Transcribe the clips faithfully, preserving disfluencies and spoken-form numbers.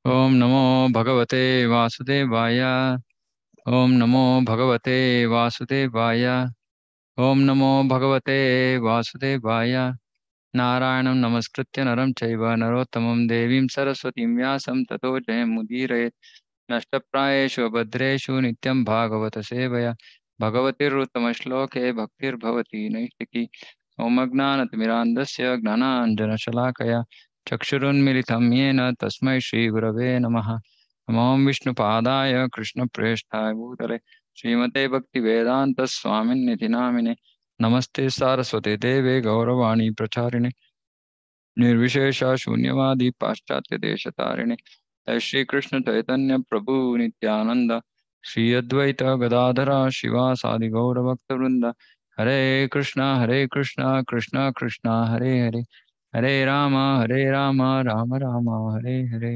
ओम नमो भगवते वासुदेवाय। ओम नमो भगवते वासुदेवाय। ओम नमो भगवते वासुदेवाय। नारायणं नमस्कृत्य नरं चैव नरोत्तमं देवीं सरस्वतीं व्यासं ततो जयमुदीरयेत्। नष्टप्रायेषु भद्रेषु नित्यं भागवत सेवया भगवतिरुत्तमश्लोके भक्तिर्भवति नैष्टिकी। ओमज्ञानतिमिरान्धस्य ज्ञानाञ्जनशलाकया चक्षुरुन्मिलितं येन तस्मै श्रीगुरवे नमः। नमो विष्णुपादाय कृष्णप्रेष्ठाय भूतले श्रीमते भक्तिवेदान्तस्वामिन्निति नामिने। नमस्ते सारस्वते देवे गौरवाणी प्रचारिणे निर्विशेष शून्यवादी पाश्चात्य देशतारिणे। जय श्री कृष्ण चैतन्य प्रभु नित्यानंद श्री अद्वैत गदाधर शिवासादि गौर भक्तवृंद। हरे कृष्णा हरे कृष्णा कृष्णा कृष्णा हरे हरे हरे राम हरे राम राम राम हरे हरे।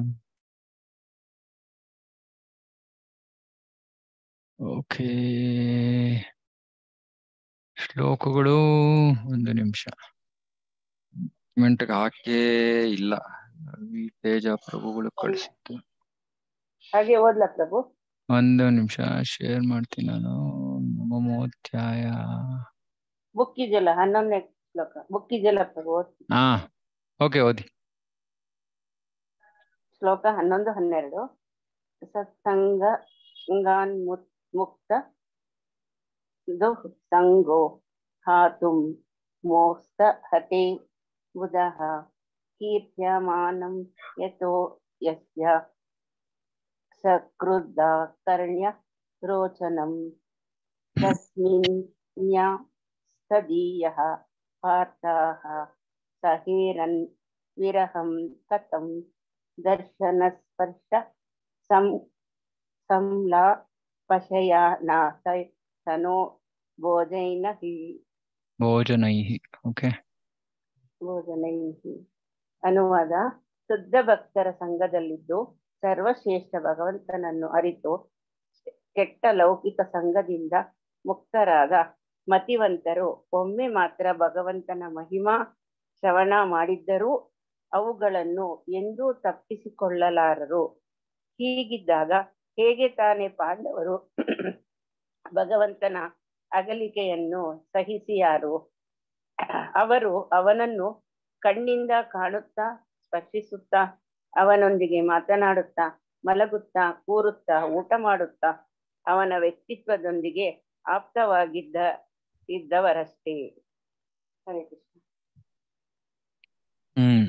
ಓಕೆ, ಶ್ಲೋಕಗಳು ಒಂದು ನಿಮಿಷ ಮಿಂಟ್ಗೆ ಹಾಕೇ ಇಲ್ಲ. ರವಿ ತೇಜ ಪ್ರಭುಗಳು ಕಳಿಸಿದ್ದು. ಹಾಗೆ ಓದ್ಲಾ ಪ್ರಭು? ಒಂದು ನಿಮಿಷ ಶೇರ್ ಮಾಡ್ತೀನಿ ನಾನು. ನವಮೋಧ್ಯಾಯ ಬುಕ್ ಇದೆಯಲ್ಲ, ಹನ್ನೊಂದನೇ ಶ್ಲೋಕ ಬುಕ್ ಇದೆಯಲ್ಲ ಪ್ರಭು? ಹಾ, ಓಕೆ ಓದಿ. ಶ್ಲೋಕ ಹನ್ನೊಂದು ಹನ್ನೆರಡು. ಸತ್ಸಂಗ ಸಂಗಾನ್ ಮುಕ್ತ ದುಃಸಂಗೋ ಹಾತುಂ ಮೋಸ್ತ ಹತೆ ಬುಧಃ ಕೀರ್ತ್ಯಮಾನಂ ಯತೋ ಯಸ್ಯ ಸಕೃದ್ಧ ಕರ್ಣ್ಯ ರೋಚನಂ ತಸ್ಮಿನ್ ನ್ಯಾ ಸದೀಯಃ ಪಾರ್ಥಃ ಸಹೇರನ್ ವಿರಹಂ ಕಥಂ ದರ್ಶನ ಸ್ಪರ್ಶ ಸಂ ಸಂಲಾಪಶಯಾನಾಥ ತನೋ ಭೋಜನೈಹಿ ಭೋಜನೈಹಿ. ಓಕೆ, ಭೋಜನೈಹಿ. ಅನುವಾದ: ಶುದ್ಧ ಭಕ್ತರ ಸಂಘದಲ್ಲಿದ್ದು ಸರ್ವಶ್ರೇಷ್ಠ ಭಗವಂತನನ್ನು ಅರಿತು ಕೆಟ್ಟ ಲೌಕಿಕ ಸಂಘದಿಂದ ಮುಕ್ತರಾದ ಮತಿವಂತರು ಒಮ್ಮೆ ಮಾತ್ರ ಭಗವಂತನ ಮಹಿಮಾ ಶ್ರವಣ ಮಾಡಿದ್ದರೂ ಅವುಗಳನ್ನು ಎಂದೂ ತಪ್ಪಿಸಿಕೊಳ್ಳಲಾರರು. ಹೀಗಿದ್ದಾಗ ಹೇಗೆ ತಾನೇ ಪಾಂಡವರು ಭಗವಂತನ ಅಗಲಿಕೆಯನ್ನು ಸಹಿಸಿಯಾರು? ಅವರು ಅವನನ್ನು ಕಣ್ಣಿಂದ ಕಾಣುತ್ತಾ, ಸ್ಪರ್ಶಿಸುತ್ತಾ, ಅವನೊಂದಿಗೆ ಮಾತನಾಡುತ್ತಾ, ಮಲಗುತ್ತಾ, ಕೂರುತ್ತಾ, ಊಟ ಮಾಡುತ್ತಾ, ಅವನ ವ್ಯಕ್ತಿತ್ವದೊಂದಿಗೆ ಆಪ್ತವಾಗಿದ್ದ ಇದ್ದವರಷ್ಟೇ. ಹರೇ ಕೃಷ್ಣ. ಹ್ಮ್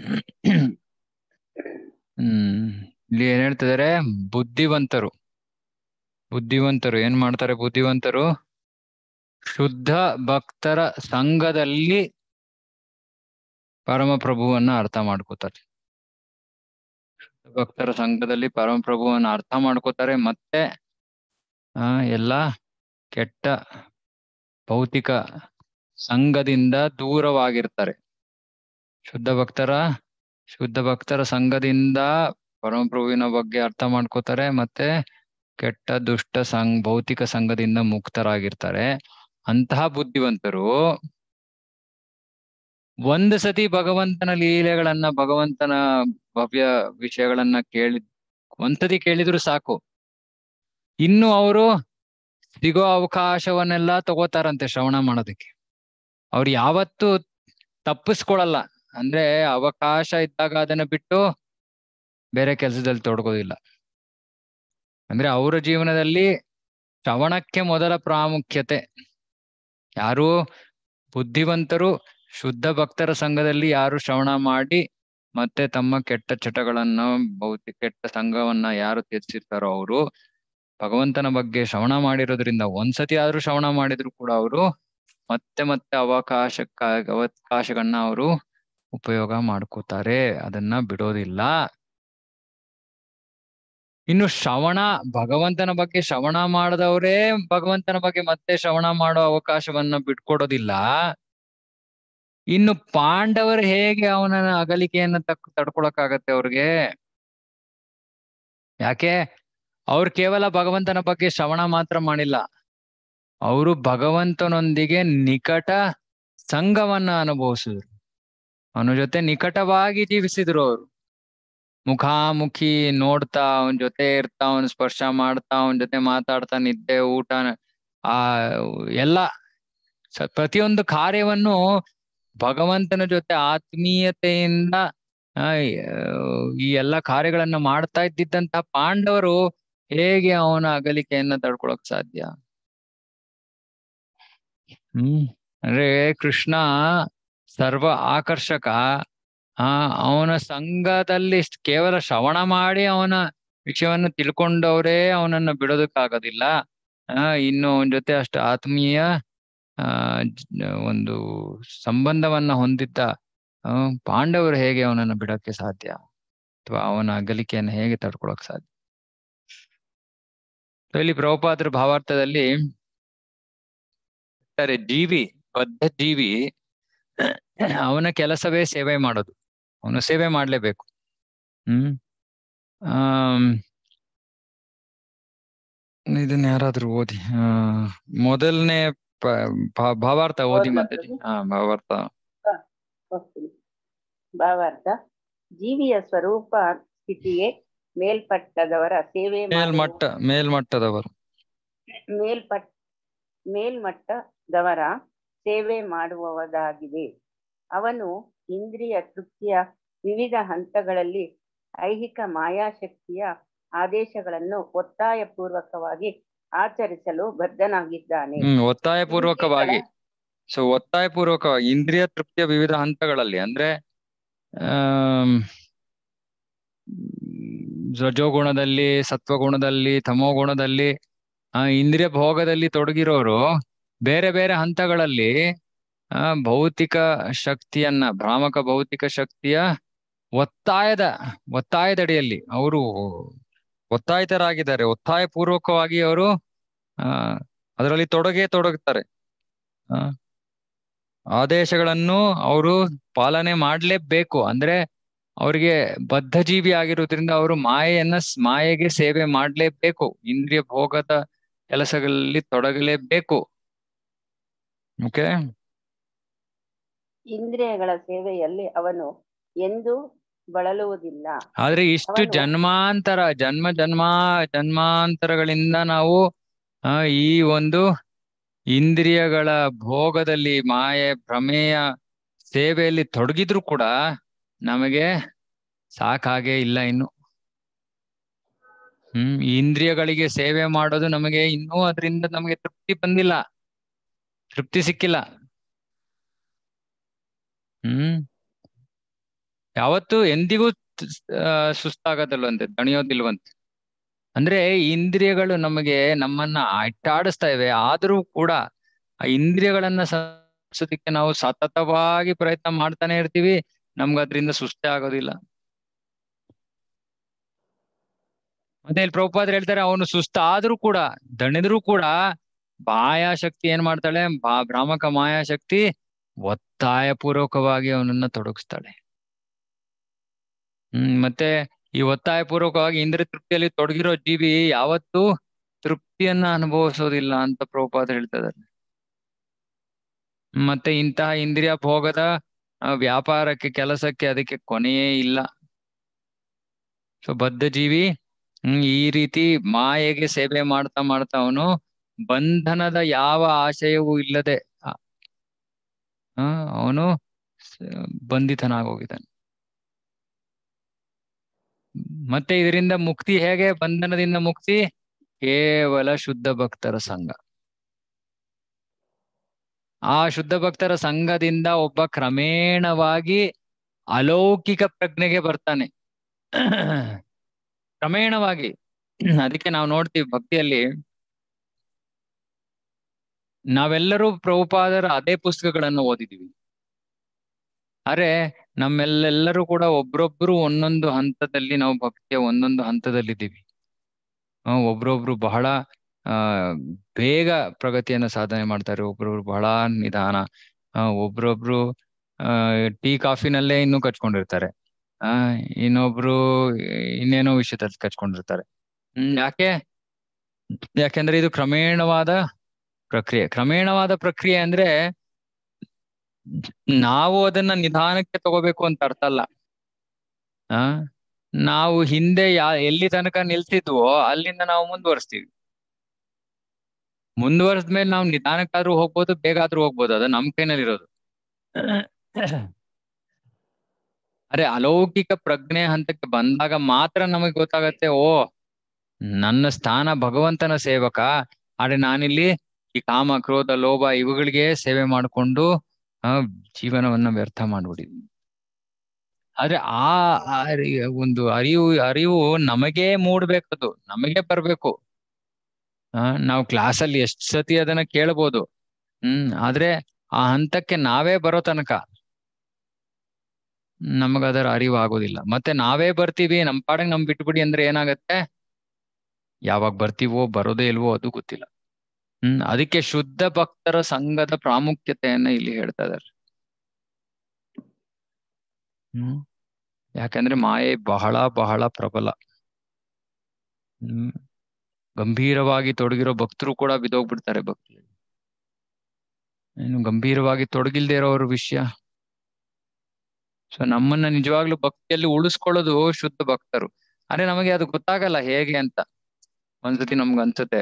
ಹ್ಮ್ ಇಲ್ಲಿ ಏನ್ ಹೇಳ್ತಿದಾರೆ? ಬುದ್ಧಿವಂತರು ಬುದ್ಧಿವಂತರು ಏನ್ ಮಾಡ್ತಾರೆ? ಬುದ್ಧಿವಂತರು ಶುದ್ಧ ಭಕ್ತರ ಸಂಘದಲ್ಲಿ ಪರಮಪ್ರಭುವನ್ನ ಅರ್ಥ ಮಾಡ್ಕೋತಾರೆ. ಭಕ್ತರ ಸಂಘದಲ್ಲಿ ಪರಮಪ್ರಭುವನ್ನ ಅರ್ಥ ಮಾಡ್ಕೋತಾರೆ. ಮತ್ತೆ ಆ ಎಲ್ಲ ಕೆಟ್ಟ ಭೌತಿಕ ಸಂಘದಿಂದ ದೂರವಾಗಿರ್ತಾರೆ. ಶುದ್ಧ ಭಕ್ತರ ಶುದ್ಧ ಭಕ್ತರ ಸಂಘದಿಂದ ಪರಮಪ್ರಭುವಿನ ಬಗ್ಗೆ ಅರ್ಥ ಮಾಡ್ಕೋತಾರೆ. ಮತ್ತೆ ಕೆಟ್ಟ ದುಷ್ಟ ಸಂಘ ಭೌತಿಕ ಸಂಘದಿಂದ ಮುಕ್ತರಾಗಿರ್ತಾರೆ. ಅಂತಹ ಬುದ್ಧಿವಂತರು ಒಂದು ಸತಿ ಭಗವಂತನ ಲೀಲೆಗಳನ್ನ, ಭಗವಂತನ ಭವ್ಯ ವಿಷಯಗಳನ್ನ ಕೇಳಿ ಒಂದ್ಸತಿ ಕೇಳಿದ್ರು ಸಾಕು, ಇನ್ನು ಅವರು ಸಿಗೋ ಅವಕಾಶವನ್ನೆಲ್ಲ ತಗೋತಾರಂತೆ ಶ್ರವಣ ಮಾಡೋದಕ್ಕೆ. ಅವ್ರು ಯಾವತ್ತೂ ತಪ್ಪಿಸ್ಕೊಳಲ್ಲ. ಅಂದ್ರೆ ಅವಕಾಶ ಇದ್ದಾಗ ಅದನ್ನ ಬಿಟ್ಟು ಬೇರೆ ಕೆಲಸದಲ್ಲಿ ತೊಡಗೋದಿಲ್ಲ. ಅಂದ್ರೆ ಅವರ ಜೀವನದಲ್ಲಿ ಶ್ರವಣಕ್ಕೆ ಮೊದಲ ಪ್ರಾಮುಖ್ಯತೆ. ಯಾರು ಬುದ್ಧಿವಂತರು ಶುದ್ಧ ಭಕ್ತರ ಸಂಘದಲ್ಲಿ ಯಾರು ಶ್ರವಣ ಮಾಡಿ ಮತ್ತೆ ತಮ್ಮ ಕೆಟ್ಟ ಚಟಗಳನ್ನ, ಭೌತಿಕ ಕೆಟ್ಟ ಸಂಘವನ್ನ ಯಾರು ತ್ಯಜಿಸಿರ್ತಾರೋ ಅವರು ಭಗವಂತನ ಬಗ್ಗೆ ಶ್ರವಣ ಮಾಡಿರೋದ್ರಿಂದ ಒಂದ್ಸತಿ ಆದ್ರೂ ಶ್ರವಣ ಮಾಡಿದ್ರು ಕೂಡ ಅವರು ಮತ್ತೆ ಮತ್ತೆ ಅವಕಾಶಕ್ಕಾಗಿ ಅವಕಾಶಗಳನ್ನ ಅವರು ಉಪಯೋಗ ಮಾಡ್ಕೋತಾರೆ, ಅದನ್ನ ಬಿಡೋದಿಲ್ಲ. ಇನ್ನು ಶ್ರವಣ ಭಗವಂತನ ಬಗ್ಗೆ ಶ್ರವಣ ಮಾಡದವರೇ ಭಗವಂತನ ಬಗ್ಗೆ ಮತ್ತೆ ಶ್ರವಣ ಮಾಡೋ ಅವಕಾಶವನ್ನ ಬಿಟ್ಕೊಡೋದಿಲ್ಲ. ಇನ್ನು ಪಾಂಡವರು ಹೇಗೆ ಅವನ ಅಗಲಿಕೆಯನ್ನ ತಕ್ ತಡ್ಕೊಳಕ್ಕಾಗತ್ತೆ ಅವ್ರಿಗೆ? ಯಾಕೆ? ಅವ್ರು ಕೇವಲ ಭಗವಂತನ ಬಗ್ಗೆ ಶ್ರವಣ ಮಾತ್ರ ಮಾಡಿಲ್ಲ, ಅವರು ಭಗವಂತನೊಂದಿಗೆ ನಿಕಟ ಸಂಘವನ್ನ ಅನುಭವಿಸಿದ್ರು, ಅವನ ಜೊತೆ ನಿಕಟವಾಗಿ ಜೀವಿಸಿದ್ರು ಅವರು. ಮುಖಾಮುಖಿ ನೋಡ್ತಾ ಅವನ ಜೊತೆ ಇರ್ತಾ ಅವನ ಸ್ಪರ್ಶ ಮಾಡ್ತಾ ಅವನ ಜೊತೆ ಮಾತಾಡ್ತಾ ನಿದ್ದೆ ಊಟ ಆ ಎಲ್ಲ ಪ್ರತಿಯೊಂದು ಕಾರ್ಯವನ್ನು ಭಗವಂತನ ಜೊತೆ ಆತ್ಮೀಯತೆಯಿಂದ ಆ ಈ ಎಲ್ಲ ಕಾರ್ಯಗಳನ್ನ ಮಾಡ್ತಾ ಇದ್ದಿದ್ದಂತ ಪಾಂಡವರು ಹೇಗೆ ಅವನ ಅಗಲಿಕೆಯನ್ನ ತಡ್ಕೊಳಕ್ ಸಾಧ್ಯ? ಹ್ಮ್ ಅಂದ್ರೆ ಕೃಷ್ಣ ಸರ್ವ ಆಕರ್ಷಕ. ಆ ಅವನ ಸಂಘದಲ್ಲಿ ಕೇವಲ ಶ್ರವಣ ಮಾಡಿ ಅವನ ವಿಷಯವನ್ನು ತಿಳ್ಕೊಂಡವ್ರೇ ಅವನನ್ನ ಬಿಡೋದಕ್ಕಾಗೋದಿಲ್ಲ. ಆ ಇನ್ನು ಅವನ ಜೊತೆ ಅಷ್ಟು ಆತ್ಮೀಯ ಆ ಒಂದು ಸಂಬಂಧವನ್ನ ಹೊಂದಿದ್ದ ಆ ಪಾಂಡವರು ಹೇಗೆ ಅವನನ್ನ ಬಿಡಕ್ಕೆ ಸಾಧ್ಯ, ಅಥವಾ ಅವನ ಅಗಲಿಕೆಯನ್ನು ಹೇಗೆ ತಡ್ಕೊಳಕ್ ಸಾಧ್ಯ? ಇಲ್ಲಿ ಪ್ರಭುಪಾದರ ಭಾವಾರ್ಥದಲ್ಲಿ ಜೀವಿ, ಬದ್ಧ ಜೀವಿ ಅವನ ಕೆಲಸವೇ ಸೇವೆ ಮಾಡೋದು, ಅವನು ಸೇವೆ ಮಾಡ್ಲೇಬೇಕು. ಹ್ಮ್ ಆ ಇದನ್ನ ಯಾರಾದ್ರೂ ಓದಿ ಆ ಮೊದಲನೇ ಭಾವಾರ್ಥ ಓದಿ ಮಾತಾಡಿ. ಹಾ ಭಾವಾರ್ಥ ಭಾವಾರ್ಥ ಜೀವಿಯ ಸ್ವರೂಪ ಸ್ಥಿತಿಯೇ ಮೇಲ್ಪಟ್ಟದವರ ಸೇವೆ ಮೇಲ್ಮಟ್ಟ ಮೇಲ್ಮಟ್ಟದವರು ಮೇಲ್ಪಟ್ಟ ಮೇಲ್ಮಟ್ಟದವರ ಸೇವೆ ಮಾಡುವವದಾಗಿದೆ. ಅವನು ಇಂದ್ರಿಯ ತೃಪ್ತಿಯ ವಿವಿಧ ಹಂತಗಳಲ್ಲಿ ಐಹಿಕ ಮಾಯಾಶಕ್ತಿಯ ಆದೇಶಗಳನ್ನು ಒತ್ತಾಯ ಪೂರ್ವಕವಾಗಿ ಆಚರಿಸಲು ಬದ್ಧನಾಗಿದ್ದಾನೆ. ಹ್ಮ್ ಒತ್ತಾಯ ಪೂರ್ವಕವಾಗಿ ಸೊ ಒತ್ತಾಯ ಪೂರ್ವಕವಾಗಿ ಇಂದ್ರಿಯ ತೃಪ್ತಿಯ ವಿವಿಧ ಹಂತಗಳಲ್ಲಿ ಅಂದ್ರೆ ಆ ರಜೋಗುಣದಲ್ಲಿ, ಸತ್ವಗುಣದಲ್ಲಿ, ತಮೋಗುಣದಲ್ಲಿ ಆ ಇಂದ್ರಿಯ ಭೋಗದಲ್ಲಿ ತೊಡಗಿರೋರು ಬೇರೆ ಬೇರೆ ಹಂತಗಳಲ್ಲಿ ಆ ಭೌತಿಕ ಶಕ್ತಿಯನ್ನ, ಭ್ರಾಮಕ ಭೌತಿಕ ಶಕ್ತಿಯ ಒತ್ತಾಯದ ಒತ್ತಾಯದಡಿಯಲ್ಲಿ ಅವರು ಒತ್ತಾಯಿತರಾಗಿದ್ದಾರೆ. ಒತ್ತಾಯ ಪೂರ್ವಕವಾಗಿ ಅವರು ಆ ಅದರಲ್ಲಿ ತೊಡಗೇ ತೊಡಗುತ್ತಾರೆ. ಆ ಆದೇಶಗಳನ್ನು ಅವರು ಪಾಲನೆ ಮಾಡ್ಲೇಬೇಕು. ಅಂದ್ರೆ ಅವ್ರಿಗೆ ಬದ್ಧ ಜೀವಿ ಆಗಿರೋದ್ರಿಂದ ಅವರು ಮಾಯೆಯನ್ನ ಮಾಯೆಗೆ ಸೇವೆ ಮಾಡ್ಲೇಬೇಕು, ಇಂದ್ರಿಯ ಭೋಗದ ಕೆಲಸಗಳಲ್ಲಿ ತೊಡಗಲೇಬೇಕು. ಓಕೆ, ಇಂದ್ರಿಯಗಳ ಸೇವೆಯಲ್ಲಿ ಅವನು ಎಂದು ಬಳಲುವುದಿಲ್ಲ. ಆದ್ರೆ ಇಷ್ಟು ಜನ್ಮಾಂತರ ಜನ್ಮ ಜನ್ಮಾ ಜನ್ಮಾಂತರಗಳಿಂದ ನಾವು ಆ ಈ ಒಂದು ಇಂದ್ರಿಯಗಳ ಭೋಗದಲ್ಲಿ, ಮಾಯೆ ಭ್ರಮೆಯ ಸೇವೆಯಲ್ಲಿ ತೊಡಗಿದ್ರು ಕೂಡ ನಮಗೆ ಸಾಕಾಗೇ ಇಲ್ಲ ಇನ್ನು. ಹ್ಮ್ ಇಂದ್ರಿಯಗಳಿಗೆ ಸೇವೆ ಮಾಡೋದು ನಮಗೆ ಇನ್ನೂ ಅದರಿಂದ ನಮಗೆ ತೃಪ್ತಿ ಬಂದಿಲ್ಲ, ತೃಪ್ತಿ ಸಿಕ್ಕಿಲ್ಲ. ಹ್ಮ್ ಯಾವತ್ತು ಎಂದಿಗೂ ಸುಸ್ತಾಗದಲ್ವಂತೆ, ದಣಿಯೋದಿಲ್ವಂತೆ. ಅಂದ್ರೆ ಇಂದ್ರಿಯಗಳು ನಮಗೆ ನಮ್ಮನ್ನ ಅಟ್ಟಾಡಿಸ್ತಾ ಇವೆ, ಆದ್ರೂ ಕೂಡ ಆ ಇಂದ್ರಿಯಗಳನ್ನ ಸೋಲಿಸೋದಕ್ಕೆ ನಾವು ಸತತವಾಗಿ ಪ್ರಯತ್ನ ಮಾಡ್ತಾನೆ ಇರ್ತೀವಿ, ನಮ್ಗ ಅದರಿಂದ ಸುಸ್ತೇ ಆಗೋದಿಲ್ಲ. ಮತ್ತೆ ಇಲ್ಲಿ ಪ್ರಭುಪಾದರು ಹೇಳ್ತಾರೆ, ಅವನು ಸುಸ್ತಾದ್ರೂ ಕೂಡ, ದಣಿದ್ರೂ ಕೂಡ ಮಾಯಾಶಕ್ತಿ ಏನ್ ಮಾಡ್ತಾಳೆ, ಬಾ ಭ್ರಾಮಕ ಮಾಯಾಶಕ್ತಿ ಒತ್ತಾಯ ಪೂರ್ವಕವಾಗಿ ಅವನನ್ನ ತೊಡಗಿಸ್ತಾಳೆ. ಹ್ಮ್ ಮತ್ತೆ ಈ ಒತ್ತಾಯ ಪೂರ್ವಕವಾಗಿ ಇಂದ್ರಿಯ ತೃಪ್ತಿಯಲ್ಲಿ ತೊಡಗಿರೋ ಜೀವಿ ಯಾವತ್ತೂ ತೃಪ್ತಿಯನ್ನ ಅನುಭವಿಸೋದಿಲ್ಲ ಅಂತ ಪ್ರಭುಪಾದರು ಹೇಳ್ತಾ ಇದ್ದಾರೆ. ಮತ್ತೆ ಇಂತಹ ಇಂದ್ರಿಯ ಭೋಗದ ವ್ಯಾಪಾರಕ್ಕೆ, ಕೆಲಸಕ್ಕೆ ಅದಕ್ಕೆ ಕೊನೆಯೇ ಇಲ್ಲ. ಸೊ ಬದ್ಧ ಜೀವಿ ಹ್ಮ್ ಈ ರೀತಿ ಮಾಯೆಗೆ ಸೇವೆ ಮಾಡ್ತಾ ಮಾಡ್ತಾ ಅವನು ಬಂಧನದ ಯಾವ ಆಶಯವೂ ಇಲ್ಲದೆ ಆ ಅವನು ಬಂಧಿತನಾಗೋಗಿದ್ದಾನೆ. ಮತ್ತೆ ಇದರಿಂದ ಮುಕ್ತಿ ಹೇಗೆ? ಬಂಧನದಿಂದ ಮುಕ್ತಿ ಕೇವಲ ಶುದ್ಧ ಭಕ್ತರ ಸಂಘ. ಆ ಶುದ್ಧ ಭಕ್ತರ ಸಂಘದಿಂದ ಒಬ್ಬ ಕ್ರಮೇಣವಾಗಿ ಅಲೌಕಿಕ ಪ್ರಜ್ಞೆಗೆ ಬರ್ತಾನೆ, ಕ್ರಮೇಣವಾಗಿ. ಅದಕ್ಕೆ ನಾವು ನೋಡ್ತೀವಿ ಭಕ್ತಿಯಲ್ಲಿ, ನಾವೆಲ್ಲರೂ ಪ್ರಭುಪಾದರ ಅದೇ ಪುಸ್ತಕಗಳನ್ನು ಓದಿದೀವಿ, ಅರೆ ನಮ್ಮೆಲ್ಲೆಲ್ಲರೂ ಕೂಡ ಒಬ್ರೊಬ್ರು ಒಂದೊಂದು ಹಂತದಲ್ಲಿ, ನಾವು ಭಕ್ತಿಯ ಒಂದೊಂದು ಹಂತದಲ್ಲಿದ್ದೀವಿ. ಒಬ್ರೊಬ್ರು ಬಹಳ ಆ ಬೇಗ ಪ್ರಗತಿಯನ್ನ ಸಾಧನೆ ಮಾಡ್ತಾರೆ, ಒಬ್ರೊಬ್ರು ಬಹಳ ನಿಧಾನ, ಒಬ್ರೊಬ್ರು ಆ ಟೀ ಕಾಫಿನಲ್ಲೇ ಇನ್ನೂ ಕಚ್ಕೊಂಡಿರ್ತಾರೆ, ಆ ಇನ್ನೊಬ್ರು ಇನ್ನೇನೋ ವಿಷಯದಲ್ಲಿ ಕಚ್ಕೊಂಡಿರ್ತಾರೆ. ಹ್ಮ್ ಯಾಕೆ? ಯಾಕೆಂದ್ರೆ ಇದು ಕ್ರಮೇಣವಾದ ಪ್ರಕ್ರಿಯೆ. ಕ್ರಮೇಣವಾದ ಪ್ರಕ್ರಿಯೆ ಅಂದ್ರೆ ನಾವು ಅದನ್ನ ನಿಧಾನಕ್ಕೆ ತಗೋಬೇಕು ಅಂತ ಅರ್ಥ ಅಲ್ಲ. ಆ ನಾವು ಹಿಂದೆ ಯಾ ಎಲ್ಲಿ ತನಕ ನಿಲ್ತಿದ್ವೋ ಅಲ್ಲಿಂದ ನಾವು ಮುಂದುವರಿಸ್ತೀವಿ. ಮುಂದುವರೆದ್ಮೇಲೆ ನಾವು ನಿಧಾನಕ್ಕಾದ್ರೂ ಹೋಗ್ಬೋದು, ಬೇಗ ಆದ್ರೂ ಹೋಗ್ಬೋದು, ಅದು ನಮ್ ಕೈನಲ್ಲಿ ಇರೋದು. ಅರೆ ಅಲೌಕಿಕ ಪ್ರಜ್ಞೆ ಹಂತಕ್ಕೆ ಬಂದಾಗ ಮಾತ್ರ ನಮಗೆ ಗೊತ್ತಾಗತ್ತೆ, ಓ ನನ್ನ ಸ್ಥಾನ ಭಗವಂತನ ಸೇವಕ, ಆದ್ರೆ ನಾನಿಲ್ಲಿ ಈ ಕಾಮ ಕ್ರೋಧ ಲೋಭ ಇವುಗಳಿಗೆ ಸೇವೆ ಮಾಡಿಕೊಂಡು ಆ ಜೀವನವನ್ನ ವ್ಯರ್ಥ ಮಾಡ್ಬಿಟ್ಟಿದ್ವಿ. ಆದ್ರೆ ಆ ಆ ಅರಿ- ಒಂದು ಅರಿವು ಅರಿವು ನಮಗೇ ಮೂಡ್ಬೇಕದು, ನಮಗೆ ಬರ್ಬೇಕು. ಆ ನಾವು ಕ್ಲಾಸಲ್ಲಿ ಎಷ್ಟ್ ಸತಿ ಅದನ್ನ ಕೇಳ್ಬೋದು, ಹ್ಮ್ ಆದ್ರೆ ಆ ಹಂತಕ್ಕೆ ನಾವೇ ಬರೋ ತನಕ ನಮಗದರ ಅರಿವು ಆಗೋದಿಲ್ಲ. ಮತ್ತೆ ನಾವೇ ಬರ್ತೀವಿ ನಮ್ ಪಾಡಂಗ್ ನಮ್ ಬಿಟ್ಬಿಡಿ ಅಂದ್ರೆ ಏನಾಗತ್ತೆ, ಯಾವಾಗ ಬರ್ತೀವೋ ಬರೋದೇ ಇಲ್ವೋ ಅದು ಗೊತ್ತಿಲ್ಲ. ಹ್ಮ್ ಅದಕ್ಕೆ ಶುದ್ಧ ಭಕ್ತರ ಸಂಘದ ಪ್ರಾಮುಖ್ಯತೆಯನ್ನ ಇಲ್ಲಿ ಹೇಳ್ತಾ ಇದಾರೆ. ಹ್ಮ್ ಯಾಕಂದ್ರೆ ಮಾಯೆ ಬಹಳ ಬಹಳ ಪ್ರಬಲ. ಹ್ಮ್ ಗಂಭೀರವಾಗಿ ತೊಡಗಿರೋ ಭಕ್ತರು ಕೂಡ ಬಿದೋಗ್ಬಿಡ್ತಾರೆ ಭಕ್ತಿಯಲ್ಲಿ. ಇನ್ನು ಗಂಭೀರವಾಗಿ ತೊಡಗಿಲ್ದೇ ಇರೋವ್ರ ವಿಷಯ. ಸೊ ನಮ್ಮನ್ನ ನಿಜವಾಗ್ಲೂ ಭಕ್ತಿಯಲ್ಲಿ ಉಳಿಸ್ಕೊಳ್ಳೋದು ಶುದ್ಧ ಭಕ್ತರು. ಆದ್ರೆ ನಮಗೆ ಅದು ಗೊತ್ತಾಗಲ್ಲ ಹೇಗೆ ಅಂತ. ಒಂದ್ಸತಿ ನಮ್ಗೆ ಅನ್ಸುತ್ತೆ,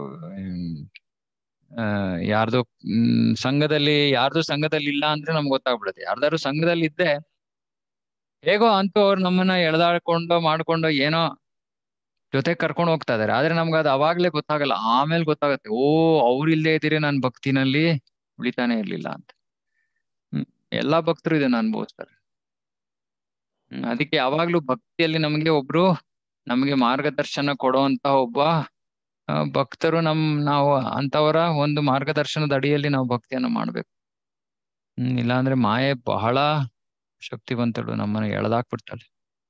ಆ ಯಾರ್ದು ಹ್ಮ್ ಸಂಘದಲ್ಲಿ ಯಾರ್ದು ಸಂಘದಲ್ಲಿ ಇಲ್ಲ ಅಂದ್ರೆ ನಮ್ಗೆ ಗೊತ್ತಾಗ್ಬಿಡುತ್ತೆ. ಯಾರ್ದಾದ್ರು ಸಂಘದಲ್ಲಿ ಇದ್ದೆ ಹೇಗೋ ಅಂತೂ ಅವ್ರು ನಮ್ಮನ್ನ ಎಳೆದಾಡ್ಕೊಂಡೋ ಮಾಡ್ಕೊಂಡೋ ಏನೋ ಜೊತೆ ಕರ್ಕೊಂಡು ಹೋಗ್ತಾ ಇದಾರೆ. ಆದ್ರೆ ನಮ್ಗೆ ಅದು ಅವಾಗ್ಲೇ ಗೊತ್ತಾಗಲ್ಲ, ಆಮೇಲೆ ಗೊತ್ತಾಗತ್ತೆ, ಓ ಅವ್ರು ಇಲ್ಲೇ ಇದ್ದೀರಿ ನನ್ ಭಕ್ತಿನಲ್ಲಿ ಉಳಿತಾನೆ ಇರ್ಲಿಲ್ಲ ಅಂತ. ಹ್ಮ್ ಎಲ್ಲಾ ಭಕ್ತರು ಇದನ್ನ ಅನುಭವಿಸ್ತಾರೆ. ಹ್ಮ್ ಅದಕ್ಕೆ ಯಾವಾಗ್ಲೂ ಭಕ್ತಿಯಲ್ಲಿ ನಮ್ಗೆ ಒಬ್ರು ನಮ್ಗೆ ಮಾರ್ಗದರ್ಶನ ಕೊಡುವಂತ ಒಬ್ಬ ಆ, ಭಕ್ತರು ನಮ್ ನಾವು ಅಂತವರ ಒಂದು ಮಾರ್ಗದರ್ಶನದ ಅಡಿಯಲ್ಲಿ ನಾವು ಭಕ್ತಿಯನ್ನ ಮಾಡ್ಬೇಕು. ಹ್ಮ್ ಇಲ್ಲಾಂದ್ರೆ ಮಾಯೆ ಬಹಳ ಶಕ್ತಿವಂತಳು, ನಮ್ಮನ್ನ ಎಳೆದಾಕ್ಬಿಡ್ತಾಳೆ.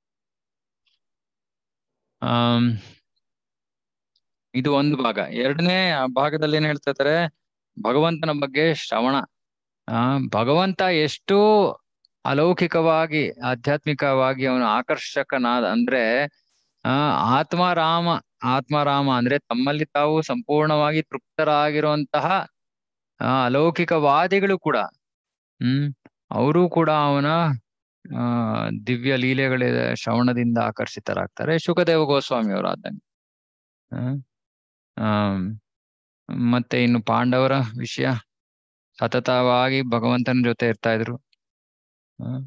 ಆಮ್ ಇದು ಒಂದು ಭಾಗ. ಎರಡನೇ ಭಾಗದಲ್ಲಿ ಏನ್ ಹೇಳ್ತಾ ಇದ್ದಾರೆ, ಭಗವಂತನ ಬಗ್ಗೆ ಶ್ರವಣ. ಆ ಭಗವಂತ ಎಷ್ಟು ಅಲೌಕಿಕವಾಗಿ ಆಧ್ಯಾತ್ಮಿಕವಾಗಿ ಅವನು ಆಕರ್ಷಕನಾದ ಅಂದ್ರೆ ಆ ಆತ್ಮರಾಮ ಆತ್ಮರಾಮ ಅಂದ್ರೆ ತಮ್ಮಲ್ಲಿ ತಾವು ಸಂಪೂರ್ಣವಾಗಿ ತೃಪ್ತರಾಗಿರುವಂತಹ ಆ ಅಲೌಕಿಕವಾದಿಗಳು ಕೂಡ ಹ್ಮ್ ಅವರು ಕೂಡ ಅವನ ಆ ದಿವ್ಯ ಲೀಲೆಗಳ ಶ್ರವಣದಿಂದ ಆಕರ್ಷಿತರಾಗ್ತಾರೆ. ಶುಕದೇವ ಗೋಸ್ವಾಮಿ ಅವರು ಆದಂಗೆ. ಹ್ಮ್ ಆಮ್, ಮತ್ತೆ ಇನ್ನು ಪಾಂಡವರ ವಿಷಯ, ಸತತವಾಗಿ ಭಗವಂತನ ಜೊತೆ ಇರ್ತಾ ಇದ್ರು. ಹ್ಮ್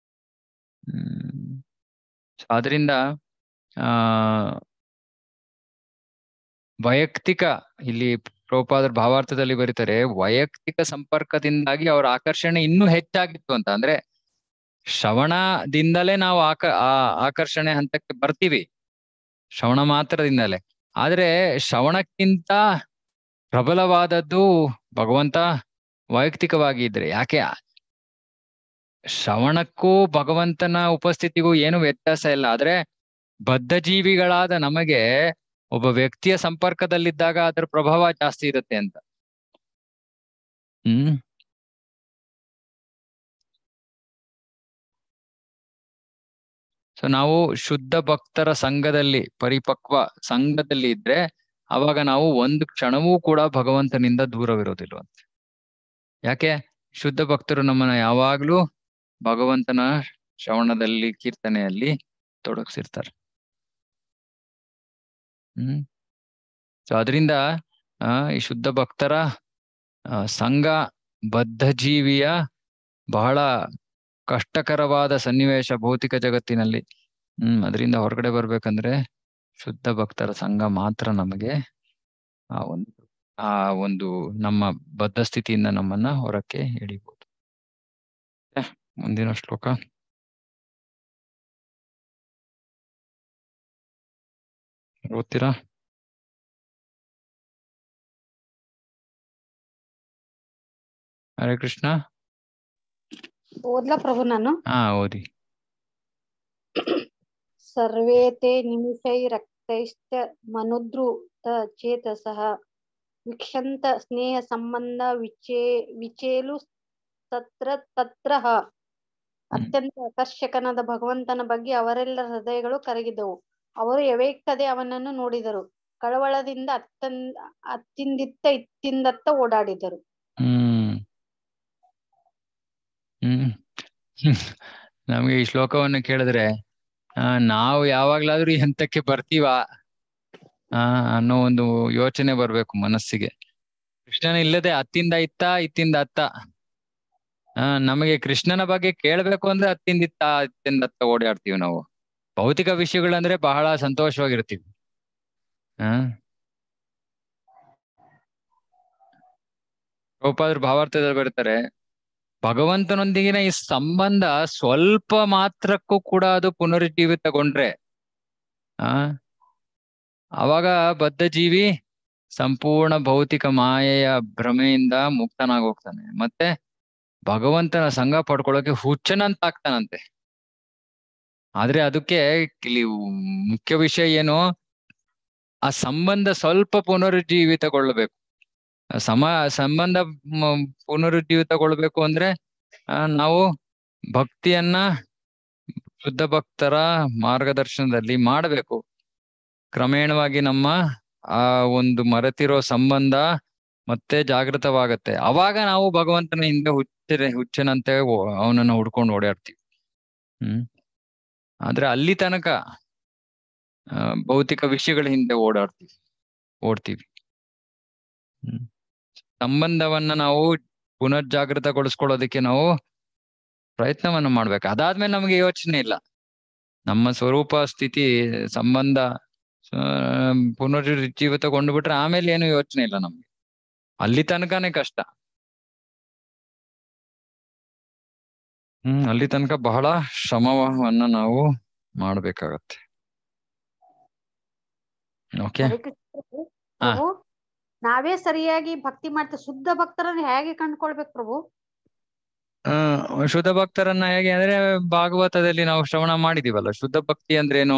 ಸೊ ಅದರಿಂದ ಆ ವೈಯಕ್ತಿಕ, ಇಲ್ಲಿ ಪ್ರಭುಪಾದರ ಭಾವಾರ್ಥದಲ್ಲಿ ಬರೀತಾರೆ, ವೈಯಕ್ತಿಕ ಸಂಪರ್ಕದಿಂದಾಗಿ ಅವರ ಆಕರ್ಷಣೆ ಇನ್ನೂ ಹೆಚ್ಚಾಗಿತ್ತು ಅಂತ. ಅಂದ್ರೆ ಶ್ರವಣದಿಂದಲೇ ನಾವು ಆಕ ಆ ಆಕರ್ಷಣೆ ಹಂತಕ್ಕೆ ಬರ್ತೀವಿ, ಶ್ರವಣ ಮಾತ್ರದಿಂದಲೇ. ಆದ್ರೆ ಶ್ರವಣಕ್ಕಿಂತ ಪ್ರಬಲವಾದದ್ದು ಭಗವಂತ ವೈಯಕ್ತಿಕವಾಗಿ ಇದ್ರೆ. ಯಾಕೆ ಶ್ರವಣಕ್ಕೂ ಭಗವಂತನ ಉಪಸ್ಥಿತಿಗೂ ಏನು ವ್ಯತ್ಯಾಸ ಇಲ್ಲ. ಆದ್ರೆ ಬದ್ಧ ಜೀವಿಗಳಾದ ನಮಗೆ ಒಬ್ಬ ವ್ಯಕ್ತಿಯ ಸಂಪರ್ಕದಲ್ಲಿದ್ದಾಗ ಅದರ ಪ್ರಭಾವ ಜಾಸ್ತಿ ಇರುತ್ತೆ ಅಂತ. ಹ್ಮ್ ಸೊ ನಾವು ಶುದ್ಧ ಭಕ್ತರ ಸಂಘದಲ್ಲಿ, ಪರಿಪಕ್ವ ಸಂಘದಲ್ಲಿ ಇದ್ರೆ ಅವಾಗ ನಾವು ಒಂದು ಕ್ಷಣವೂ ಕೂಡ ಭಗವಂತನಿಂದ ದೂರವಿರೋದಿಲ್ವಂತೆ. ಯಾಕೆ, ಶುದ್ಧ ಭಕ್ತರು ನಮ್ಮನ್ನ ಯಾವಾಗ್ಲೂ ಭಗವಂತನ ಶ್ರವಣದಲ್ಲಿ ಕೀರ್ತನೆಯಲ್ಲಿ ತೊಡಗಿಸಿರ್ತಾರೆ. ಹ್ಮ್ ಸೊ ಅದರಿಂದ ಆ ಈ ಶುದ್ಧ ಭಕ್ತರ ಆ, ಸಂಘ ಬದ್ಧ ಜೀವಿಯ ಬಹಳ ಕಷ್ಟಕರವಾದ ಸನ್ನಿವೇಶ ಭೌತಿಕ ಜಗತ್ತಿನಲ್ಲಿ. ಹ್ಮ್ ಅದರಿಂದ ಹೊರಗಡೆ ಬರ್ಬೇಕಂದ್ರೆ ಶುದ್ಧ ಭಕ್ತರ ಸಂಘ ಮಾತ್ರ ನಮಗೆ ಆ ಒಂದು ಆ ಒಂದು ನಮ್ಮ ಬದ್ಧ ಸ್ಥಿತಿಯಿಂದ ನಮ್ಮನ್ನ ಹೊರಕ್ಕೆ ಎಳಿಬಹುದು. ಹ, ಮುಂದಿನ ಶ್ಲೋಕ. ಓದ್ತೀರಾ? ಹರೇ ಕೃಷ್ಣ. ಓದ್ಲಾ ಪ್ರಭು ನಾನು? ಹಾ ಓದಿ. ಸರ್ವೇ ತೇ ನಿಮಿಷೈರಕ್ತೈಶ್ಚ ಮನುದ್ರುತ ಚೇತಸಃ ವಿಕ್ಷಂತ ಸ್ನೇಹ ಸಂಬಂಧ ವಿಚೇ ವಿಚೇಲು ತತ್ರ ತತ್ರಃ. ಅತ್ಯಂತ ಆಕರ್ಷಕನಾದ ಭಗವಂತನ ಬಗ್ಗೆ ಅವರೆಲ್ಲ ಹೃದಯಗಳು ಕರಗಿದವು. ಅವರು ಎವೆಕ್ಕದೆ ಅವನನ್ನು ನೋಡಿದರು, ಕಳವಳದಿಂದ ಅತ್ತನ್ ಅತ್ತಿಂದಿತ್ತ ಇತ್ತಿಂದತ್ತ ಓಡಾಡಿದರು. ಹ್ಮ್ ಹ್ಮ್ ನಮ್ಗೆ ಈ ಶ್ಲೋಕವನ್ನು ಕೇಳಿದ್ರೆ ಆ ನಾವು ಯಾವಾಗ್ಲಾದ್ರೂ ಎಂತಕ್ಕೆ ಬರ್ತೀವಾ ಆ ಅನ್ನೋ ಒಂದು ಯೋಚನೆ ಬರ್ಬೇಕು ಮನಸ್ಸಿಗೆ. ಕೃಷ್ಣನ ಇಲ್ಲದೆ ಅತ್ತಿಂದ ಇತ್ತ ಇತ್ತಿಂದ ಅತ್ತ. ಆ ನಮಗೆ ಕೃಷ್ಣನ ಬಗ್ಗೆ ಕೇಳ್ಬೇಕು ಅಂದ್ರೆ ಅತ್ತಿಂದ ಇತ್ತ ಅತ್ತಿಂದ ಅತ್ತ ಓಡಾಡ್ತೀವಿ ನಾವು. ಭೌತಿಕ ವಿಷಯಗಳಂದ್ರೆ ಬಹಳ ಸಂತೋಷವಾಗಿರ್ತೀವಿ. ಹ ಗೋಪಾಲರು ಭಾವಾರ್ಥದಲ್ಲಿ ಬರ್ತಾರೆ, ಭಗವಂತನೊಂದಿಗಿನ ಈ ಸಂಬಂಧ ಸ್ವಲ್ಪ ಮಾತ್ರಕ್ಕೂ ಕೂಡ ಅದು ಪುನರುಜ್ಜೀವಿತಗೊಂಡ್ರೆ ಆ ಅವಾಗ ಬದ್ಧ ಜೀವಿ ಸಂಪೂರ್ಣ ಭೌತಿಕ ಮಾಯೆಯ ಭ್ರಮೆಯಿಂದ ಮುಕ್ತನಾಗಿ ಹೋಗ್ತಾನೆ. ಮತ್ತೆ ಭಗವಂತನ ಸಂಘ ಪಡ್ಕೊಳ್ಳೋಕೆ ಹುಚ್ಚನಂತ ಆಗ್ತಾನಂತೆ. ಆದ್ರೆ ಅದಕ್ಕೆ ಇಲ್ಲಿ ಮುಖ್ಯ ವಿಷಯ ಏನು, ಆ ಸಂಬಂಧ ಸ್ವಲ್ಪ ಪುನರುಜ್ಜೀವಿತಗೊಳ್ಳಬೇಕು. ಸಮ ಸಂಬಂಧ ಪುನರುಜ್ಜೀವಿತಗೊಳ್ಬೇಕು ಅಂದ್ರೆ ಆ ನಾವು ಭಕ್ತಿಯನ್ನ ಶುದ್ಧ ಭಕ್ತರ ಮಾರ್ಗದರ್ಶನದಲ್ಲಿ ಮಾಡಬೇಕು. ಕ್ರಮೇಣವಾಗಿ ನಮ್ಮ ಆ ಒಂದು ಮರೆತಿರೋ ಸಂಬಂಧ ಮತ್ತೆ ಜಾಗೃತವಾಗತ್ತೆ. ಅವಾಗ ನಾವು ಭಗವಂತನ ಹಿಂದೆ ಹುಚ್ಚ ಹುಚ್ಚನಂತೆ ಅವನನ್ನ ಹುಡ್ಕೊಂಡು ಓಡಾಡ್ತೀವಿ. ಹ್ಮ್ ಆದ್ರೆ ಅಲ್ಲಿ ತನಕ ಆ ಭೌತಿಕ ವಿಷಯಗಳ ಹಿಂದೆ ಓಡಾಡ್ತೀವಿ ಓಡ್ತೀವಿ. ಹ್ಮ್ ಸಂಬಂಧವನ್ನ ನಾವು ಪುನರ್ಜಾಗೃತಗೊಳಿಸ್ಕೊಳ್ಳೋದಕ್ಕೆ ನಾವು ಪ್ರಯತ್ನವನ್ನ ಮಾಡ್ಬೇಕು. ಅದಾದ್ಮೇಲೆ ನಮಗೆ ಯೋಚನೆ ಇಲ್ಲ. ನಮ್ಮ ಸ್ವರೂಪ ಸ್ಥಿತಿ ಸಂಬಂಧ ಪುನರುಜ್ಜೀವಿತಗೊಂಡು ಬಿಟ್ರೆ ಆಮೇಲೆ ಏನು ಯೋಚನೆ ಇಲ್ಲ ನಮ್ಗೆ. ಅಲ್ಲಿ ತನಕನೇ ಕಷ್ಟ. ಹ್ಮ್ ಅಲ್ಲಿ ತನಕ ಬಹಳ ಶ್ರಮವನ್ನ ನಾವು ಮಾಡ್ಬೇಕಾಗತ್ತೆ. ಓಕೆ. ಹರೇ ಕೃಷ್ಣ ಪ್ರಭು, ನಾವೇ ಸರಿಯಾಗಿ ಭಕ್ತಿ ಮಾಡ್ತೀವಿ. ಶುದ್ಧ ಭಕ್ತರನ್ನು ಹೇಗೆ ಕಂಡುಕೊಳ್ಬೇಕು ಪ್ರಭು? ಆ ಶುದ್ಧ ಭಕ್ತರನ್ನ ಹೇಗೆ ಅಂದ್ರೆ ಭಾಗವತದಲ್ಲಿ ನಾವು ಶ್ರವಣ ಮಾಡಿದೀವಲ್ಲ. ಶುದ್ಧ ಭಕ್ತಿ ಅಂದ್ರೇನು?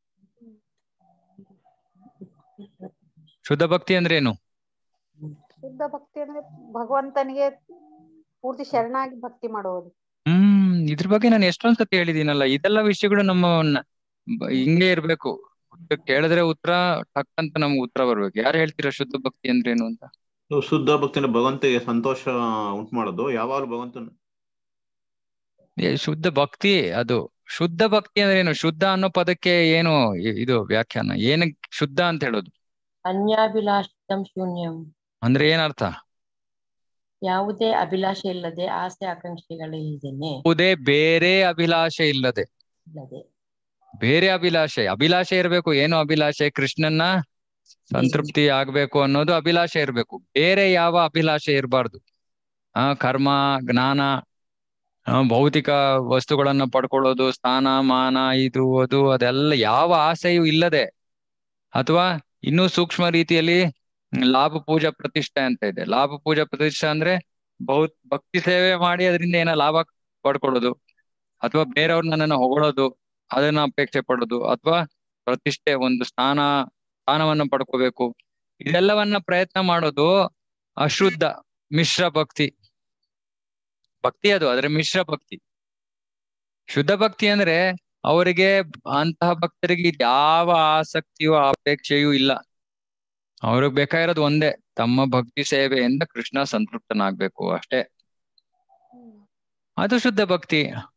ಶುದ್ಧ ಭಕ್ತಿ ಅಂದ್ರೇನು? ಶುದ್ಧ ಭಕ್ತಿ ಅಂದ್ರೆ ಭಗವಂತನಿಗೆ ಪೂರ್ತಿ ಶರಣಾಗಿ ಭಕ್ತಿ ಮಾಡುವುದು. ಹ್ಮ್ ಇದ್ರ ಬಗ್ಗೆ ನಾನು ಎಷ್ಟೊಂದ್ ಸತಿ ಹೇಳಿದೀನಲ್ಲ. ಇದೆಲ್ಲ ವಿಷಯಗಳು ನಮ್ಮ ಹಿಂಗೆ ಇರ್ಬೇಕು. ಕೇಳಿದ್ರೆ ಉತ್ತರ ಟಕ್ ಅಂತ ನಮ್ಗೆ ಉತ್ತರ ಬರ್ಬೇಕು. ಯಾರು ಹೇಳ್ತೀರಾ ಶುದ್ಧ ಭಕ್ತಿ ಅಂದ್ರೇನು ಅಂತ? ಶುದ್ಧ ಭಕ್ತಿನ ಭಗವಂತಗೆ ಸಂತೋಷ ಉಂಟು ಮಾಡೋದು ಯಾವಾಗಲೂ ಭಗವಂತನ ಶುದ್ಧ ಭಕ್ತಿ. ಅದು ಶುದ್ಧ ಭಕ್ತಿ ಅಂದ್ರೆ ಏನು? ಶುದ್ಧ ಅನ್ನೋ ಪದಕ್ಕೆ ಏನು ಇದು ವ್ಯಾಖ್ಯಾನ? ಏನ್ ಶುದ್ಧ ಅಂತ ಹೇಳೋದು? ಅನ್ಯಾಭಿಲಾಷಿತಂ ಶೂನ್ಯಂ ಅಂದ್ರೆ ಏನರ್ಥ? ಯಾವುದೇ ಅಭಿಲಾಷೆ ಇಲ್ಲದೆ, ಆಸೆ ಆಕಾಂಕ್ಷೆಗಳಿಲ್ಲದೇನೆ. ಯಾವುದೇ ಬೇರೆ ಅಭಿಲಾಷೆ ಇಲ್ಲದೆ. ಇಲ್ಲದೆ ಬೇರೆ ಅಭಿಲಾಷೆ ಅಭಿಲಾಷೆ ಇರ್ಬೇಕು. ಏನು ಅಭಿಲಾಷೆ? ಕೃಷ್ಣನ್ನ ಸಂತೃಪ್ತಿ ಆಗ್ಬೇಕು ಅನ್ನೋದು ಅಭಿಲಾಷೆ ಇರ್ಬೇಕು. ಬೇರೆ ಯಾವ ಅಭಿಲಾಷೆ ಇರಬಾರ್ದು. ಆ ಕರ್ಮ, ಜ್ಞಾನ, ಭೌತಿಕ ವಸ್ತುಗಳನ್ನ ಪಡ್ಕೊಳ್ಳೋದು, ಸ್ಥಾನ ಮಾನ, ಇದು ಅದು ಅದೆಲ್ಲ ಯಾವ ಆಸೆಯೂ ಇಲ್ಲದೆ, ಅಥವಾ ಇನ್ನೂ ಸೂಕ್ಷ್ಮ ರೀತಿಯಲ್ಲಿ ಲಾಭ ಪೂಜಾ ಪ್ರತಿಷ್ಠೆ ಅಂತ ಇದೆ. ಲಾಭ ಪೂಜಾ ಪ್ರತಿಷ್ಠೆ ಅಂದ್ರೆ ಭೌ ಭಕ್ತಿ ಸೇವೆ ಮಾಡಿ ಅದರಿಂದ ಏನೋ ಲಾಭ ಪಡ್ಕೊಳ್ಳೋದು, ಅಥವಾ ಬೇರೆಯವ್ರ ನನ್ನನ್ನು ಹೊಗಳೋದು, ಅದನ್ನ ಅಪೇಕ್ಷೆ ಪಡೋದು, ಅಥವಾ ಪ್ರತಿಷ್ಠೆ, ಒಂದು ಸ್ಥಾನ ಸ್ಥಾನವನ್ನ ಪಡ್ಕೋಬೇಕು, ಇದೆಲ್ಲವನ್ನ ಪ್ರಯತ್ನ ಮಾಡೋದು ಅಶುದ್ಧ ಮಿಶ್ರ ಭಕ್ತಿ. ಭಕ್ತಿ ಅದು, ಆದ್ರೆ ಮಿಶ್ರ ಭಕ್ತಿ. ಶುದ್ಧ ಭಕ್ತಿ ಅಂದ್ರೆ ಅವರಿಗೆ, ಅಂತಹ ಭಕ್ತರಿಗೆ ಯಾವ ಆಸಕ್ತಿಯೋ ಅಪೇಕ್ಷೆಯೂ ಇಲ್ಲ. ಅವ್ರಿಗೆ ಬೇಕಾಗಿರೋದು ಒಂದೇ, ತಮ್ಮ ಭಕ್ತಿ ಸೇವೆಯಿಂದ ಕೃಷ್ಣ ಸಂತೃಪ್ತನಾಗ್ಬೇಕು ಅಷ್ಟೇ. ಅದು ಶುದ್ಧ ಭಕ್ತಿ.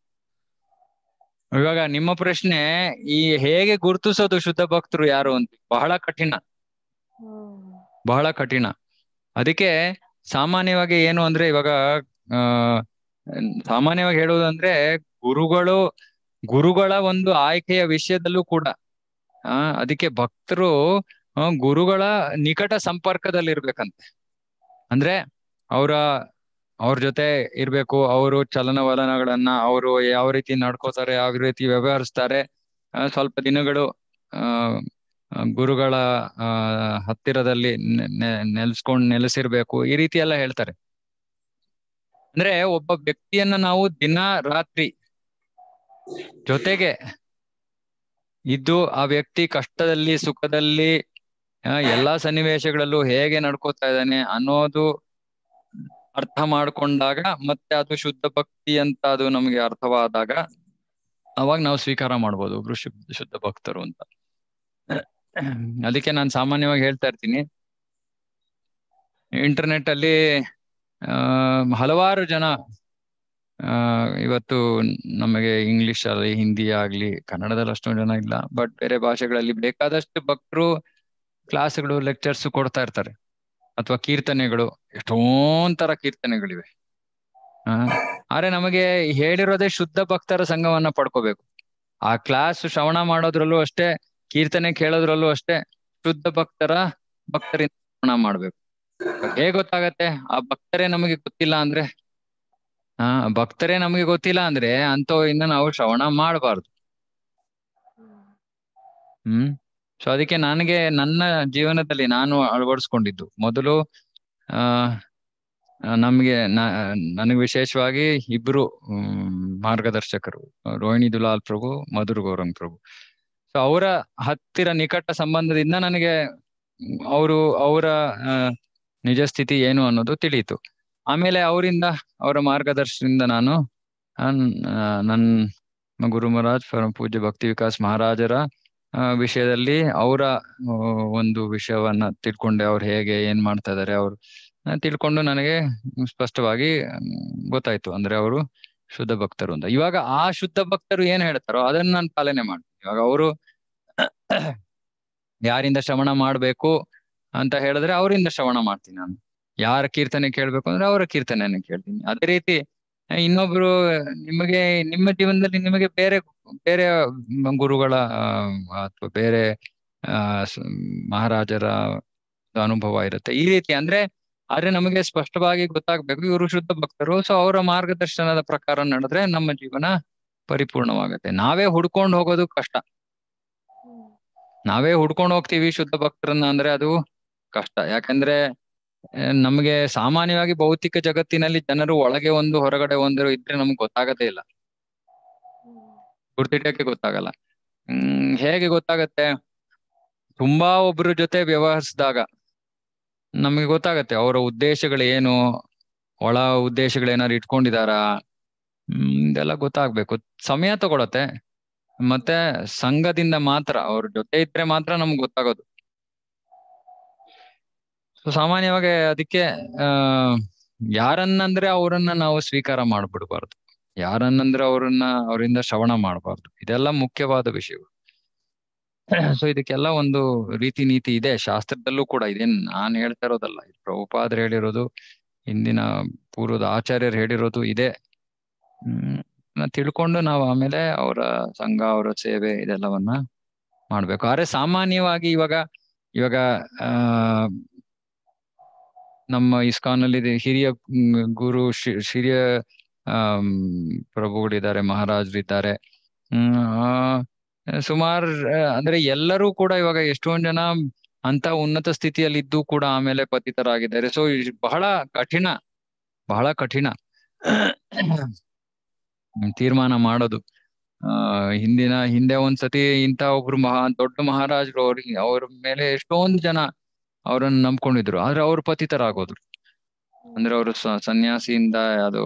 ಇವಾಗ ನಿಮ್ಮ ಪ್ರಶ್ನೆ, ಈ ಹೇಗೆ ಗುರುತಿಸೋದು ಶುದ್ಧ ಭಕ್ತರು ಯಾರು ಅಂತ? ಬಹಳ ಕಠಿಣ, ಬಹಳ ಕಠಿಣ. ಅದಕ್ಕೆ ಸಾಮಾನ್ಯವಾಗಿ ಏನು ಅಂದ್ರೆ, ಇವಾಗ ಆ ಸಾಮಾನ್ಯವಾಗಿ ಹೇಳುವುದು ಅಂದ್ರೆ, ಗುರುಗಳು ಗುರುಗಳ ಒಂದು ಆಯ್ಕೆಯ ವಿಷಯದಲ್ಲೂ ಕೂಡ ಆ ಅದಕ್ಕೆ ಭಕ್ತರು ಗುರುಗಳ ನಿಕಟ ಸಂಪರ್ಕದಲ್ಲಿರ್ಬೇಕಂತೆ. ಅಂದ್ರೆ ಅವರ ಅವ್ರ ಜೊತೆ ಇರ್ಬೇಕು. ಅವರು ಚಲನವಲನಗಳನ್ನ, ಅವರು ಯಾವ ರೀತಿ ನಡ್ಕೋತಾರೆ, ಯಾವ ರೀತಿ ವ್ಯವಹರಿಸ್ತಾರೆ, ಸ್ವಲ್ಪ ದಿನಗಳು ಆ ಗುರುಗಳ ಆ ಹತ್ತಿರದಲ್ಲಿ ನೆಲೆಸ್ಕೊಂಡ್ ನೆಲೆಸಿರ್ಬೇಕು. ಈ ರೀತಿ ಎಲ್ಲ ಹೇಳ್ತಾರೆ. ಅಂದ್ರೆ ಒಬ್ಬ ವ್ಯಕ್ತಿಯನ್ನ ನಾವು ದಿನ ರಾತ್ರಿ ಜೊತೆಗೆ ಇದ್ದು, ಆ ವ್ಯಕ್ತಿ ಕಷ್ಟದಲ್ಲಿ ಸುಖದಲ್ಲಿ ಎಲ್ಲಾ ಸನ್ನಿವೇಶಗಳಲ್ಲೂ ಹೇಗೆ ನಡ್ಕೋತಾ ಇದ್ದಾನೆ ಅನ್ನೋದು ಅರ್ಥ ಮಾಡ್ಕೊಂಡಾಗ, ಮತ್ತೆ ಅದು ಶುದ್ಧ ಭಕ್ತಿ ಅಂತ ಅದು ನಮ್ಗೆ ಅರ್ಥವಾದಾಗ, ಅವಾಗ ನಾವು ಸ್ವೀಕಾರ ಮಾಡ್ಬೋದು ಒಬ್ರು ಶುದ್ಧ ಶುದ್ಧ ಭಕ್ತರು ಅಂತ. ಅದಕ್ಕೆ ನಾನು ಸಾಮಾನ್ಯವಾಗಿ ಹೇಳ್ತಾ ಇರ್ತೀನಿ, ಇಂಟರ್ನೆಟ್ ಅಲ್ಲಿ ಆ ಹಲವಾರು ಜನ ಆ ಇವತ್ತು ನಮಗೆ ಇಂಗ್ಲಿಷ್ ಅಲ್ಲಿ ಹಿಂದಿ ಆಗ್ಲಿ ಕನ್ನಡದಲ್ಲಿ ಅಷ್ಟೊಂದು ಜನ ಇಲ್ಲ, ಬಟ್ ಬೇರೆ ಭಾಷೆಗಳಲ್ಲಿ ಬೇಕಾದಷ್ಟು ಭಕ್ತರು ಕ್ಲಾಸ್ಗಳು ಲೆಕ್ಚರ್ಸ್ ಕೊಡ್ತಾ ಇರ್ತಾರೆ. ಅಥವಾ ಕೀರ್ತನೆಗಳು, ಎಷ್ಟೊಂದ್ ತರ ಕೀರ್ತನೆಗಳಿವೆ. ಆ ಆದ್ರೆ ನಮಗೆ ಹೇಳಿರೋದೇ ಶುದ್ಧ ಭಕ್ತರ ಸಂಘವನ್ನ ಪಡ್ಕೋಬೇಕು. ಆ ಕ್ಲಾಸ್ ಶ್ರವಣ ಮಾಡೋದ್ರಲ್ಲೂ ಅಷ್ಟೇ, ಕೀರ್ತನೆ ಕೇಳೋದ್ರಲ್ಲೂ ಅಷ್ಟೇ ಶುದ್ಧ ಭಕ್ತರ ಭಕ್ತರಿಂದ ಶ್ರವಣ ಮಾಡ್ಬೇಕು. ಹೇಗ್ ಗೊತ್ತಾಗತ್ತೆ? ಆ ಭಕ್ತರೇ ನಮಗೆ ಗೊತ್ತಿಲ್ಲ ಅಂದ್ರೆ, ಆ ಭಕ್ತರೇ ನಮಗೆ ಗೊತ್ತಿಲ್ಲ ಅಂದ್ರೆ ಅಂತವ್ರಿಂದ ನಾವು ಶ್ರವಣ ಮಾಡಬಾರ್ದು. ಹ್ಮ್ ಸೊ ಅದಕ್ಕೆ ನನಗೆ ನನ್ನ ಜೀವನದಲ್ಲಿ ನಾನು ಅಳವಡಿಸ್ಕೊಂಡಿದ್ದು ಮೊದಲು ಆ ನಮ್ಗೆ ನನಗೆ ವಿಶೇಷವಾಗಿ ಇಬ್ರು ಮಾರ್ಗದರ್ಶಕರು, ರೋಹಿಣಿ ದುಲಾಲ್ ಪ್ರಭು, ಮಧುರ್ ಗೌರಂಗ್ ಪ್ರಭು. ಸೊ ಅವರ ಹತ್ತಿರ ನಿಕಟ ಸಂಬಂಧದಿಂದ ನನಗೆ ಅವರು ಅವರ ನಿಜ ಸ್ಥಿತಿ ಏನು ಅನ್ನೋದು ತಿಳಿಯಿತು. ಆಮೇಲೆ ಅವರಿಂದ, ಅವರ ಮಾರ್ಗದರ್ಶನದಿಂದ ನಾನು ನನ್ನ ಗುರು ಮಹಾರಾಜ್ ಪರಮ ಪೂಜ್ಯ ಭಕ್ತಿ ವಿಕಾಸ್ ಮಹಾರಾಜರ ವಿಷಯದಲ್ಲಿ ಅವರ ಒಂದು ವಿಷಯವನ್ನ ತಿಳ್ಕೊಂಡೆ. ಅವ್ರು ಹೇಗೆ ಏನ್ ಮಾಡ್ತಾ ಇದಾರೆ ಅವ್ರು ತಿಳ್ಕೊಂಡು ನನಗೆ ಸ್ಪಷ್ಟವಾಗಿ ಗೊತ್ತಾಯ್ತು, ಅಂದ್ರೆ ಅವರು ಶುದ್ಧ ಭಕ್ತರು ಅಂತ. ಇವಾಗ ಆ ಶುದ್ಧ ಭಕ್ತರು ಏನ್ ಹೇಳ್ತಾರೋ ಅದನ್ನ ನಾನು ಪಾಲನೆ ಮಾಡ್ತೀನಿ. ಇವಾಗ ಅವರು ಯಾರಿಂದ ಶ್ರವಣ ಮಾಡ್ಬೇಕು ಅಂತ ಹೇಳಿದ್ರೆ ಅವರಿಂದ ಶ್ರವಣ ಮಾಡ್ತೀನಿ ನಾನು. ಯಾರ ಕೀರ್ತನೆ ಕೇಳ್ಬೇಕು ಅಂದ್ರೆ ಅವರ ಕೀರ್ತನೆಯನ್ನು ಕೇಳ್ತೀನಿ. ಅದೇ ರೀತಿ ಇನ್ನೊಬ್ರು ನಿಮಗೆ ನಿಮ್ಮ ಜೀವನದಲ್ಲಿ ನಿಮಗೆ ಬೇರೆ ಬೇರೆ ಗುರುಗಳ ಅಥವಾ ಬೇರೆ ಆ ಮಹಾರಾಜರ ಅನುಭವ ಇರುತ್ತೆ. ಈ ರೀತಿ ಅಂದ್ರೆ ಆದ್ರೆ ನಮಗೆ ಸ್ಪಷ್ಟವಾಗಿ ಗೊತ್ತಾಗ್ಬೇಕು ಇವರು ಶುದ್ಧ ಭಕ್ತರು. ಸೊ ಅವರ ಮಾರ್ಗದರ್ಶನದ ಪ್ರಕಾರ ನಡೆದ್ರೆ ನಮ್ಮ ಜೀವನ ಪರಿಪೂರ್ಣವಾಗುತ್ತೆ. ನಾವೇ ಹುಡ್ಕೊಂಡು ಹೋಗೋದು ಕಷ್ಟ. ನಾವೇ ಹುಡ್ಕೊಂಡು ಹೋಗ್ತೀವಿ ಶುದ್ಧ ಭಕ್ತರನ್ನ ಅಂದ್ರೆ ಅದು ಕಷ್ಟ. ಯಾಕಂದ್ರೆ ನಮ್ಗೆ ಸಾಮಾನ್ಯವಾಗಿ ಭೌತಿಕ ಜಗತ್ತಿನಲ್ಲಿ ಜನರು ಒಳಗೆ ಒಂದು ಹೊರಗಡೆ ಒಂದು ಇದ್ರೆ ನಮ್ಗೆ ಗೊತ್ತಾಗದೇ ಇಲ್ಲ, ಗುರ್ತಿಡಕ್ಕೆ ಗೊತ್ತಾಗಲ್ಲ. ಹ್ಮ್ ಹೇಗೆ ಗೊತ್ತಾಗತ್ತೆ? ತುಂಬಾ ಒಬ್ರ ಜೊತೆ ವ್ಯವಹರಿಸಿದಾಗ ನಮ್ಗೆ ಗೊತ್ತಾಗತ್ತೆ ಅವರ ಉದ್ದೇಶಗಳೇನು, ಒಳ ಉದ್ದೇಶಗಳೇನಾದ್ರು ಇಟ್ಕೊಂಡಿದಾರಾ, ಹ್ಮ್ ಇದೆಲ್ಲ ಗೊತ್ತಾಗ್ಬೇಕು. ಸಮಯ ತಗೊಳತ್ತೆ. ಮತ್ತೆ ಸಂಘದಿಂದ ಮಾತ್ರ, ಅವ್ರ ಜೊತೆ ಇದ್ರೆ ಮಾತ್ರ ನಮ್ಗೆ ಗೊತ್ತಾಗೋದು. ಸೊ ಸಾಮಾನ್ಯವಾಗಿ ಅದಕ್ಕೆ ಆ ಯಾರನ್ನಂದ್ರೆ ಅವರನ್ನ ನಾವು ಸ್ವೀಕಾರ ಮಾಡ್ಬಿಡ್ಬಾರ್ದು, ಯಾರನ್ನಂದ್ರೆ ಅವ್ರನ್ನ ಅವರಿಂದ ಶ್ರವಣ ಮಾಡಬಾರ್ದು. ಇದೆಲ್ಲ ಮುಖ್ಯವಾದ ವಿಷಯಗಳು. ಸೊ ಇದಕ್ಕೆಲ್ಲ ಒಂದು ರೀತಿ ನೀತಿ ಇದೆ, ಶಾಸ್ತ್ರದಲ್ಲೂ ಕೂಡ. ಇದೇನ್ ನಾನ್ ಹೇಳ್ತಾ ಇರೋದಲ್ಲ, ಪ್ರಭುಪಾದರು ಹೇಳಿರೋದು, ಹಿಂದಿನ ಪೂರ್ವದ ಆಚಾರ್ಯರು ಹೇಳಿರೋದು ಇದೆ. ಹ್ಮ್ ತಿಳ್ಕೊಂಡು ನಾವು ಆಮೇಲೆ ಅವರ ಸಂಘ, ಅವರ ಸೇವೆ ಇದೆಲ್ಲವನ್ನ ಮಾಡ್ಬೇಕು. ಆದ್ರೆ ಸಾಮಾನ್ಯವಾಗಿ ಇವಾಗ ಇವಾಗ ಆ ನಮ್ಮ ಇಸ್ಕಾನಲ್ಲಿ ಹಿರಿಯ ಗುರು ಹಿರಿಯ ಆ ಪ್ರಭುಗಳಿದ್ದಾರೆ, ಮಹಾರಾಜರಿದ್ದಾರೆ. ಹ್ಮ್ ಸುಮಾರು ಅಂದ್ರೆ ಎಲ್ಲರೂ ಕೂಡ ಇವಾಗ ಎಷ್ಟೊಂದ್ ಜನ ಅಂತ ಉನ್ನತ ಸ್ಥಿತಿಯಲ್ಲಿ ಇದ್ದು ಕೂಡ ಆಮೇಲೆ ಪತಿತರಾಗಿದ್ದಾರೆ. ಸೊ ಬಹಳ ಕಠಿಣ, ಬಹಳ ಕಠಿಣ ತೀರ್ಮಾನ ಮಾಡೋದು. ಆ ಹಿಂದಿನ ಹಿಂದೆ ಒಂದ್ಸತಿ ಇಂತ ಒಬ್ರು ಮಹಾ ದೊಡ್ಡ ಮಹಾರಾಜರು, ಅವ್ರಿಗೆ ಅವ್ರ ಮೇಲೆ ಎಷ್ಟೊಂದು ಜನ ಅವ್ರನ್ನ ನಂಬ್ಕೊಂಡಿದ್ರು, ಆದ್ರೆ ಅವ್ರು ಪತಿತರಾಗೋದ್ರು. ಅಂದ್ರೆ ಅವರು ಸನ್ಯಾಸಿಯಿಂದ ಅದು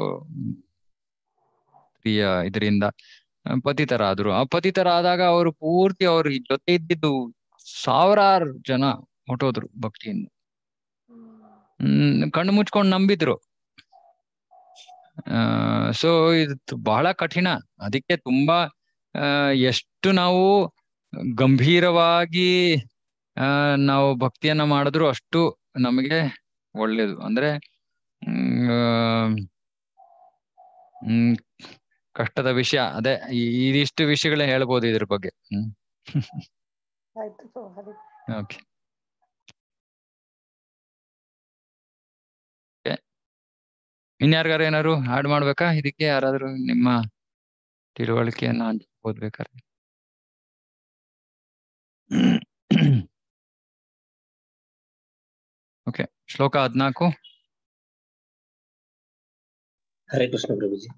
ಪ್ರಿಯ ಇದರಿಂದ ಪತಿತರಾದ್ರು. ಆ ಪತಿತರಾದಾಗ ಅವರು ಪೂರ್ತಿ ಅವ್ರ ಜೊತೆ ಇದ್ದಿದ್ದು ಸಾವಿರಾರು ಜನ ಹೊಟ್ಟೋದ್ರು ಭಕ್ತಿಯಿಂದ. ಹ್ಮ್ ಕಣ್ಣು ಮುಚ್ಕೊಂಡು ನಂಬಿದ್ರು. ಆ ಸೊ ಇದು ಬಹಳ ಕಠಿಣ. ಅದಕ್ಕೆ ತುಂಬಾ ಆ ಎಷ್ಟು ನಾವು ಗಂಭೀರವಾಗಿ ಆ ನಾವು ಭಕ್ತಿಯನ್ನ ಮಾಡಿದ್ರು ಅಷ್ಟು ನಮಗೆ ಒಳ್ಳೇದು. ಅಂದ್ರೆ ಹ್ಮ್ ಹ್ಮ್ ಕಷ್ಟದ ವಿಷಯ ಅದೇ. ಇದಿಷ್ಟು ವಿಷಯಗಳೇ ಹೇಳ್ಬೋದು ಇದ್ರ ಬಗ್ಗೆ. ಹ್ಮ್ ಓಕೆ ಇನ್ಯಾರಿಗಾರು ಏನಾದ್ರು ಆಡ್ ಮಾಡ್ಬೇಕಾ ಇದಕ್ಕೆ? ಯಾರಾದ್ರೂ ನಿಮ್ಮ ತಿಳುವಳಿಕೆಯನ್ನ ಓದ್ಬೇಕಾರೆ? ಓಕೆ, ಶ್ಲೋಕ ಹದ್ನಾಲ್ಕು. ಹರೇ ಕೃಷ್ಣ ಪ್ರಭುಜಿ.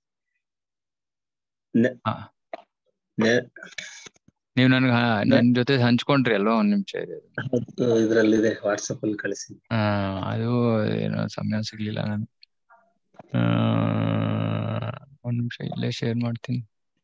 ನೀವು ನನ್ಗೆ ನನ್ ಜೊತೆ ಹಂಚ್ಕೊಂಡ್ರಿ ಅಲ್ವಾ ಒಂದ್ ನಿಮಿಷ? ಇದ್ರಲ್ಲಿದೆ, ವಾಟ್ಸಪ್ ಅಲ್ಲಿ ಕಳಿಸಿ. ಹಾ ಅದು ಏನೋ ಸಮಯ ಸಿಗ್ಲಿಲ್ಲ ನಾನು. ಆ ಒಂದ್ ನಿಮಿಷ ಇಲ್ಲೇ ಶೇರ್ ಮಾಡ್ತೀನಿ.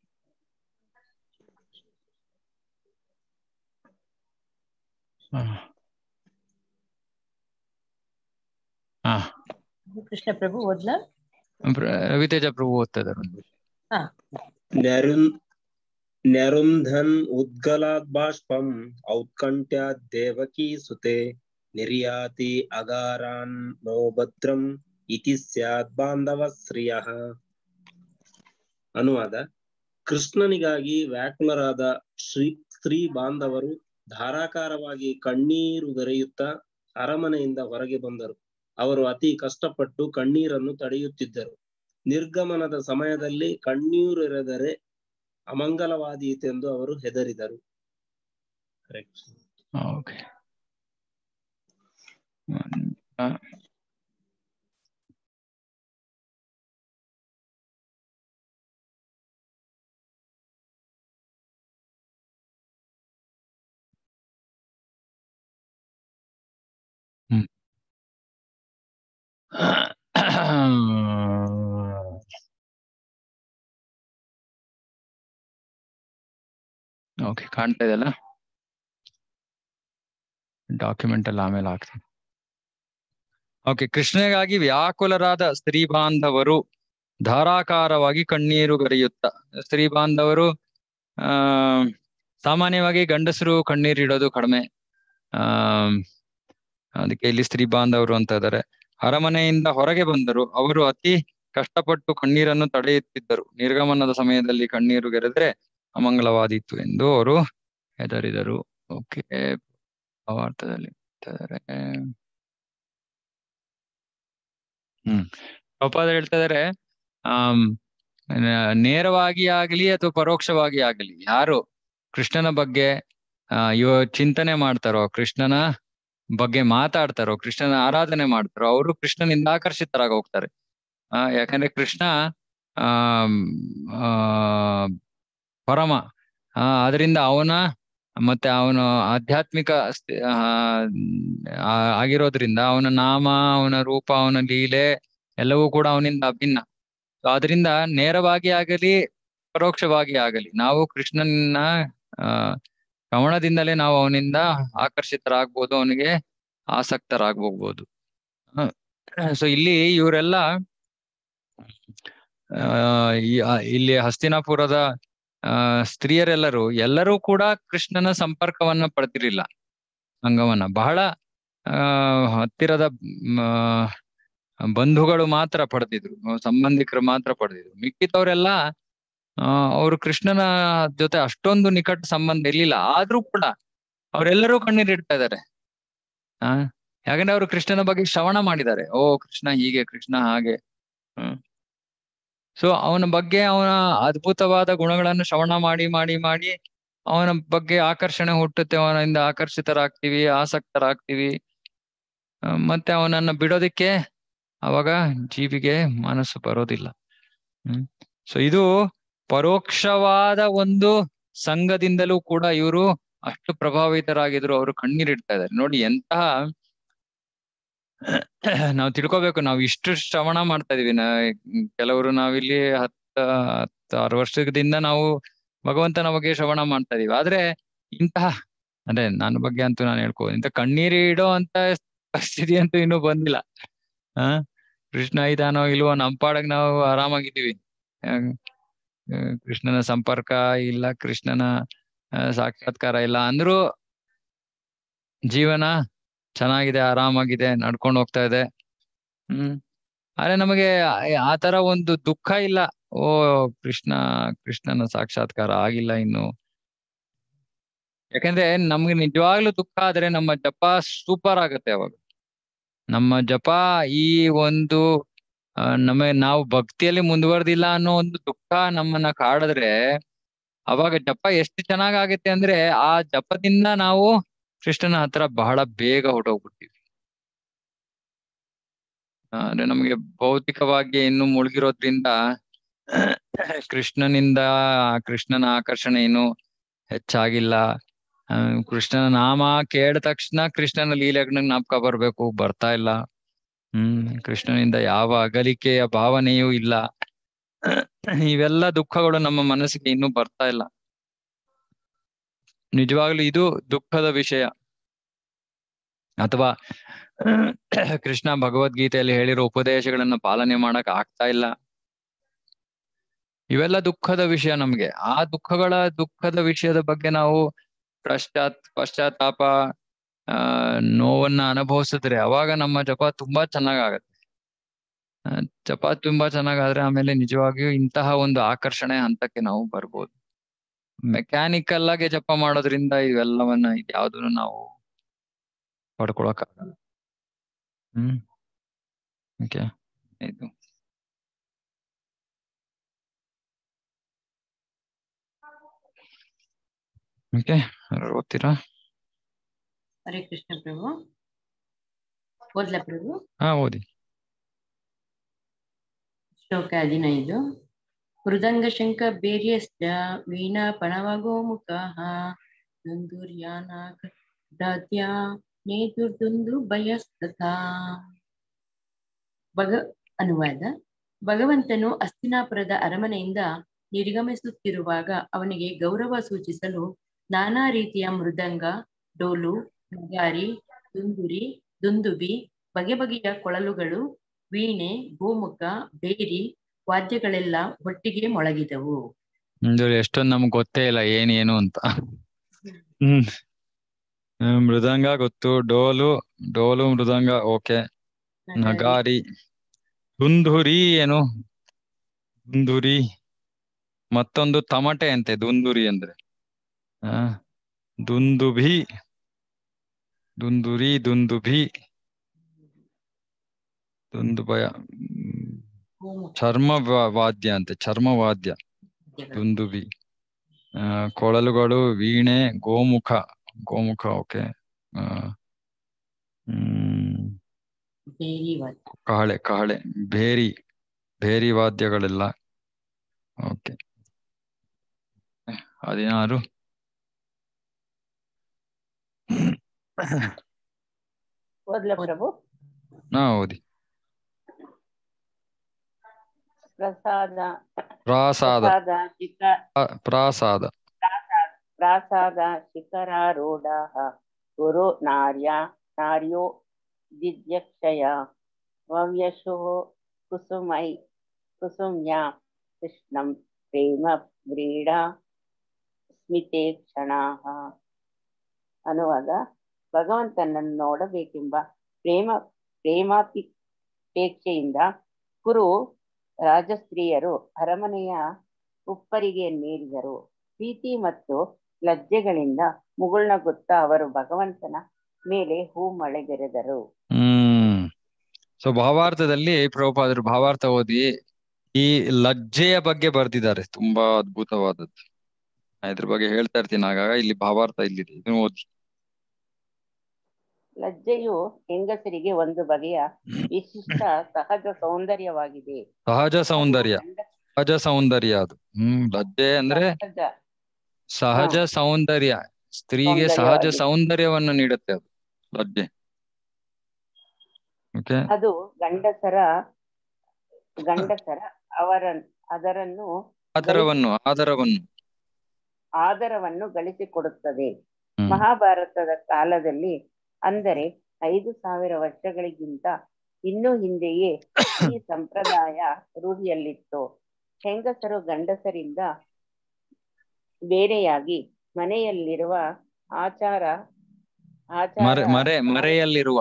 ಹಾ ಹಾ ಕೃಷ್ಣ ಪ್ರಭು ಓದ್ಲಾ? ರವಿತೇಜ ಪ್ರಭು ಓದ್ತಾ ಇದ್ದಾರೆ. ಹಾ ನ್ಯರುನ್ ನ್ಯರುಂಧನ್ ಉದ್ಗಲಾದ್ ಬಾಷ್ಪಂ ಔತ್ಕಂಠ್ಯಾದ್ ದೇವಕೀ ಸುತೆ ನಿರ್ಯಾತಿ ಅಗಾರಾನ್ ನೋ ಭದ್ರಂ ಇತಿ ಸ್ಯಾದ್ ಬಾಂಧವ ಶ್ರಿಯಃ. ಅನುವಾದ: ಕೃಷ್ಣನಿಗಾಗಿ ವ್ಯಾಕುಲರಾದ ಶ್ರೀ ಸ್ತ್ರೀ ಬಾಂಧವರು ಧಾರಾಕಾರವಾಗಿ ಕಣ್ಣೀರುಗರೆಯುತ್ತಾ ಅರಮನೆಯಿಂದ ಹೊರಗೆ ಬಂದರು. ಅವರು ಅತಿ ಕಷ್ಟಪಟ್ಟು ಕಣ್ಣೀರನ್ನು ತಡೆಯುತ್ತಿದ್ದರು. ನಿರ್ಗಮನದ ಸಮಯದಲ್ಲಿ ಕಣ್ಣೀರೆರೆದರೆ ಅಮಂಗಲವಾದೀತೆಂದು ಅವರು ಹೆದರಿದರು. ಓಕೆ. ಹ್ಮ್ ಓಕೆ, ಕಾಣ್ತಾ ಇದೆಯಲ್ಲ ಡಾಕ್ಯುಮೆಂಟ್ ಅಲ್ಲಿ ಆಮೇಲೆ ಹಾಕ್ತೀನಿ. ಓಕೆ. ಕೃಷ್ಣನಿಗಾಗಿ ವ್ಯಾಕುಲರಾದ ಸ್ತ್ರೀ ಬಾಂಧವರು ಧಾರಾಕಾರವಾಗಿ ಕಣ್ಣೀರುಗರೆಯುತ್ತ. ಸ್ತ್ರೀ ಬಾಂಧವರು ಆ ಸಾಮಾನ್ಯವಾಗಿ ಗಂಡಸರು ಕಣ್ಣೀರಿಡೋದು ಕಡಿಮೆ. ಆ ಅದಕ್ಕೆ ಇಲ್ಲಿ ಸ್ತ್ರೀ ಬಾಂಧವರು ಅಂತ ಇದ್ದಾರೆ. ಅರಮನೆಯಿಂದ ಹೊರಗೆ ಬಂದರು. ಅವರು ಅತಿ ಕಷ್ಟಪಟ್ಟು ಕಣ್ಣೀರನ್ನು ತಡೆಯುತ್ತಿದ್ದರು. ನಿರ್ಗಮನದ ಸಮಯದಲ್ಲಿ ಕಣ್ಣೀರುಗೆರೆದ್ರೆ ಅಮಂಗಲವಾದೀತು ಎಂದು ಅವರು ಹೆದರಿದರು. ಓಕೆ, ಭಾವಾರ್ಥದಲ್ಲಿ ಹ್ಮ್ ಪ್ರಭುಪಾದ ಹೇಳ್ತಾ ಇದಾರೆ, ಆಮ್ ನೇರವಾಗಿ ಆಗ್ಲಿ ಅಥವಾ ಪರೋಕ್ಷವಾಗಿ ಆಗಲಿ ಯಾರು ಕೃಷ್ಣನ ಬಗ್ಗೆ ಆ ಇವ ಚಿಂತನೆ ಮಾಡ್ತಾರೋ, ಕೃಷ್ಣನ ಬಗ್ಗೆ ಮಾತಾಡ್ತಾರೋ, ಕೃಷ್ಣನ ಆರಾಧನೆ ಮಾಡ್ತಾರೋ, ಅವರು ಕೃಷ್ಣನಿಂದ ಆಕರ್ಷಿತರಾಗಿ ಹೋಗ್ತಾರೆ. ಆ ಯಾಕಂದ್ರೆ ಕೃಷ್ಣ ಆ ಆ ಪರಮ ಆ ಅದರಿಂದ ಅವನ ಮತ್ತೆ ಅವನು ಆಧ್ಯಾತ್ಮಿಕ ಆಗಿರೋದ್ರಿಂದ ಅವನ ನಾಮ, ಅವನ ರೂಪ, ಅವನ ಲೀಲೆ ಎಲ್ಲವೂ ಕೂಡ ಅವನಿಂದ ಅಭಿನ್ನ. ಆದ್ರಿಂದ ನೇರವಾಗಿ ಆಗಲಿ ಪರೋಕ್ಷವಾಗಿ ಆಗಲಿ ನಾವು ಕೃಷ್ಣನ ಆ ಕವಣದಿಂದಲೇ ನಾವು ಅವನಿಂದ ಆಕರ್ಷಿತರಾಗ್ಬೋದು, ಅವನಿಗೆ ಆಸಕ್ತರಾಗ್ಬೋಗ್ಬೋದು. ಸೊ ಇಲ್ಲಿ ಇವರೆಲ್ಲ ಆ ಇಲ್ಲಿ ಹಸ್ತಿನಾಪುರದ ಆ ಸ್ತ್ರೀಯರೆಲ್ಲರೂ ಎಲ್ಲರೂ ಕೂಡ ಕೃಷ್ಣನ ಸಂಪರ್ಕವನ್ನ ಪಡೆದಿರಲಿಲ್ಲ. ಅಂಗವನ್ನ ಬಹಳ ಆ ಹತ್ತಿರದ ಬಂಧುಗಳು ಮಾತ್ರ ಪಡೆದಿದ್ರು, ಸಂಬಂಧಿಕರು ಮಾತ್ರ ಪಡೆದಿದ್ರು. ಮಿಕ್ಕಿದವರೆಲ್ಲ ಆ ಅವರು ಕೃಷ್ಣನ ಜೊತೆ ಅಷ್ಟೊಂದು ನಿಕಟ ಸಂಬಂಧ ಇರ್ಲಿಲ್ಲ. ಆದ್ರೂ ಕೂಡ ಅವರೆಲ್ಲರೂ ಕಣ್ಣೀರಿಡ್ತಾ ಇದ್ದಾರೆ. ಆ ಯಾಕಂದ್ರೆ ಅವರು ಕೃಷ್ಣನ ಬಗ್ಗೆ ಶ್ರವಣ ಮಾಡಿದ್ದಾರೆ. ಓ ಕೃಷ್ಣ ಹೀಗೆ, ಕೃಷ್ಣ ಹಾಗೆ. ಹ್ಮ್ ಸೊ ಅವನ ಬಗ್ಗೆ ಅವನ ಅದ್ಭುತವಾದ ಗುಣಗಳನ್ನು ಶ್ರವಣ ಮಾಡಿ ಮಾಡಿ ಮಾಡಿ ಅವನ ಬಗ್ಗೆ ಆಕರ್ಷಣೆ ಹುಟ್ಟುತ್ತೆ. ಅವನಿಂದ ಆಕರ್ಷಿತರಾಗ್ತೀವಿ, ಆಸಕ್ತರಾಗ್ತೀವಿ. ಮತ್ತೆ ಅವನನ್ನ ಬಿಡೋದಿಕ್ಕೆ ಅವಾಗ ಜೀವಿಗೆ ಮನಸ್ಸು ಬರೋದಿಲ್ಲ. ಹ್ಮ್ ಸೊ ಇದು ಪರೋಕ್ಷವಾದ ಒಂದು ಸಂಘದಿಂದಲೂ ಕೂಡ ಇವರು ಅಷ್ಟು ಪ್ರಭಾವಿತರಾಗಿದ್ರು. ಅವರು ಕಣ್ಣೀರಿಡ್ತಾ ಇದ್ದಾರೆ. ನೋಡಿ ಎಂತಹ ನಾವು ತಿಳ್ಕೊಬೇಕು. ನಾವು ಇಷ್ಟು ಶ್ರವಣ ಮಾಡ್ತಾ ಇದೀವಿ. ನ ಕೆಲವರು ನಾವಿಲ್ಲಿ ಹತ್ತ ಹತ್ತಾರು ವರ್ಷದಿಂದ ನಾವು ಭಗವಂತನ ಬಗ್ಗೆ ಶ್ರವಣ ಮಾಡ್ತಾ ಇದೀವಿ. ಆದ್ರೆ ಇಂತಹ ಅದೇ ನನ್ನ ಬಗ್ಗೆ ಅಂತೂ ನಾನು ಹೇಳ್ಕೋ ಇಂತ ಕಣ್ಣೀರು ಇಡೋ ಅಂತ ಪರಿಸ್ಥಿತಿ ಅಂತೂ ಇನ್ನೂ ಬಂದಿಲ್ಲ. ಆ ಕೃಷ್ಣ ಇದಾನೋ ಇಲ್ವೋ ನಮ್ಮ ಪಾಡಗ್ ನಾವು ಆರಾಮಾಗಿದ್ದೀವಿ. ಕೃಷ್ಣನ ಸಂಪರ್ಕ ಇಲ್ಲ, ಕೃಷ್ಣನ ಸಾಕ್ಷಾತ್ಕಾರ ಇಲ್ಲ ಅಂದ್ರೂ ಜೀವನ ಚೆನ್ನಾಗಿದೆ, ಆರಾಮಾಗಿದೆ, ನಡ್ಕೊಂಡು ಹೋಗ್ತಾ ಇದೆ. ಹ್ಮ್ ಆದ್ರೆ ನಮಗೆ ಆ ತರ ಒಂದು ದುಃಖ ಇಲ್ಲ. ಓ ಕೃಷ್ಣ ಕೃಷ್ಣನ ಸಾಕ್ಷಾತ್ಕಾರ ಆಗಿಲ್ಲ ಇನ್ನು. ಯಾಕಂದ್ರೆ ನಮ್ಗೆ ನಿಜವಾಗ್ಲೂ ದುಃಖ ಆದ್ರೆ ನಮ್ಮ ಜಪ ಸೂಪರ್ ಆಗತ್ತೆ. ಅವಾಗ ನಮ್ಮ ಜಪ ಈ ಒಂದು ನಮ್ಮ ನಾವು ಭಕ್ತಿಯಲ್ಲಿ ಮುಂದುವರೆದಿಲ್ಲ ಅನ್ನೋ ಒಂದು ದುಃಖ ನಮ್ಮನ್ನ ಕಾಡಿದ್ರೆ ಅವಾಗ ಜಪ ಎಷ್ಟು ಚೆನ್ನಾಗ್ ಆಗತ್ತೆ ಅಂದ್ರೆ ಆ ಜಪದಿಂದ ನಾವು ಕೃಷ್ಣನ ಹತ್ರ ಬಹಳ ಬೇಗ ಹೊರಟೋಗ್ಬಿಡ್ತೀವಿ. ಅಂದ್ರೆ ನಮ್ಗೆ ಭೌತಿಕವಾಗಿ ಇನ್ನು ಮುಳುಗಿರೋದ್ರಿಂದ ಕೃಷ್ಣನಿಂದ ಕೃಷ್ಣನ ಆಕರ್ಷಣೆ ಇನ್ನು ಹೆಚ್ಚಾಗಿಲ್ಲ. ಕೃಷ್ಣನ ನಾಮ ಕೇಳಿದ ತಕ್ಷಣ ಕೃಷ್ಣನ ಲೀಲೆಗಳನ್ನ ಜ್ಞಾಪಕ ಬರ್ಬೇಕು, ಬರ್ತಾ ಇಲ್ಲ. ಹ್ಮ್ ಕೃಷ್ಣನಿಂದ ಯಾವ ಅಗಲಿಕೆಯ ಭಾವನೆಯೂ ಇಲ್ಲ. ಇವೆಲ್ಲ ದುಃಖಗಳು ನಮ್ಮ ಮನಸ್ಸಿಗೆ ಇನ್ನೂ ಬರ್ತಾ ಇಲ್ಲ. ನಿಜವಾಗ್ಲೂ ಇದು ದುಃಖದ ವಿಷಯ. ಅಥವಾ ಕೃಷ್ಣ ಭಗವದ್ಗೀತೆಯಲ್ಲಿ ಹೇಳಿರೋ ಉಪದೇಶಗಳನ್ನ ಪಾಲನೆ ಮಾಡಕ್ ಆಗ್ತಾ ಇಲ್ಲ. ಇವೆಲ್ಲ ದುಃಖದ ವಿಷಯ ನಮ್ಗೆ. ಆ ದುಃಖಗಳ ದುಃಖದ ವಿಷಯದ ಬಗ್ಗೆ ನಾವು ಪಶ್ಚಾತ್ ಪಶ್ಚಾತ್ತಾಪ ಆ ನೋವನ್ನ ಅನುಭವಿಸಿದ್ರೆ ಅವಾಗ ನಮ್ಮ ಜಪ ತುಂಬಾ ಚೆನ್ನಾಗಾಗತ್ತೆ. ಜಪ ತುಂಬಾ ಚೆನ್ನಾಗಾದ್ರೆ ಆಮೇಲೆ ನಿಜವಾಗಿಯೂ ಇಂತಹ ಒಂದು ಆಕರ್ಷಣೆ ಹಂತಕ್ಕೆ ನಾವು ಬರ್ಬೋದು. ಮೆಕ್ಯಾನಿಕಲ್ ಆಗಿ ಜಪ ಮಾಡೋದ್ರಿಂದ ಇವೆಲ್ಲವನ್ನ ಇದ್ಯಾವುದನ್ನು ನಾವು ಪಡ್ಕೊಳಕ್ಕಾಗಲ್ಲ. ಹ್ಮ್ ಓಕೆ ಇದು ಓಕೆ ಓದ್ತೀರಾ? ಹರೇ ಕೃಷ್ಣ ಪ್ರಭು. ಓದ್ಲಾ ಪ್ರಭು? ಹಾ ಓದಿ. ಶ್ಲೋಕ ಹದಿನೈದು. ಮೃದಂಗ ಶಂಖ ಬೇರ್ಯಶ್ಚ ವೀಣಾ ಪಣವಗೋ ಮುಖಃ ದುಂದುರ್ಯಾನಾಕ ದಾತ್ಯಾ ನೇತುರ್ದುಂದು ಭಯಸ್ತಥಾ. ಭಗ ಅನುವಾದ. ಭಗವಂತನು ಹಸ್ತಿನಾಪುರದ ಅರಮನೆಯಿಂದ ನಿರ್ಗಮಿಸುತ್ತಿರುವಾಗ ಅವನಿಗೆ ಗೌರವ ಸೂಚಿಸಲು ನಾನಾ ರೀತಿಯ ಮೃದಂಗ, ಡೋಲು, ನಗಾರಿ, ದುಂದುರಿ, ದುಂದುಬಿ, ಬಗೆ ಬಗೆಯ ಕೊಳಲುಗಳು, ವೀಣೆ, ಗೋಮುಖ, ಬೇರಿ ವಾದ್ಯಗಳೆಲ್ಲ ಒಟ್ಟಿಗೆ ಮೊಳಗಿದವು. ಎಷ್ಟೊಂದು ನಮ್ಗೆ ಗೊತ್ತೇ ಇಲ್ಲ ಏನೇನು ಅಂತ. ಹ್ಮ್ ಮೃದಂಗ ಗೊತ್ತು, ಡೋಲು ಡೋಲು ಮೃದಂಗ ಓಕೆ, ನಗಾರಿ, ದುಂದುರಿ ಏನು ದುಂದುರಿ, ಮತ್ತೊಂದು ತಮಟೆ ಅಂತೆ ದುಂದುರಿ ಅಂದ್ರೆ. ಆ ದುಂದುಭಿ, ದುಂದುರಿ, ದುಂದುಭಿ, ದುಂದುಭಯ, ಚರ್ಮ ವಾದ್ಯ ಅಂತೆ, ಚರ್ಮವಾದ್ಯ ದುಂದುಭಿ. ಆ ಕೊಳಲುಗಳು, ವೀಣೆ, ಗೋಮುಖ, ಗೋಮುಖ ಓಕೆ, ಹ್ಮ್ ಕಹಳೆ ಕಹಳೆ, ಭೇರಿ, ಭೇರಿ ವಾದ್ಯಗಳೆಲ್ಲ ಓಕೆ. ಹದಿನಾರು. ಓದ್ಲ ಪ್ರಭು? ಹಾ ಓದಿ. ಪ್ರಸಾದ ಪ್ರಾಸಾದ ಪ್ರಸಾದ ಶಿಖ ಪ್ರಾಸಾದ ಪ್ರಾಸಾದ ಶಿಖರಾರೂಢಾಃ ಗುರು ನಾರ್ಯ ನಾರ್ಯೋ ದಿದ್ಯಕ್ಷಯ ವವ್ಯಶುಃ ಕುಸುಮೈ ಕುಸುಮ್ಯಾ ಕೃಷ್ಣಂ ಪ್ರೇಮ ವ್ರೀಡಾ ಸ್ಮಿತೆ ಕ್ಷಣಾಃ. ಅನುವಾದ. ಭಗವಂತನನ್ನು ನೋಡಬೇಕೆಂಬ ಪ್ರೇಮ ಪ್ರೇಮಾಪೇಕ್ಷೆಯಿಂದ ಕುರು ರಾಜಸ್ತ್ರೀಯರು ಅರಮನೆಯ ಉಪ್ಪರಿಗೆಯನ್ನೇರಿದರು. ಪ್ರೀತಿ ಮತ್ತು ಲಜ್ಜೆಗಳಿಂದ ಮುಗುಳ್ನಗುತ್ತಾ ಅವರು ಭಗವಂತನ ಮೇಲೆ ಹೂ ಮಳೆಗೆರೆದರು. ಹ್ಮ್ ಸೊ ಭಾವಾರ್ಥದಲ್ಲಿ ಪ್ರಭುಪಾದರು ಭಾವಾರ್ಥ ಓದಿ ಈ ಲಜ್ಜೆಯ ಬಗ್ಗೆ ಬರ್ದಿದ್ದಾರೆ, ತುಂಬಾ ಅದ್ಭುತವಾದದ್ದು. ಇದ್ರ ಬಗ್ಗೆ ಹೇಳ್ತಾ ಇರ್ತೀನಿ ಆಗಾಗ. ಇಲ್ಲಿ ಭಾವಾರ್ಥ ಇಲ್ಲಿದೆ, ಇದನ್ನು ಓದಿ. ಲಜ್ಜೆಯು ಹೆಂಗಸರಿಗೆ ಒಂದು ಬಗೆಯ ವಿಶಿಷ್ಟ ಸಹಜ ಸೌಂದರ್ಯವಾಗಿದೆ. ಸಹಜ ಸೌಂದರ್ಯ, ಸಹಜ ಸೌಂದರ್ಯ ಅದು. ಹ್ಮ್ ಲಜ್ಜೆ ಅಂದ್ರೆ ಸಹಜ ಸಹಜ ಸೌಂದರ್ಯ, ಸ್ತ್ರೀಗೆ ಸಹಜ ಸೌಂದರ್ಯವನ್ನು ನೀಡುತ್ತೆ ಅದು ಲಜ್ಜೆ. ಓಕೆ. ಅದು ಗಂಡಸರ ಗಂಡಸರ ಅವರ ಅದರನ್ನು ಆದರವನ್ನು ಆದರವನ್ನು ಆದರವನ್ನು ಗಳಿಸಿಕೊಡುತ್ತದೆ. ಮಹಾಭಾರತದ ಕಾಲದಲ್ಲಿ, ಅಂದರೆ ಐದು ಸಾವಿರ ವರ್ಷಗಳಿಗಿಂತ ಇನ್ನೂ ಹಿಂದೆಯೇ ಈ ಸಂಪ್ರದಾಯ ರೂಢಿಯಲ್ಲಿತ್ತು. ಹೆಂಗಸರು ಗಂಡಸರಿಂದ ಬೇರೆಯಾಗಿ ಮನೆಯಲ್ಲಿರುವ ಆಚಾರ ಆಚಾರ ಮರೆ ಮರೆಯಲ್ಲಿರುವ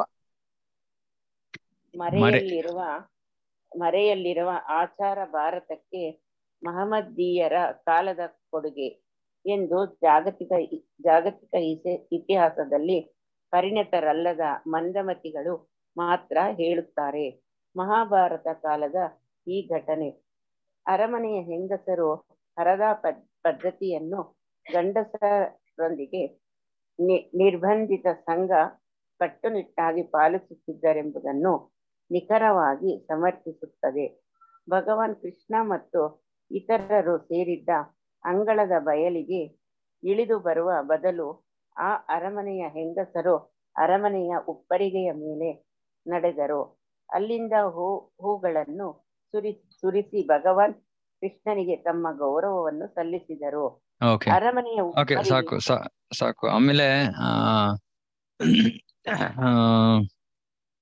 ಮರೆಯಲ್ಲಿರುವ ಮರೆಯಲ್ಲಿರುವ ಆಚಾರ ಭಾರತಕ್ಕೆ ಮಹಮ್ಮದೀಯರ ಕಾಲದ ಕೊಡುಗೆ ಎಂದು ಜಾಗತಿಕ ಜಾಗತಿಕ ಇತಿಹಾಸದಲ್ಲಿ ಪರಿಣತರಲ್ಲದ ಮಂದಮತಿಗಳು ಮಾತ್ರ ಹೇಳುತ್ತಾರೆ. ಮಹಾಭಾರತ ಕಾಲದ ಈ ಘಟನೆ ಅರಮನೆಯ ಹೆಂಗಸರು ಹರದ ಪದ್ಧತಿಯನ್ನು ಗಂಡಸರೊಂದಿಗೆ ನಿರ್ಬಂಧಿತ ಸಂಘ ಕಟ್ಟುನಿಟ್ಟಾಗಿ ಪಾಲಿಸುತ್ತಿದ್ದರೆಂಬುದನ್ನು ನಿಖರವಾಗಿ ಸಮರ್ಥಿಸುತ್ತದೆ. ಭಗವಾನ್ ಕೃಷ್ಣ ಮತ್ತು ಇತರರು ಸೇರಿದ್ದ ಅಂಗಳದ ಬಯಲಿಗೆ ಇಳಿದು ಬರುವ ಬದಲು ಆ ಅರಮನೆಯ ಹೆಂಗಸರು ಅರಮನೆಯ ಉಪ್ಪರಿಗೆಯ ಮೇಲೆ ನಡೆದರು. ಅಲ್ಲಿಂದ ಹೂ ಹೂಗಳನ್ನು ಸುರಿ ಸುರಿಸಿ ಭಗವಾನ್ ಕೃಷ್ಣನಿಗೆ ತಮ್ಮ ಗೌರವವನ್ನು ಸಲ್ಲಿಸಿದರು. ಅರಮನೆಯ ಸಾಕು ಸಾಕು ಆಮೇಲೆ ಆ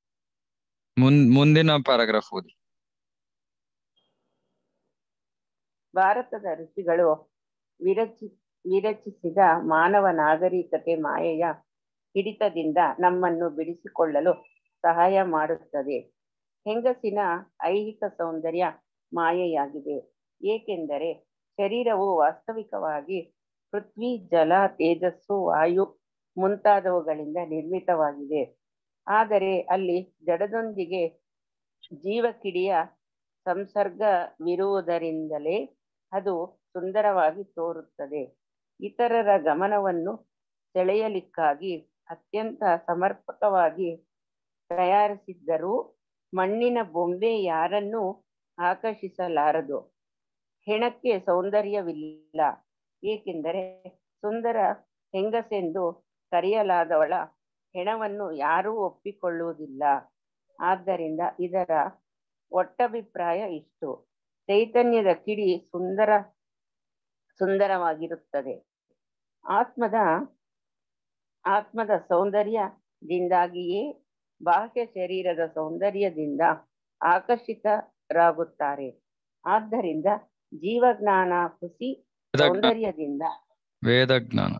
ಮುನ್ ಮುಂದಿನ ಪ್ಯಾರಾಗ್ರಾಫ್ ಓದಿ. ಭಾರತದ ಋಷಿಗಳು ವಿರಚಿ ವಿರಚಿಸಿದ ಮಾನವ ನಾಗರಿಕತೆ ಮಾಯೆಯ ಹಿಡಿತದಿಂದ ನಮ್ಮನ್ನು ಬಿಡಿಸಿಕೊಳ್ಳಲು ಸಹಾಯ ಮಾಡುತ್ತದೆ. ಹೆಂಗಸಿನ ಐಹಿಕ ಸೌಂದರ್ಯ ಮಾಯೆಯಾಗಿದೆ, ಏಕೆಂದರೆ ಶರೀರವು ವಾಸ್ತವಿಕವಾಗಿ ಪೃಥ್ವಿ, ಜಲ, ತೇಜಸ್ಸು, ವಾಯು ಮುಂತಾದವುಗಳಿಂದ ನಿರ್ಮಿತವಾಗಿದೆ. ಆದರೆ ಅಲ್ಲಿ ಜಡದೊಂದಿಗೆ ಜೀವಕಿಡಿಯ ಸಂಸರ್ಗವಿರುವುದರಿಂದಲೇ ಅದು ಸುಂದರವಾಗಿ ತೋರುತ್ತದೆ. ಇತರರ ಗಮನವನ್ನು ಸೆಳೆಯಲಿಕ್ಕಾಗಿ ಅತ್ಯಂತ ಸಮರ್ಪಕವಾಗಿ ತಯಾರಿಸಿದ್ದರೂ ಮಣ್ಣಿನ ಬೊಂಬೆ ಯಾರನ್ನೂ ಆಕರ್ಷಿಸಲಾರದು. ಹೆಣಕ್ಕೆ ಸೌಂದರ್ಯವಿಲ್ಲ, ಏಕೆಂದರೆ ಸುಂದರ ಹೆಂಗಸೆಂದು ಕರೆಯಲಾದವಳ ಹೆಣವನ್ನು ಯಾರೂ ಒಪ್ಪಿಕೊಳ್ಳುವುದಿಲ್ಲ. ಆದ್ದರಿಂದ ಇದರ ಒಟ್ಟಭಿಪ್ರಾಯ ಇಷ್ಟು: ಚೈತನ್ಯದ ಕಿಡಿ ಸುಂದರ ಸುಂದರವಾಗಿರುತ್ತದೆ. ಆತ್ಮದ ಆತ್ಮದ ಸೌಂದರ್ಯದಿಂದಾಗಿಯೇ ಬಾಹ್ಯ ಶರೀರದ ಸೌಂದರ್ಯದಿಂದ ಆಕರ್ಷಿತರಾಗುತ್ತಾರೆ. ಆದ್ದರಿಂದ ಜೀವಜ್ಞಾನ ಹುಸಿ ಸೌಂದರ್ಯದಿಂದ ವೇದಜ್ಞಾನ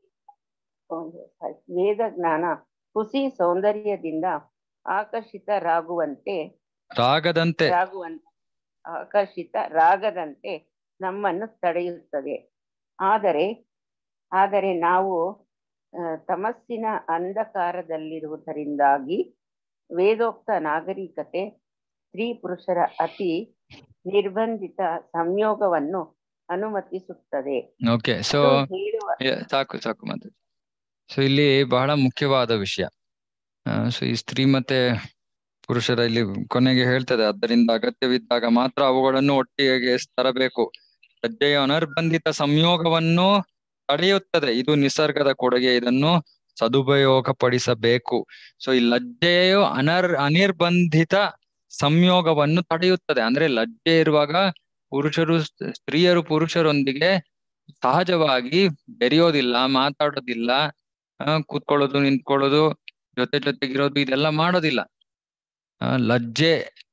ವೇದಜ್ಞಾನ ಹುಸಿ ಸೌಂದರ್ಯದಿಂದ ಆಕರ್ಷಿತರಾಗುವಂತೆ ರಾಗದಂತೆ ರಾಗುವಂತೆ ಆಕರ್ಷಿತರಾಗದಂತೆ ನಮ್ಮನ್ನು ತಡೆಯುತ್ತದೆ. ಆದರೆ ಆದರೆ ನಾವು ತಮಸ್ಸಿನ ಅಂಧಕಾರದಲ್ಲಿರುವುದರಿಂದಾಗಿ ವೇದೋಕ್ತ ನಾಗರಿಕತೆ ಸ್ತ್ರೀ ಪುರುಷರ ಅತಿ ನಿರ್ಬಂಧಿತ ಸಂಯೋಗವನ್ನು ಅನುಮತಿಸುತ್ತದೆ. ಓಕೆ, ಸೊ ಹೇಳುವ ಸಾಕು ಸಾಕು ಮತ್ತೆ. ಸೊ ಇಲ್ಲಿ ಬಹಳ ಮುಖ್ಯವಾದ ವಿಷಯ. ಸೊ ಈ ಸ್ತ್ರೀ ಮತ್ತೆ ಪುರುಷರ ಇಲ್ಲಿ ಕೊನೆಗೆ ಹೇಳ್ತದೆ, ಆದ್ದರಿಂದ ಅಗತ್ಯವಿದ್ದಾಗ ಮಾತ್ರ ಅವುಗಳನ್ನು ಒಟ್ಟಿಗೆ ತರಬೇಕು. ಲಜ್ಜೆಯ ಅನರ್ಬಂಧಿತ ಸಂಯೋಗವನ್ನು ತಡೆಯುತ್ತದೆ. ಇದು ನಿಸರ್ಗದ ಕೊಡುಗೆ, ಇದನ್ನು ಸದುಪಯೋಗ ಪಡಿಸಬೇಕು. ಸೊ ಈ ಲಜ್ಜೆಯು ಅನರ್ ಅನಿರ್ಬಂಧಿತ ಸಂಯೋಗವನ್ನು ತಡೆಯುತ್ತದೆ. ಅಂದ್ರೆ ಲಜ್ಜೆ ಇರುವಾಗ ಪುರುಷರು ಸ್ತ್ರೀಯರು ಪುರುಷರೊಂದಿಗೆ ಸಹಜವಾಗಿ ಬೆರೆಯೋದಿಲ್ಲ, ಮಾತಾಡೋದಿಲ್ಲ, ಕೂತ್ಕೊಳ್ಳೋದು, ನಿಂತ್ಕೊಳ್ಳೋದು, ಜೊತೆ ಜೊತೆಗಿರೋದು, ಇದೆಲ್ಲ ಮಾಡೋದಿಲ್ಲ. ಲಜ್ಜೆ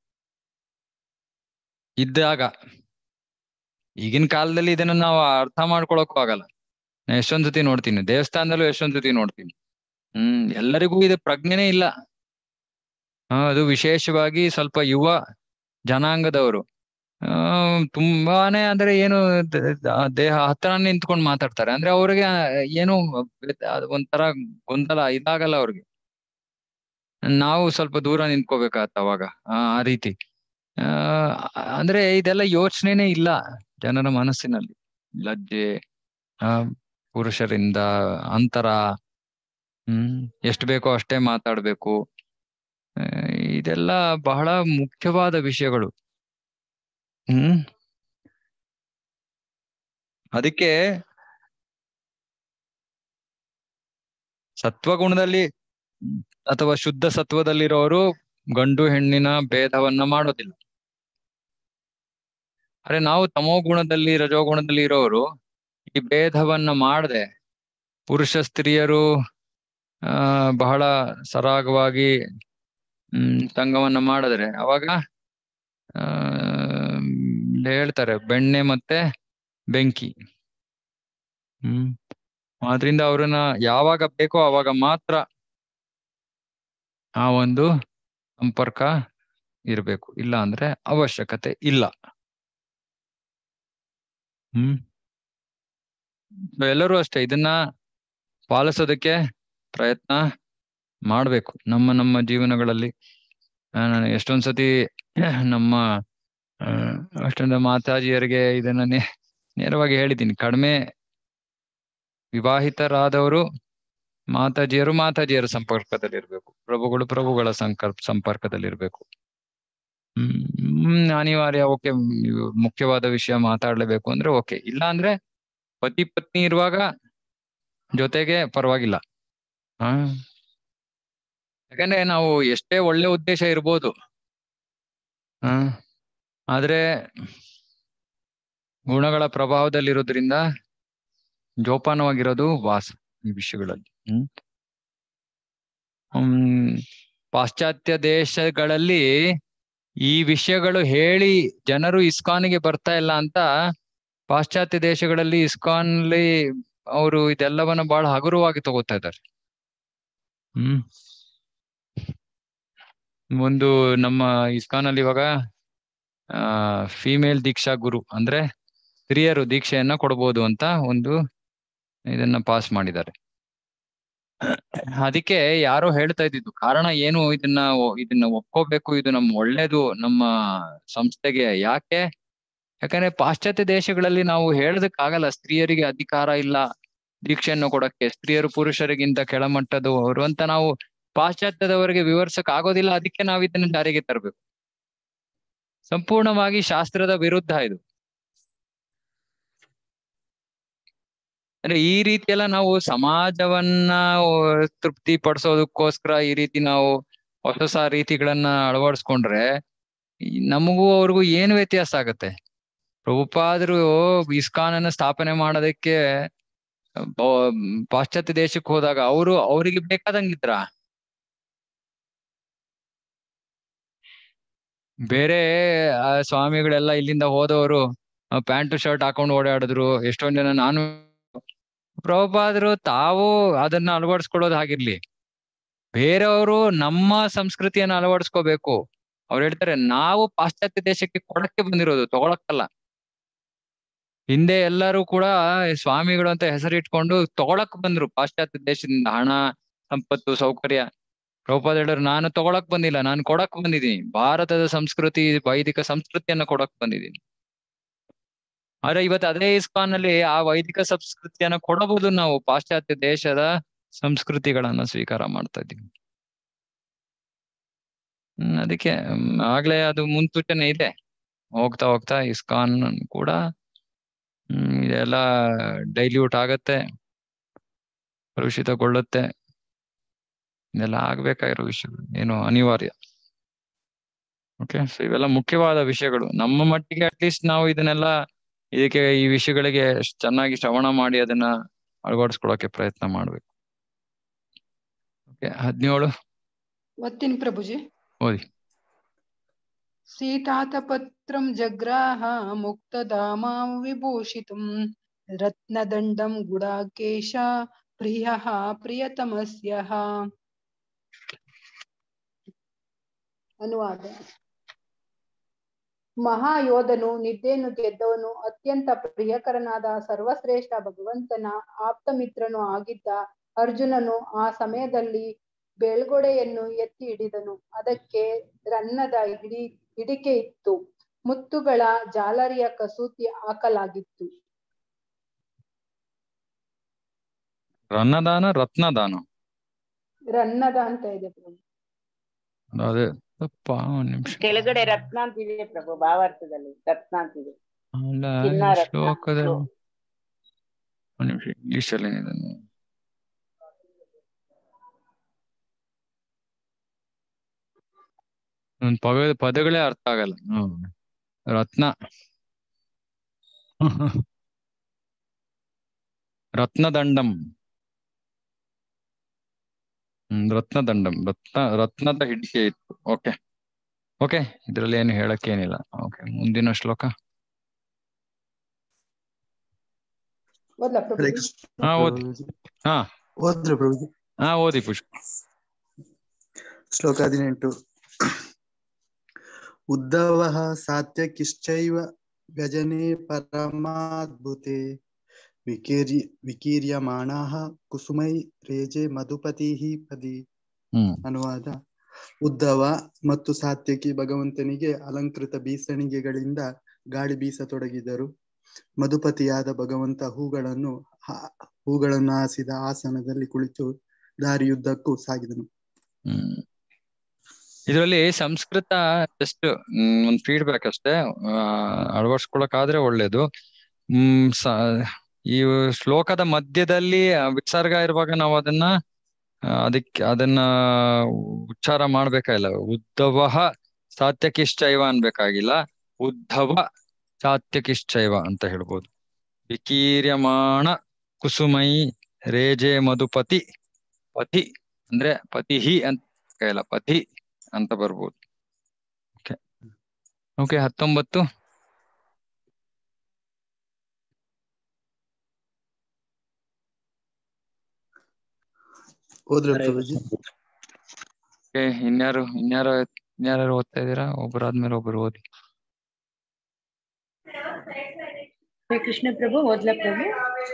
ಇದ್ದಾಗ, ಈಗಿನ ಕಾಲದಲ್ಲಿ ಇದನ್ನ ನಾವು ಅರ್ಥ ಮಾಡ್ಕೊಳಕ್ಕೂ ಆಗಲ್ಲ. ನಾನು ಎಷ್ಟೊಂದ್ ಸತಿ ನೋಡ್ತೀನಿ, ದೇವಸ್ಥಾನದಲ್ಲೂ ಎಷ್ಟೊಂದ್ ಸತಿ ನೋಡ್ತೀನಿ. ಹ್ಮ್ ಎಲ್ಲರಿಗೂ ಇದು ಪ್ರಜ್ಞೆನೇ ಇಲ್ಲ. ಹ ಅದು ವಿಶೇಷವಾಗಿ ಸ್ವಲ್ಪ ಯುವ ಜನಾಂಗದವರು ಆ ತುಂಬಾನೇ ಅಂದ್ರೆ ಏನು ದೇಹ ಹತ್ರ ನಿಂತ್ಕೊಂಡು ಮಾತಾಡ್ತಾರೆ. ಅಂದ್ರೆ ಅವ್ರಿಗೆ ಏನು ಒಂಥರ ಗೊಂದಲ ಇದಾಗಲ್ಲ ಅವ್ರಿಗೆ. ನಾವು ಸ್ವಲ್ಪ ದೂರ ನಿಂತ್ಕೋಬೇಕಾಗತ್ತ ಅವಾಗ ಆ ರೀತಿ. ಆ ಅಂದ್ರೆ ಇದೆಲ್ಲ ಯೋಚನೆನೇ ಇಲ್ಲ ಜನರ ಮನಸ್ಸಿನಲ್ಲಿ. ಲಜ್ಜೆ, ಆ ಪುರುಷರಿಂದ ಅಂತರ, ಹ್ಮ್ ಎಷ್ಟು ಬೇಕೋ ಅಷ್ಟೇ ಮಾತಾಡ್ಬೇಕು. ಇದೆಲ್ಲ ಬಹಳ ಮುಖ್ಯವಾದ ವಿಷಯಗಳು. ಹ್ಮ್ ಅದಕ್ಕೆ ಸತ್ವಗುಣದಲ್ಲಿ ಅಥವಾ ಶುದ್ಧ ಸತ್ವದಲ್ಲಿರೋರು ಗಂಡು ಹೆಣ್ಣಿನ ಭೇದವನ್ನ ಮಾಡೋದಿಲ್ಲ. ಅರೆ ನಾವು ತಮೋ ಗುಣದಲ್ಲಿ ರಜೋಗುಣದಲ್ಲಿ ಇರೋರು ಈ ಭೇದವನ್ನ ಮಾಡದೆ ಪುರುಷ ಸ್ತ್ರೀಯರು ಆ ಬಹಳ ಸರಾಗವಾಗಿ ಹ್ಮ್ ಸಂಗಮನ್ನ ಮಾಡಿದ್ರೆ ಅವಾಗ ಆ ಹೇಳ್ತಾರೆ ಬೆಣ್ಣೆ ಮತ್ತೆ ಬೆಂಕಿ. ಹ್ಮ್ ಆದ್ರಿಂದ ಅವ್ರನ್ನ ಯಾವಾಗ ಬೇಕೋ ಅವಾಗ ಮಾತ್ರ ಆ ಒಂದು ಸಂಪರ್ಕ ಇರ್ಬೇಕು, ಇಲ್ಲ ಅಂದ್ರೆ ಅವಶ್ಯಕತೆ ಇಲ್ಲ. ಹ್ಮ್ ಎಲ್ಲರೂ ಅಷ್ಟೇ ಇದನ್ನ ಪಾಲಿಸೋದಕ್ಕೆ ಪ್ರಯತ್ನ ಮಾಡ್ಬೇಕು ನಮ್ಮ ನಮ್ಮ ಜೀವನಗಳಲ್ಲಿ. ನಾನು ಎಷ್ಟೊಂದ್ಸತಿ ನಮ್ಮ ಅಷ್ಟೊಂದು ಮಾತಾಜಿಯರಿಗೆ ಇದನ್ನ ನೇರವಾಗಿ ಹೇಳಿದ್ದೀನಿ. ಕಡಿಮೆ ವಿವಾಹಿತರಾದವರು ಮಾತಾಜಿಯರು ಮಾತಾಜಿಯರ ಸಂಪರ್ಕದಲ್ಲಿರ್ಬೇಕು, ಪ್ರಭುಗಳು ಪ್ರಭುಗಳ ಸಂಕಲ್ಪ ಸಂಪರ್ಕದಲ್ಲಿರ್ಬೇಕು. ಹ್ಮ್ ಅನಿವಾರ್ಯ, ಓಕೆ ಮುಖ್ಯವಾದ ವಿಷಯ ಮಾತಾಡ್ಲೇಬೇಕು ಅಂದ್ರೆ ಓಕೆ, ಇಲ್ಲ ಅಂದ್ರೆ ಪತಿ ಪತ್ನಿ ಇರುವಾಗ ಜೊತೆಗೆ ಪರವಾಗಿಲ್ಲ. ಹ ಯಾಕಂದ್ರೆ ನಾವು ಎಷ್ಟೇ ಒಳ್ಳೆ ಉದ್ದೇಶ ಇರ್ಬೋದು, ಹ ಆದ್ರೆ ಗುಣಗಳ ಪ್ರಭಾವದಲ್ಲಿರೋದ್ರಿಂದ ಜೋಪಾನವಾಗಿರೋದು ವಾಸ ಈ ವಿಷಯಗಳಲ್ಲಿ. ಹ್ಮ್ ಹ್ಮ್ ಪಾಶ್ಚಾತ್ಯ ದೇಶಗಳಲ್ಲಿ ಈ ವಿಷಯಗಳು ಹೇಳಿ ಜನರು ಇಸ್ಕಾನ್ಗೆ ಬರ್ತಾ ಇಲ್ಲ ಅಂತ ಪಾಶ್ಚಾತ್ಯ ದೇಶಗಳಲ್ಲಿ ಇಸ್ಕಾನ್ಲಿ ಅವರು ಇದೆಲ್ಲವನ್ನ ಬಹಳ ಹಗುರವಾಗಿ ತಗೋತಾ ಇದ್ದಾರೆ. ಹ್ಮ್ ಒಂದು ನಮ್ಮ ಇಸ್ಕಾನ್ ಅಲ್ಲಿ ಇವಾಗ ಆ ಫಿಮೇಲ್ ದೀಕ್ಷಾ ಗುರು ಅಂದ್ರೆ ಸ್ತ್ರೀಯರು ದೀಕ್ಷೆಯನ್ನ ಕೊಡ್ಬೋದು ಅಂತ ಒಂದು ಇದನ್ನ ಪಾಸ್ ಮಾಡಿದ್ದಾರೆ. ಅದಕ್ಕೆ ಯಾರೋ ಹೇಳ್ತಾ ಇದ್ದಿದ್ದು ಕಾರಣ ಏನು, ಇದನ್ನ ಇದನ್ನ ಒಪ್ಕೋಬೇಕು, ಇದು ನಮ್ಮ ಒಳ್ಳೇದು ನಮ್ಮ ಸಂಸ್ಥೆಗೆ. ಯಾಕೆ? ಯಾಕಂದ್ರೆ ಪಾಶ್ಚಾತ್ಯ ದೇಶಗಳಲ್ಲಿ ನಾವು ಹೇಳೋದಕ್ಕಾಗಲ್ಲ ಸ್ತ್ರೀಯರಿಗೆ ಅಧಿಕಾರ ಇಲ್ಲ ದೀಕ್ಷೆಯನ್ನು ಕೊಡಕ್ಕೆ, ಸ್ತ್ರೀಯರು ಪುರುಷರಿಗಿಂತ ಕೆಳಮಟ್ಟದು ಅವರು ಅಂತ ನಾವು ಪಾಶ್ಚಾತ್ಯದವರಿಗೆ ವಿವರಿಸಕ್ ಆಗೋದಿಲ್ಲ. ಅದಕ್ಕೆ ನಾವು ಇದನ್ನ ಜಾರಿಗೆ ತರಬೇಕು. ಸಂಪೂರ್ಣವಾಗಿ ಶಾಸ್ತ್ರದ ವಿರುದ್ಧ ಇದು. ಅಂದ್ರೆ ಈ ರೀತಿ ಎಲ್ಲ ನಾವು ಸಮಾಜವನ್ನ ತೃಪ್ತಿ ಪಡಿಸೋದಕ್ಕೋಸ್ಕರ ಈ ರೀತಿ ನಾವು ಹೊಸ ಹೊಸ ರೀತಿಗಳನ್ನ ಅಳವಡಿಸ್ಕೊಂಡ್ರೆ ನಮಗೂ ಅವ್ರಿಗೂ ಏನು ವ್ಯತ್ಯಾಸ ಆಗತ್ತೆ? ಪ್ರಭುಪಾದರು ಇಸ್ಕಾನನ್ನ ಸ್ಥಾಪನೆ ಮಾಡೋದಕ್ಕೆ ಪಾಶ್ಚಾತ್ಯ ದೇಶಕ್ಕೆ ಹೋದಾಗ ಅವರು ಅವರಿಗೆ ಬೇಕಾದಂಗಿದ್ರ? ಬೇರೆ ಸ್ವಾಮಿಗಳೆಲ್ಲ ಇಲ್ಲಿಂದ ಹೋದವರು ಪ್ಯಾಂಟು ಶರ್ಟ್ ಹಾಕೊಂಡು ಓಡಾಡಿದ್ರು. ಎಷ್ಟೊಂದ್ ಜನ, ನಾನು ಪ್ರಭುಪಾದರು ತಾವು ಅದನ್ನ ಅಳವಡಿಸ್ಕೊಳ್ಳೋದು ಹಾಗಿರ್ಲಿ, ಬೇರೆಯವರು ನಮ್ಮ ಸಂಸ್ಕೃತಿಯನ್ನ ಅಳವಡಿಸ್ಕೋಬೇಕು. ಅವ್ರು ಹೇಳ್ತಾರೆ ನಾವು ಪಾಶ್ಚಾತ್ಯ ದೇಶಕ್ಕೆ ಕೊಡಕ್ಕೆ ಬಂದಿರೋದು, ತಗೊಳಕ್ಕಲ್ಲ. ಹಿಂದೆ ಎಲ್ಲರೂ ಕೂಡ ಸ್ವಾಮಿಗಳು ಅಂತ ಹೆಸರಿಟ್ಕೊಂಡು ತಗೊಳಕ್ ಬಂದ್ರು ಪಾಶ್ಚಾತ್ಯ ದೇಶದಿಂದ ಹಣ, ಸಂಪತ್ತು, ಸೌಕರ್ಯ. ಪ್ರಭುಪಾದ ಹೇಳಿದ್ರು ನಾನು ತಗೊಳಕ್ ಬಂದಿಲ್ಲ, ನಾನು ಕೊಡಕ್ ಬಂದಿದ್ದೀನಿ. ಭಾರತದ ಸಂಸ್ಕೃತಿ, ವೈದಿಕ ಸಂಸ್ಕೃತಿಯನ್ನ ಕೊಡಕ್ ಬಂದಿದ್ದೀನಿ. ಆದ್ರೆ ಇವತ್ತು ಅದೇ ಇಸ್ಕಾನ್ ಅಲ್ಲಿ ಆ ವೈದಿಕ ಸಂಸ್ಕೃತಿಯನ್ನ ಕೊಡಬಹುದು, ನಾವು ಪಾಶ್ಚಾತ್ಯ ದೇಶದ ಸಂಸ್ಕೃತಿಗಳನ್ನ ಸ್ವೀಕಾರ ಮಾಡ್ತಾ ಇದ್ದೀವಿ. ಹ್ಮ್ ಅದಕ್ಕೆ ಆಗ್ಲೇ ಅದು ಮುನ್ಸೂಚನೆ ಇದೆ. ಹೋಗ್ತಾ ಹೋಗ್ತಾ ಇಸ್ಕಾನ್ ಕೂಡ ಹ್ಮ್ ಇದೆಲ್ಲ ಡೈಲ್ಯೂಟ್ ಆಗತ್ತೆ, ಕಲುಷಿತಗೊಳ್ಳುತ್ತೆ. ಇದೆಲ್ಲ ಆಗ್ಬೇಕಾಗಿರೋ ವಿಷಯಗಳು, ಏನು ಅನಿವಾರ್ಯ. ಓಕೆ, ಸೊ ಇವೆಲ್ಲ ಮುಖ್ಯವಾದ ವಿಷಯಗಳು. ನಮ್ಮ ಮಟ್ಟಿಗೆ ಅಟ್ಲೀಸ್ಟ್ ನಾವು ಇದನ್ನೆಲ್ಲ ಇದಕ್ಕೆ ಈ ವಿಷಯಗಳಿಗೆ ಚೆನ್ನಾಗಿ ಶ್ರವಣ ಮಾಡಿ ಅದನ್ನ ಅಳವಡಿಸ್ಕೊಳಕ್ಕೆ ಪ್ರಯತ್ನ ಮಾಡ್ಬೇಕು. ಓಕೆ, ಹದಿನೇಳು ಒತ್ತಿನ ಪ್ರಭುಜಿ. ಓದಿ. ಸೀತಾತಪತ್ರಂ ಜಗ್ರಾಹ ಮುಕ್ತಧಾಮಾಂ ವಿಭೂಷಿತಂ ರತ್ನದಂಡಂ ಗುಡಾಕೇಶ ಪ್ರಿಯಃ ಪ್ರಿಯತಮಸ್ಯಃ. ಅನುವಾದ. ಮಹಾಯೋಧನು, ನಿದ್ದೆಯನ್ನು ಗೆದ್ದವನು, ಅತ್ಯಂತ ಪ್ರಿಯಕರನಾದ ಸರ್ವಶ್ರೇಷ್ಠ ಭಗವಂತನ ಆಪ್ತ ಮಿತ್ರನು ಆಗಿದ್ದ ಅರ್ಜುನನು ಆ ಸಮಯದಲ್ಲಿ ಬೆಳ್ಗೊಡೆಯನ್ನು ಎತ್ತಿ ಹಿಡಿದನು. ಅದಕ್ಕೆ ರನ್ನದ ಹಿಡಿ ಹಿಡಿಕೆ ಇತ್ತು, ಮುತ್ತುಗಳ ಜಾಲರಿಯ ಕಸೂತಿ ಹಾಕಲಾಗಿತ್ತು. ರನ್ನದಾನ ರತ್ನದಾನ ರನ್ನದ ಅಂತ ಇದೆ ಪ್ರಭು. ಅದೇ ತಪ್ಪ, ಒಂದ್ ನಿಮಿಷ. ಕೆಳಗಡೆ ರತ್ನ ಅಂತಿದೆ ಪ್ರಭು, ಭಾವಾರ್ಥದಲ್ಲಿ ರತ್ನ ಅಂತಿದೆ. ಅಲ್ಲ, ಚಿನ್ನ ರತ್ನ. ಶ್ಲೋಕದಲ್ಲಿ ಒಂದ್ ನಿಮಿಷ, ಇಂಗ್ಲಿಷ್ ಅಲ್ಲಿ ಏನಿದೆ? ಒಂದ್ ಪದ ಪದಗಳೇ ಅರ್ಥ ಆಗಲ್ಲ. ಹ್ಮ್ ರತ್ನ ರತ್ನದಂಡಂ ಹ್ಮ್ ರತ್ನದಂಡಂ ರತ್ನ ರತ್ನದ ಹಿಡಿಕೆ ಇತ್ತು. ಓಕೆ ಓಕೆ ಇದ್ರಲ್ಲಿ ಏನು ಹೇಳಕ್ಕೇನಿಲ್ಲ. ಓಕೆ, ಮುಂದಿನ ಶ್ಲೋಕ. ಓದ್ಲಾ ಪ್ರಭು? ಹಾ ಓದಿ. ಹಾ ಓದ್ರ ಪ್ರಭು. ಹಾ ಓದಿ ಪುಷ್ಪ. ಶ್ಲೋಕ ಹದಿನೆಂಟು. ಉದ್ಧವಃ ಸಾತ್ಯಕಿಶ್ಚೈವ ವ್ಯಜನೆ ಪರಮಾದ್ಭುತೆ ವಿಕೀರ್ಯ ವಿಕೀರ್ಯಮಾಣಃ ಕುಸುಮೈ ರೇಜೆ ಮಧುಪತಿಃ ಪದಿ. ಅನುವಾದ. ಉದ್ಧವ ಮತ್ತು ಸಾತ್ಯಕಿ ಭಗವಂತನಿಗೆ ಅಲಂಕೃತ ಬೀಸಣಿಗೆಗಳಿಂದ ಗಾಳಿ ಬೀಸತೊಡಗಿದರು. ಮಧುಪತಿಯಾದ ಭಗವಂತ ಹೂಗಳನ್ನು ಹೂಗಳನ್ನು ಹಾಸಿದ ಆಸನದಲ್ಲಿ ಕುಳಿತು ದಾರಿಯುದ್ದಕ್ಕೂ ಸಾಗಿದನು. ಹ್ಮ್ ಇದರಲ್ಲಿ ಸಂಸ್ಕೃತ ಜಸ್ಟ್ ಒಂದ್ ಫೀಡ್ಬ್ಯಾಕ್ ಅಷ್ಟೇ, ಅಳವಡಿಸ್ಕೊಳಕಾದ್ರೆ ಒಳ್ಳೇದು. ಹ್ಮ್ ಈ ಶ್ಲೋಕದ ಮಧ್ಯದಲ್ಲಿ ವಿಸರ್ಗ ಇರುವಾಗ ನಾವು ಅದನ್ನ ಅದಕ್ಕೆ ಅದನ್ನ ಉಚ್ಚಾರ ಮಾಡ್ಬೇಕಾಗಿಲ್ಲ. ಉದ್ಧವ ಸಾತ್ಯಕಿಶ್ಚೈವ ಅನ್ಬೇಕಾಗಿಲ್ಲ, ಉದ್ಧವ ಸಾತ್ಯಕಿಶ್ಚೈವ ಅಂತ ಹೇಳ್ಬೋದು. ವಿಕೀರ್ಯಮಾಣ ಕುಸುಮೈ ರೇಜೆ ಮಧುಪತಿ. ಪತಿ ಅಂದ್ರೆ ಪತಿಹಿ ಅಂತ ಇಲ್ಲ, ಪತಿ ಅಂತ ಬರ್ಬೋದು. ಓಕೆ ಓಕೆ ಹತ್ತೊಂಬತ್ತು. ಓದ್ರ ಪ್ರಭುಜಿ. ಓಕೆ ಇನ್ಯಾರು ಇನ್ಯಾರು ಇನ್ಯಾರು ಓದ್ತಾ ಇದ್ದೀರಾ? ಒಬ್ಬರಾದ್ಮೇಲೆ ಒಬ್ರು ಓದಿ. ಹರೇ ಕೃಷ್ಣ ಪ್ರಭು, ಓದ್ಲಾ ಪ್ರಭು?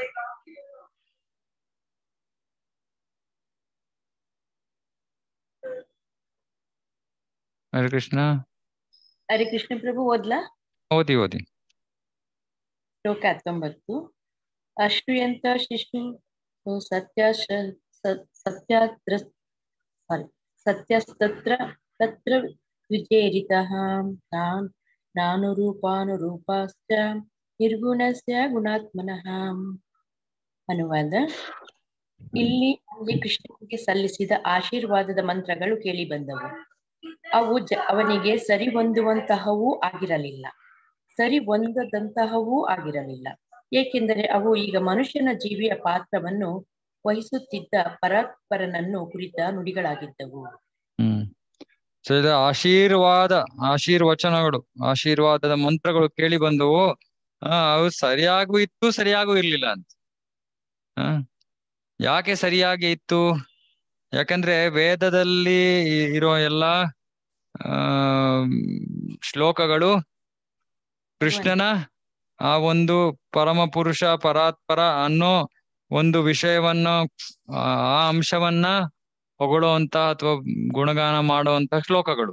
ಹರೇ ಕೃಷ್ಣ. ಹರೇ ಕೃಷ್ಣ ಪ್ರಭು, ಓದ್ಲಾ? ಓದಿ ಓದಿ. ಶ್ಲೋಕ ಹತ್ತೊಂಬತ್ತು. ಅಶ್ರೂಯಂತ ಶಿಶು ಸತ್ಯ ಸತ್ಯಾತ್ರ ಸಾರಿ ಸತ್ಯಸ್ತತ್ರ ತತ್ರ ವಿಜೇರಿತಃ ತಾನ್ ನಾನುರೂಪಾನುರೂಪಾಶ್ಚ ನಿರ್ಗುಣಸ್ಯ ಗುಣಾತ್ಮನಃ. ಅನುವಾದ. ಇಲ್ಲಿ ಅಲ್ಲಿ ಕೃಷ್ಣನಿಗೆ ಸಲ್ಲಿಸಿದ ಆಶೀರ್ವಾದದ ಮಂತ್ರಗಳು ಕೇಳಿ ಬಂದವು. ಅವು ಜ ಅವನಿಗೆ ಸರಿ ಹೊಂದುವಂತಹವೂ ಆಗಿರಲಿಲ್ಲ, ಸರಿ ಹೊಂದದಂತಹವೂ ಆಗಿರಲಿಲ್ಲ, ಏಕೆಂದರೆ ಅವು ಈಗ ಮನುಷ್ಯನ ಜೀವಿಯ ಪಾತ್ರವನ್ನು ವಹಿಸುತ್ತಿದ್ದ ಪರಾತ್ಪರನನ್ನು ಕುರಿತ ನುಡಿಗಳಾಗಿದ್ದವು. ಹ್ಮ್ ಸೊ ಇದು ಆಶೀರ್ವಾದ, ಆಶೀರ್ವಚನಗಳು, ಆಶೀರ್ವಾದದ ಮಂತ್ರಗಳು ಕೇಳಿ ಬಂದವು. ಆ ಅವು ಸರಿಯಾಗೂ ಇತ್ತು, ಸರಿಯಾಗೂ ಇರ್ಲಿಲ್ಲ ಅಂತ. ಹ ಯಾಕೆ ಸರಿಯಾಗಿ ಇತ್ತು? ಯಾಕಂದ್ರೆ ವೇದದಲ್ಲಿ ಇರೋ ಎಲ್ಲ ಆ ಶ್ಲೋಕಗಳು ಕೃಷ್ಣನ ಆ ಒಂದು ಪರಮ ಪುರುಷ ಪರಾತ್ಪರ ಅನ್ನೋ ಒಂದು ವಿಷಯವನ್ನ, ಆ ಅಂಶವನ್ನ ಹೊಗಳುವಂತ ಅಥವಾ ಗುಣಗಾನ ಮಾಡುವಂತ ಶ್ಲೋಕಗಳು.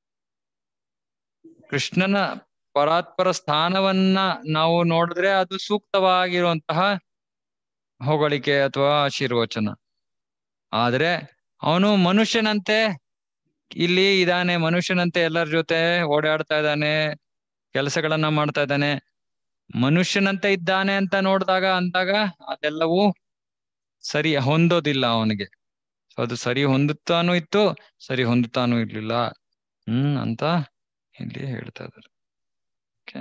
ಕೃಷ್ಣನ ಪರಾತ್ಪರ ಸ್ಥಾನವನ್ನ ನಾವು ನೋಡಿದ್ರೆ ಅದು ಸೂಕ್ತವಾಗಿರುವಂತಹ ಹೊಗಳಿಕೆ ಅಥವಾ ಆಶೀರ್ವಚನ. ಆದ್ರೆ ಅವನು ಮನುಷ್ಯನಂತೆ ಇಲ್ಲಿ ಇದ್ದಾನೆ, ಮನುಷ್ಯನಂತೆ ಎಲ್ಲರ ಜೊತೆ ಓಡಾಡ್ತಾ ಇದ್ದಾನೆ, ಕೆಲಸಗಳನ್ನ ಮಾಡ್ತಾ ಇದ್ದಾನೆ, ಮನುಷ್ಯನಂತೆ ಇದ್ದಾನೆ ಅಂತ ನೋಡಿದಾಗ ಅಂದಾಗ ಅದೆಲ್ಲವೂ ಸರಿ ಹೊಂದೋದಿಲ್ಲ ಅವನಿಗೆ. ಸೊ ಅದು ಸರಿ ಹೊಂದುತ್ತಾನು ಇತ್ತು, ಸರಿ ಹೊಂದುತ್ತಾನು ಇರ್ಲಿಲ್ಲ ಹ್ಮ್ ಅಂತ ಇಲ್ಲಿ ಹೇಳ್ತಾ ಇದ್ದಾರೆ. ಓಕೆ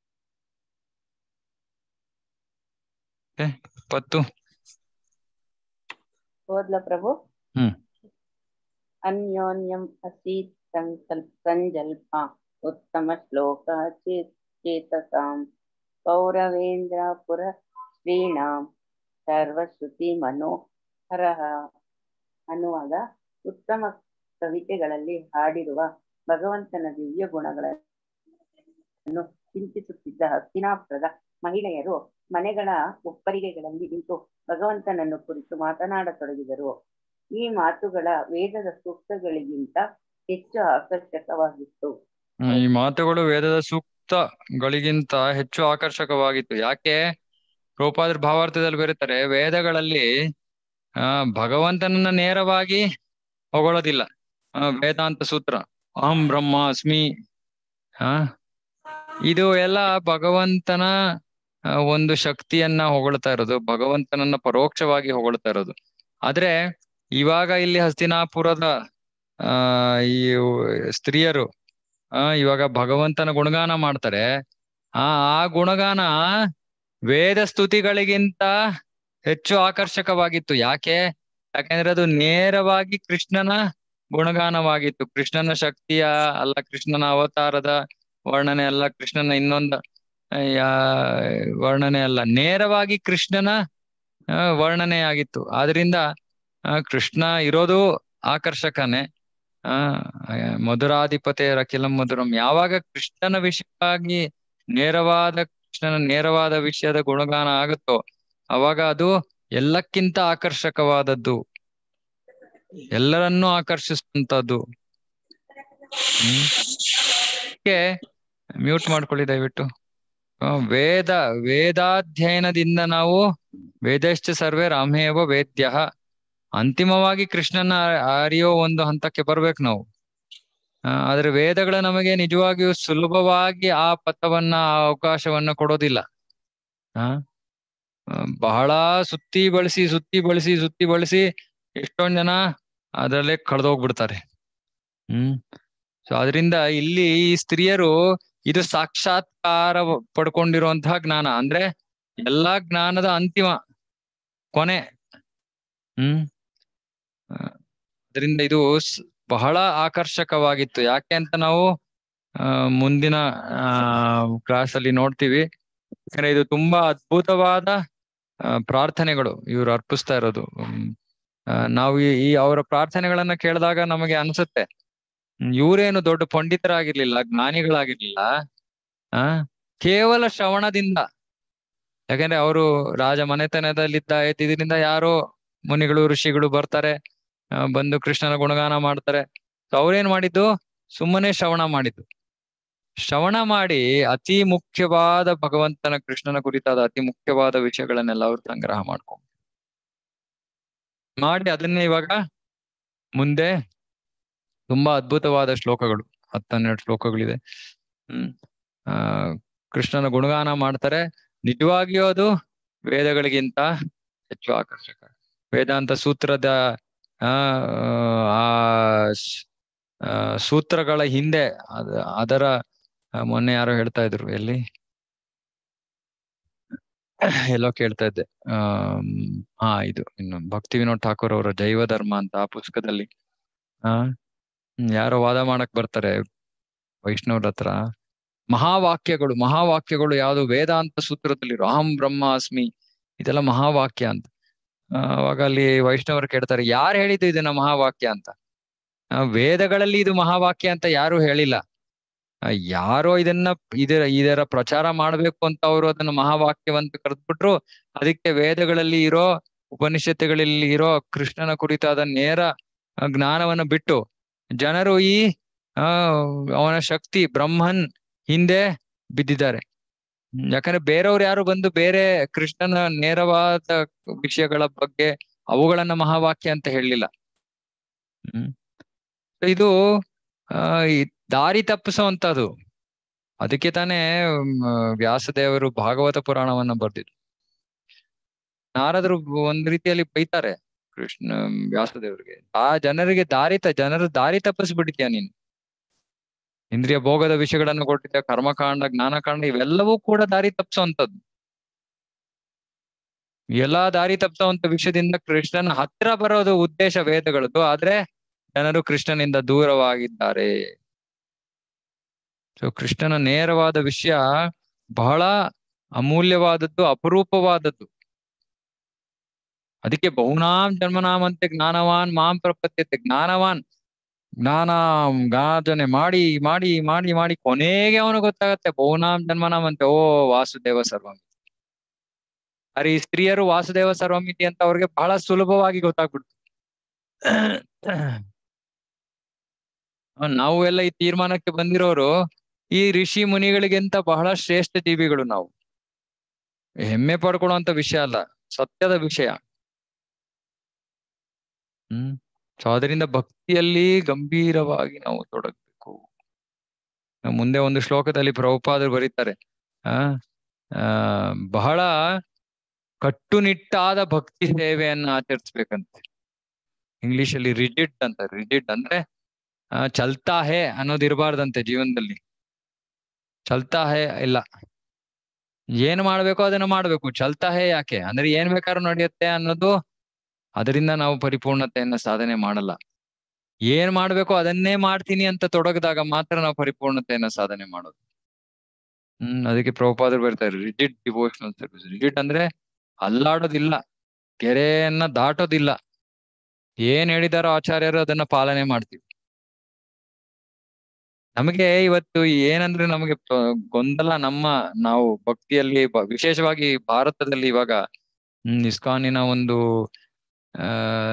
ಇಪ್ಪತ್ತು. ಓದ್ಲ ಪ್ರಭು. ಹ್ಮ್ ಅನ್ಯೋನ್ಯಂ ಅಸೀತ್ ಸಂಕಲ್ಪ ಸಂಜಲ್ಪ ಉತ್ತಮ ಶ್ಲೋಕ ಚೇತಸಾಂ ಕೌರವೇಂದ್ರ ಪುರ ಶ್ರೀಣಾಂ ಸರ್ವಶ್ರುತಿ ಮನೋಹರ. ಅನ್ನುವಾಗ ಉತ್ತಮ ಕವಿತೆಗಳಲ್ಲಿ ಹಾಡಿರುವ ಭಗವಂತನ ದಿವ್ಯ ಗುಣಗಳನ್ನು ಚಿಂತಿಸುತ್ತಿದ್ದ ಹಸ್ತಿನಾಪುರದ ಮಹಿಳೆಯರು ಮನೆಗಳ ಉಪ್ಪರಿಗೆಗಳಲ್ಲಿ ನಿಂತು ಭಗವಂತನನ್ನು ಕುರಿತು ಮಾತನಾಡತೊಡಗಿದರು. ಈ ಮಾತುಗಳ ವೇದದ ಸೂಕ್ತಗಳಿಗಿಂತ ಹೆಚ್ಚು ಆಕರ್ಷಕವಾಗಿತ್ತು. ಈ ಮಾತುಗಳು ವೇದದ ಸೂಕ್ತಗಳಿಗಿಂತ ಹೆಚ್ಚು ಆಕರ್ಷಕವಾಗಿತ್ತು. ಯಾಕೆ? ಪ್ರಭುಪಾದರ ಭಾವಾರ್ಥದಲ್ಲಿ ಬರೀತಾರೆ, ವೇದಗಳಲ್ಲಿ ಆ ಭಗವಂತನನ್ನ ನೇರವಾಗಿ ಹೊಗಳೋದಿಲ್ಲ. ಆ ವೇದಾಂತ ಸೂತ್ರ ಅಹಂ ಬ್ರಹ್ಮ ಅಸ್ಮಿ, ಹ ಇದು ಎಲ್ಲ ಭಗವಂತನ ಒಂದು ಶಕ್ತಿಯನ್ನ ಹೊಗಳ್ತಾ ಇರೋದು, ಭಗವಂತನನ್ನ ಪರೋಕ್ಷವಾಗಿ ಹೊಗಳ್ತಾ ಇರೋದು. ಆದ್ರೆ ಇವಾಗ ಇಲ್ಲಿ ಹಸ್ತಿನಾಪುರದ ಆ ಈ ಸ್ತ್ರೀಯರು ಆ ಇವಾಗ ಭಗವಂತನ ಗುಣಗಾನ ಮಾಡ್ತಾರೆ. ಆ ಆ ಗುಣಗಾನ ವೇದ ಸ್ತುತಿಗಳಿಗಿಂತ ಹೆಚ್ಚು ಆಕರ್ಷಕವಾಗಿತ್ತು. ಯಾಕೆ? ಯಾಕೆಂದ್ರೆ ಅದು ನೇರವಾಗಿ ಕೃಷ್ಣನ ಗುಣಗಾನವಾಗಿತ್ತು. ಕೃಷ್ಣನ ಶಕ್ತಿಯ ಅಲ್ಲ, ಕೃಷ್ಣನ ಅವತಾರದ ವರ್ಣನೆ ಅಲ್ಲ, ಕೃಷ್ಣನ ಇನ್ನೊಂದು ವರ್ಣನೆ ಅಲ್ಲ, ನೇರವಾಗಿ ಕೃಷ್ಣನ ವರ್ಣನೆಯಾಗಿತ್ತು. ಆದ್ರಿಂದ ಕೃಷ್ಣ ಇರೋದು ಆಕರ್ಷಕನೇ. ಆ ಮಧುರಾಧಿಪತೆಯರ ಕಿಲಂ ಮಧುರಂ. ಯಾವಾಗ ಕೃಷ್ಣನ ವಿಷಯವಾಗಿ ನೇರವಾದ ಕೃಷ್ಣನ ನೇರವಾದ ವಿಷಯದ ಗುಣಗಾನ ಆಗುತ್ತೋ ಅವಾಗ ಅದು ಎಲ್ಲಕ್ಕಿಂತ ಆಕರ್ಷಕವಾದದ್ದು, ಎಲ್ಲರನ್ನೂ ಆಕರ್ಷಿಸುವಂತದ್ದು. ಹ್ಮ್ ಮ್ಯೂಟ್ ಮಾಡ್ಕೊಳ್ಳಿ ದಯವಿಟ್ಟು. ವೇದ ವೇದಾಧ್ಯಯನದಿಂದ ನಾವು ವೇದಶ್ಚ ಸರ್ವೇ ರಾಮೇವ ವೇದ್ಯ, ಅಂತಿಮವಾಗಿ ಕೃಷ್ಣನ ಅರಿಯೋ ಒಂದು ಹಂತಕ್ಕೆ ಬರ್ಬೇಕು ನಾವು. ಆದ್ರೆ ವೇದಗಳು ನಮಗೆ ನಿಜವಾಗಿಯೂ ಸುಲಭವಾಗಿ ಆ ಪಥವನ್ನ ಆ ಅವಕಾಶವನ್ನ ಕೊಡೋದಿಲ್ಲ. ಆ ಬಹಳ ಸುತ್ತಿ ಬಳಸಿ ಸುತ್ತಿ ಬಳಸಿ ಸುತ್ತಿ ಬಳಸಿ ಎಷ್ಟೊಂದ್ ಜನ ಅದರಲ್ಲೇ ಕಳೆದೋಗ್ಬಿಡ್ತಾರೆ. ಹ್ಮ್ ಸೊ ಅದರಿಂದ ಇಲ್ಲಿ ಈ ಸ್ತ್ರೀಯರು ಇದು ಸಾಕ್ಷಾತ್ಕಾರ ಪಡ್ಕೊಂಡಿರುವಂತಹ ಜ್ಞಾನ, ಅಂದ್ರೆ ಎಲ್ಲಾ ಜ್ಞಾನದ ಅಂತಿಮ ಕೊನೆ. ಹ್ಮ್ ಅದರಿಂದ ಇದು ಬಹಳ ಆಕರ್ಷಕವಾಗಿತ್ತು. ಯಾಕೆ ಅಂತ ನಾವು ಆ ಮುಂದಿನ ಆ ಕ್ಲಾಸ್ ಅಲ್ಲಿ ನೋಡ್ತೀವಿ. ಯಾಕಂದ್ರೆ ಇದು ತುಂಬಾ ಅದ್ಭುತವಾದ ಪ್ರಾರ್ಥನೆಗಳು ಇವ್ರು ಅರ್ಪಿಸ್ತಾ ಇರೋದು. ನಾವು ಈ ಅವರ ಪ್ರಾರ್ಥನೆಗಳನ್ನ ಕೇಳಿದಾಗ ನಮಗೆ ಅನ್ಸುತ್ತೆ ಇವರೇನು ದೊಡ್ಡ ಪಂಡಿತರಾಗಿರ್ಲಿಲ್ಲ, ಜ್ಞಾನಿಗಳಾಗಿರ್ಲಿಲ್ಲ, ಆ ಕೇವಲ ಶ್ರವಣದಿಂದ. ಯಾಕಂದ್ರೆ ಅವರು ರಾಜ ಮನೆತನದಲ್ಲಿದ್ದ ಇದರಿಂದ ಯಾರೋ ಮುನಿಗಳು ಋಷಿಗಳು ಬರ್ತಾರೆ, ಬಂದು ಕೃಷ್ಣನ ಗುಣಗಾನ ಮಾಡ್ತಾರೆ. ಅವ್ರೇನ್ ಮಾಡಿದ್ದು, ಸುಮ್ಮನೆ ಶ್ರವಣ ಮಾಡಿದ್ದು. ಶ್ರವಣ ಮಾಡಿ ಅತಿ ಮುಖ್ಯವಾದ ಭಗವಂತನ ಕೃಷ್ಣನ ಕುರಿತಾದ ಅತಿ ಮುಖ್ಯವಾದ ವಿಷಯಗಳನ್ನೆಲ್ಲ ಅವ್ರು ಸಂಗ್ರಹ ಮಾಡ್ಕೊಂಡು ಮಾಡಿ ಅದನ್ನೇ ಇವಾಗ ಮುಂದೆ ತುಂಬಾ ಅದ್ಭುತವಾದ ಶ್ಲೋಕಗಳು, ಹತ್ತನ್ನೆರಡು ಶ್ಲೋಕಗಳಿದೆ. ಹ್ಮ್ ಆ ಕೃಷ್ಣನ ಗುಣಗಾನ ಮಾಡ್ತಾರೆ. ನಿಜವಾಗಿಯೂ ಅದು ವೇದಗಳಿಗಿಂತ ಹೆಚ್ಚು ಆಕರ್ಷಕ. ವೇದಾಂತ ಸೂತ್ರದ ಆ ಆ ಸೂತ್ರಗಳ ಹಿಂದೆ ಅದ ಅದರ ಮೊನ್ನೆ ಯಾರೋ ಹೇಳ್ತಾ ಇದ್ರು, ಎಲ್ಲಿ ಎಲ್ಲೋ ಕೇಳ್ತಾ ಇದ್ದೆ, ಆ ಹಾ ಇದು ಇನ್ನು ಭಕ್ತಿ ವಿನೋದ್ ಠಾಕೂರ್ ಅವರ ಜೈವ ಧರ್ಮ ಅಂತ ಆ ಪುಸ್ತಕದಲ್ಲಿ ಆ ಯಾರೋ ವಾದ ಮಾಡಕ್ ಬರ್ತಾರೆ ವೈಷ್ಣವ್ರ ಹತ್ರ. ಮಹಾವಾಕ್ಯಗಳು ಮಹಾವಾಕ್ಯಗಳು ಯಾವುದು ವೇದಾಂತ ಸೂತ್ರದಲ್ಲಿರೋ ಅಹಂ ಬ್ರಹ್ಮಾಸ್ಮಿ ಇದೆಲ್ಲ ಮಹಾವಾಕ್ಯ ಅಂತ. ಅವಾಗ ಅಲ್ಲಿ ವೈಷ್ಣವರು ಕೇಳ್ತಾರೆ, ಯಾರು ಹೇಳಿದ್ದು ಇದನ್ನ ಮಹಾವಾಕ್ಯ ಅಂತ? ವೇದಗಳಲ್ಲಿ ಇದು ಮಹಾವಾಕ್ಯ ಅಂತ ಯಾರು ಹೇಳಿಲ್ಲ. ಯಾರೋ ಇದನ್ನ ಇದರ ಇದರ ಪ್ರಚಾರ ಮಾಡ್ಬೇಕು ಅಂತ ಅವರು ಅದನ್ನ ಮಹಾವಾಕ್ಯವಂತ ಕರೆದ್ಬಿಟ್ರು. ಅದಕ್ಕೆ ವೇದಗಳಲ್ಲಿ ಇರೋ ಉಪನಿಷತ್ತುಗಳಲ್ಲಿ ಇರೋ ಕೃಷ್ಣನ ಕುರಿತಾದ ನೇರ ಜ್ಞಾನವನ್ನ ಬಿಟ್ಟು ಜನರು ಈ ಆ ಅವನ ಶಕ್ತಿ ಬ್ರಹ್ಮನ್ ಹಿಂದೆ ಬಿದ್ದಿದ್ದಾರೆ. ಯಾಕಂದ್ರೆ ಬೇರೆಯವ್ರು ಯಾರು ಬಂದು ಬೇರೆ ಕೃಷ್ಣನ ನೇರವಾದ ವಿಷಯಗಳ ಬಗ್ಗೆ ಅವುಗಳನ್ನ ಮಹಾವಾಕ್ಯ ಅಂತ ಹೇಳಲಿಲ್ಲ. ಹ್ಮ್ ಇದು ಆ ದಾರಿ ತಪ್ಪಿಸುವಂತದ್ದು. ಅದಕ್ಕೆ ತಾನೇ ವ್ಯಾಸದೇವರು ಭಾಗವತ ಪುರಾಣವನ್ನ ಬರ್ದಿದ್ರು. ನಾರದರು ಒಂದ್ ರೀತಿಯಲ್ಲಿ ಬೈತಾರೆ ಕೃಷ್ಣ ವ್ಯಾಸದೇವರಿಗೆ, ಆ ಜನರಿಗೆ ದಾರಿ ತ ಜನರು ದಾರಿ ತಪ್ಪಿಸ್ಬಿಟ್ಟಿದ್ಯಾ ನೀನು. ಇಂದ್ರಿಯ ಭೋಗದ ವಿಷಯಗಳನ್ನು ಕೊಟ್ಟಿದ್ದ, ಕರ್ಮಕಾಂಡ ಜ್ಞಾನಕಾಂಡ ಇವೆಲ್ಲವೂ ಕೂಡ ದಾರಿ ತಪ್ಪಿಸುವಂಥದ್ದು. ಎಲ್ಲಾ ದಾರಿ ತಪ್ಪಿಸುವಂತ ವಿಷಯದಿಂದ ಕೃಷ್ಣನ ಹತ್ರ ಬರೋದು ಉದ್ದೇಶ ವೇದಗಳದ್ದು, ಆದ್ರೆ ಜನರು ಕೃಷ್ಣನಿಂದ ದೂರವಾಗಿದ್ದಾರೆ. ಸೊ ಕೃಷ್ಣನ ನೇರವಾದ ವಿಷಯ ಬಹಳ ಅಮೂಲ್ಯವಾದದ್ದು, ಅಪರೂಪವಾದದ್ದು. ಅದಕ್ಕೆ ಬಹುನಾಂ ಜನ್ಮನಾಮಂತೆ ಜ್ಞಾನವಾನ್ ಮಾಂ ಪ್ರಪದ್ಯತೆ. ಜ್ಞಾನವಾನ್ ಜ್ಞಾನ ಗಾಜನೆ ಮಾಡಿ ಮಾಡಿ ಮಾಡಿ ಮಾಡಿ ಕೊನೆಗೆ ಅವನು ಗೊತ್ತಾಗತ್ತೆ ಬಹುನಾಂ ಜನ್ಮನಾಮಂತೆ, ಓ ವಾಸುದೇವ ಸರ್ವಮಿತಿ. ಅರೆ ಈ ಸ್ತ್ರೀಯರು ವಾಸುದೇವ ಸರ್ವಮಿತಿ ಅಂತ ಅವ್ರಿಗೆ ಬಹಳ ಸುಲಭವಾಗಿ ಗೊತ್ತಾಗ್ಬಿಡ್ತು. ನಾವು ಎಲ್ಲ ಈ ತೀರ್ಮಾನಕ್ಕೆ ಬಂದಿರೋರು ಈ ಋಷಿ ಮುನಿಗಳಿಗಿಂತ ಬಹಳ ಶ್ರೇಷ್ಠ ಜೀವಿಗಳು ನಾವು. ಹೆಮ್ಮೆ ಪಡ್ಕೊಳ್ಳುವಂತ ವಿಷಯ ಅಲ್ಲ, ಸತ್ಯದ ವಿಷಯ. ಹ್ಮ್ ಸೊ ಅದರಿಂದ ಭಕ್ತಿಯಲ್ಲಿ ಗಂಭೀರವಾಗಿ ನಾವು ತೊಡಗಬೇಕು. ಮುಂದೆ ಒಂದು ಶ್ಲೋಕದಲ್ಲಿ ಪ್ರಭುಪಾದರು ಬರೀತಾರೆ, ಆ ಆ ಬಹಳ ಕಟ್ಟುನಿಟ್ಟಾದ ಭಕ್ತಿ ಸೇವೆಯನ್ನ ಆಚರಿಸ್ಬೇಕಂತೆ. ಇಂಗ್ಲಿಷ್ ಅಲ್ಲಿ ರಿಜಿಡ್ ಅಂತ. ರಿಜಿಡ್ ಅಂದ್ರೆ ಆ ಚಲ್ತಾ ಹೇ ಅನ್ನೋದು ಇರಬಾರ್ದಂತೆ ಜೀವನದಲ್ಲಿ. ಚಲ್ತಾ ಹೇ ಇಲ್ಲ, ಏನ್ ಮಾಡ್ಬೇಕೋ ಅದನ್ನ ಮಾಡ್ಬೇಕು. ಚಲ್ತಾ ಹೇ ಯಾಕೆ ಅಂದ್ರೆ ಏನ್ ಬೇಕಾದ್ರೂ ನಡೆಯುತ್ತೆ ಅನ್ನೋದು, ಅದರಿಂದ ನಾವು ಪರಿಪೂರ್ಣತೆಯನ್ನ ಸಾಧನೆ ಮಾಡಲ್ಲ. ಏನ್ ಮಾಡ್ಬೇಕೋ ಅದನ್ನೇ ಮಾಡ್ತೀನಿ ಅಂತ ತೊಡಗಿದಾಗ ಮಾತ್ರ ನಾವು ಪರಿಪೂರ್ಣತೆಯನ್ನ ಸಾಧನೆ ಮಾಡೋದು. ಹ್ಮ್ ಅದಕ್ಕೆ ಪ್ರಭುಪಾದರು ಬರ್ತಾರೆ ರಿಜಿಡ್ ಡಿವೋಷನಲ್ ಸರ್ವಿಸ್. ರಿಜಿಡ್ ಅಂದ್ರೆ ಅಲ್ಲಾಡೋದಿಲ್ಲ, ಗೆರೆಯನ್ನ ದಾಟೋದಿಲ್ಲ. ಏನ್ ಹೇಳಿದಾರೋ ಆಚಾರ್ಯರು ಅದನ್ನ ಪಾಲನೆ ಮಾಡ್ತೀವಿ. ನಮಗೆ ಇವತ್ತು ಏನಂದ್ರೆ ನಮಗೆ ಗೊಂದಲ, ನಮ್ಮ ನಾವು ಭಕ್ತಿಯಲ್ಲಿ ವಿಶೇಷವಾಗಿ ಭಾರತದಲ್ಲಿ ಇವಾಗ ಹ್ಮ್ ಇಸ್ಕಾನಿನ ಒಂದು ಆ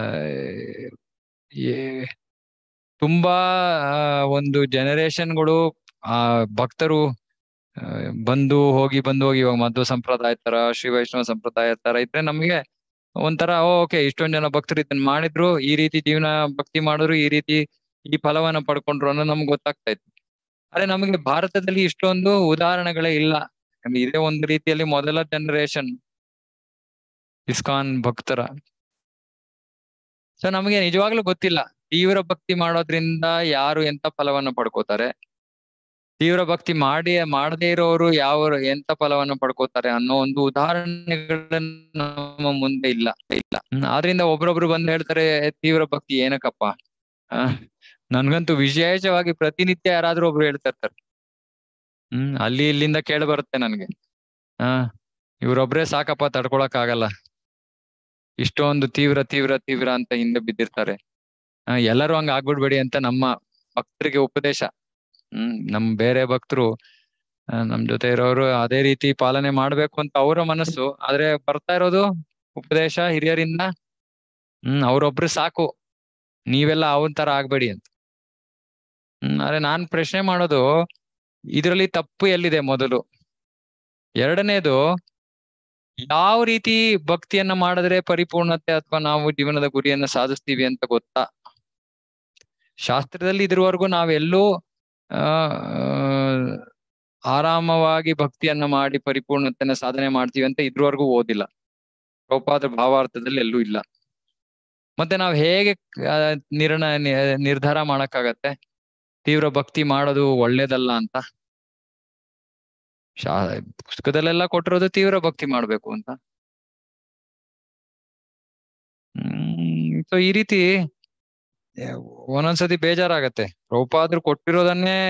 ತುಂಬಾ ಒಂದು ಜನರೇಷನ್ಗಳು ಆ ಭಕ್ತರು ಬಂದು ಹೋಗಿ ಬಂದು ಹೋಗಿ ಇವಾಗ ಮಧ್ವ ಸಂಪ್ರದಾಯ ತರ, ಶ್ರೀ ವೈಷ್ಣವ ಸಂಪ್ರದಾಯ ತರ ಇದ್ರೆ ನಮ್ಗೆ ಒಂಥರ ಓಕೆ ಇಷ್ಟೊಂದ್ ಜನ ಭಕ್ತರು ಇದನ್ನ ಮಾಡಿದ್ರು, ಈ ರೀತಿ ಜೀವನ ಭಕ್ತಿ ಮಾಡಿದ್ರು, ಈ ರೀತಿ ಈ ಫಲವನ್ನ ಪಡ್ಕೊಂಡ್ರು ಅನ್ನೋ ನಮ್ಗೆ ಗೊತ್ತಾಗ್ತಾ ಇತ್ತು. ಆದ್ರೆ ನಮಗೆ ಭಾರತದಲ್ಲಿ ಇಷ್ಟೊಂದು ಉದಾಹರಣೆಗಳೇ ಇಲ್ಲ. ಇದೇ ಒಂದು ರೀತಿಯಲ್ಲಿ ಮೊದಲ ಜನರೇಷನ್ ಇಸ್ಕಾನ್ ಭಕ್ತರ. ಸೊ ನಮಗೆ ನಿಜವಾಗ್ಲೂ ಗೊತ್ತಿಲ್ಲ ತೀವ್ರ ಭಕ್ತಿ ಮಾಡೋದ್ರಿಂದ ಯಾರು ಎಂತ ಫಲವನ್ನ ಪಡ್ಕೋತಾರೆ, ತೀವ್ರ ಭಕ್ತಿ ಮಾಡಿ ಮಾಡದೇ ಇರೋರು ಯಾವ ಎಂತ ಫಲವನ್ನ ಪಡ್ಕೋತಾರೆ ಅನ್ನೋ ಒಂದು ಉದಾಹರಣೆಗಳನ್ನ ನಮ್ಮ ಮುಂದೆ ಇಲ್ಲ ಇಲ್ಲ ಆದ್ರಿಂದ ಒಬ್ರೊಬ್ರು ಬಂದು ಹೇಳ್ತಾರೆ ತೀವ್ರ ಭಕ್ತಿ ಏನಕ್ಕಪ್ಪ, ಆ ನನ್ಗಂತೂ ವಿಶೇಷವಾಗಿ ಪ್ರತಿನಿತ್ಯ ಯಾರಾದ್ರೂ ಒಬ್ರು ಹೇಳ್ತಾ ಇರ್ತಾರೆ. ಹ್ಮ್ ಅಲ್ಲಿ ಇಲ್ಲಿಂದ ಕೇಳಿ ಬರುತ್ತೆ ನನ್ಗೆ. ಹಾ ಇವ್ರೊಬ್ರೇ ಸಾಕಪ್ಪ, ತಡ್ಕೊಳಕ್ ಆಗಲ್ಲ, ಇಷ್ಟೊಂದು ತೀವ್ರ ತೀವ್ರ ತೀವ್ರ ಅಂತ ಹಿಂದೆ ಬಿದ್ದಿರ್ತಾರೆ. ಆ ಎಲ್ಲರೂ ಹಂಗ ಆಗ್ಬಿಡ್ಬೇಡಿ ಅಂತ ನಮ್ಮ ಭಕ್ತರಿಗೆ ಉಪದೇಶ. ಹ್ಮ್ ನಮ್ ಬೇರೆ ಭಕ್ತರು ನಮ್ ಜೊತೆ ಇರೋರು ಅದೇ ರೀತಿ ಪಾಲನೆ ಮಾಡ್ಬೇಕು ಅಂತ ಅವರ ಮನಸ್ಸು. ಆದ್ರೆ ಬರ್ತಾ ಇರೋದು ಉಪದೇಶ ಹಿರಿಯರಿಂದ. ಹ್ಮ್ ಅವ್ರೊಬ್ರು ಸಾಕು, ನೀವೆಲ್ಲ ಅವನ್ ತರ ಆಗ್ಬೇಡಿ ಅಂತ. ಹ್ಮ್ ಆದ್ರೆ ನಾನ್ ಪ್ರಶ್ನೆ ಮಾಡೋದು, ಇದ್ರಲ್ಲಿ ತಪ್ಪು ಎಲ್ಲಿದೆ ಮೊದಲು? ಎರಡನೇದು, ಯಾವ ರೀತಿ ಭಕ್ತಿಯನ್ನ ಮಾಡಿದ್ರೆ ಪರಿಪೂರ್ಣತೆ ಅಥವಾ ನಾವು ಜೀವನದ ಗುರಿಯನ್ನ ಸಾಧಿಸ್ತೀವಿ ಅಂತ ಗೊತ್ತಾ? ಶಾಸ್ತ್ರದಲ್ಲಿ ಇದ್ರವರೆಗೂ ನಾವೆಲ್ಲೂ ಆ ಆರಾಮವಾಗಿ ಭಕ್ತಿಯನ್ನ ಮಾಡಿ ಪರಿಪೂರ್ಣತೆಯನ್ನ ಸಾಧನೆ ಮಾಡ್ತೀವಿ ಅಂತ ಇದ್ರವರೆಗೂ ಓದಿಲ್ಲ. ಪ್ರಭುಪಾದರ ಭಾವಾರ್ಥದಲ್ಲಿ ಎಲ್ಲೂ ಇಲ್ಲ. ಮತ್ತೆ ನಾವ್ ಹೇಗೆ ನಿರ್ಣಯ ನಿರ್ಧಾರ ಮಾಡಕ್ಕಾಗತ್ತೆ ತೀವ್ರ ಭಕ್ತಿ ಮಾಡೋದು ಒಳ್ಳೇದಲ್ಲ ಅಂತ? ಶಾ ಪುಸ್ತಕದಲ್ಲೆಲ್ಲ ಕೊಟ್ಟಿರೋದು ತೀವ್ರ ಭಕ್ತಿ ಮಾಡ್ಬೇಕು ಅಂತ. ಹ್ಮ್ ಸೊ ಈ ರೀತಿ ಒಂದೊಂದ್ಸತಿ ಬೇಜಾರಾಗತ್ತೆ. ಪ್ರಭುಪಾದರು ಕೊಟ್ಟಿರೋದನ್ನೇ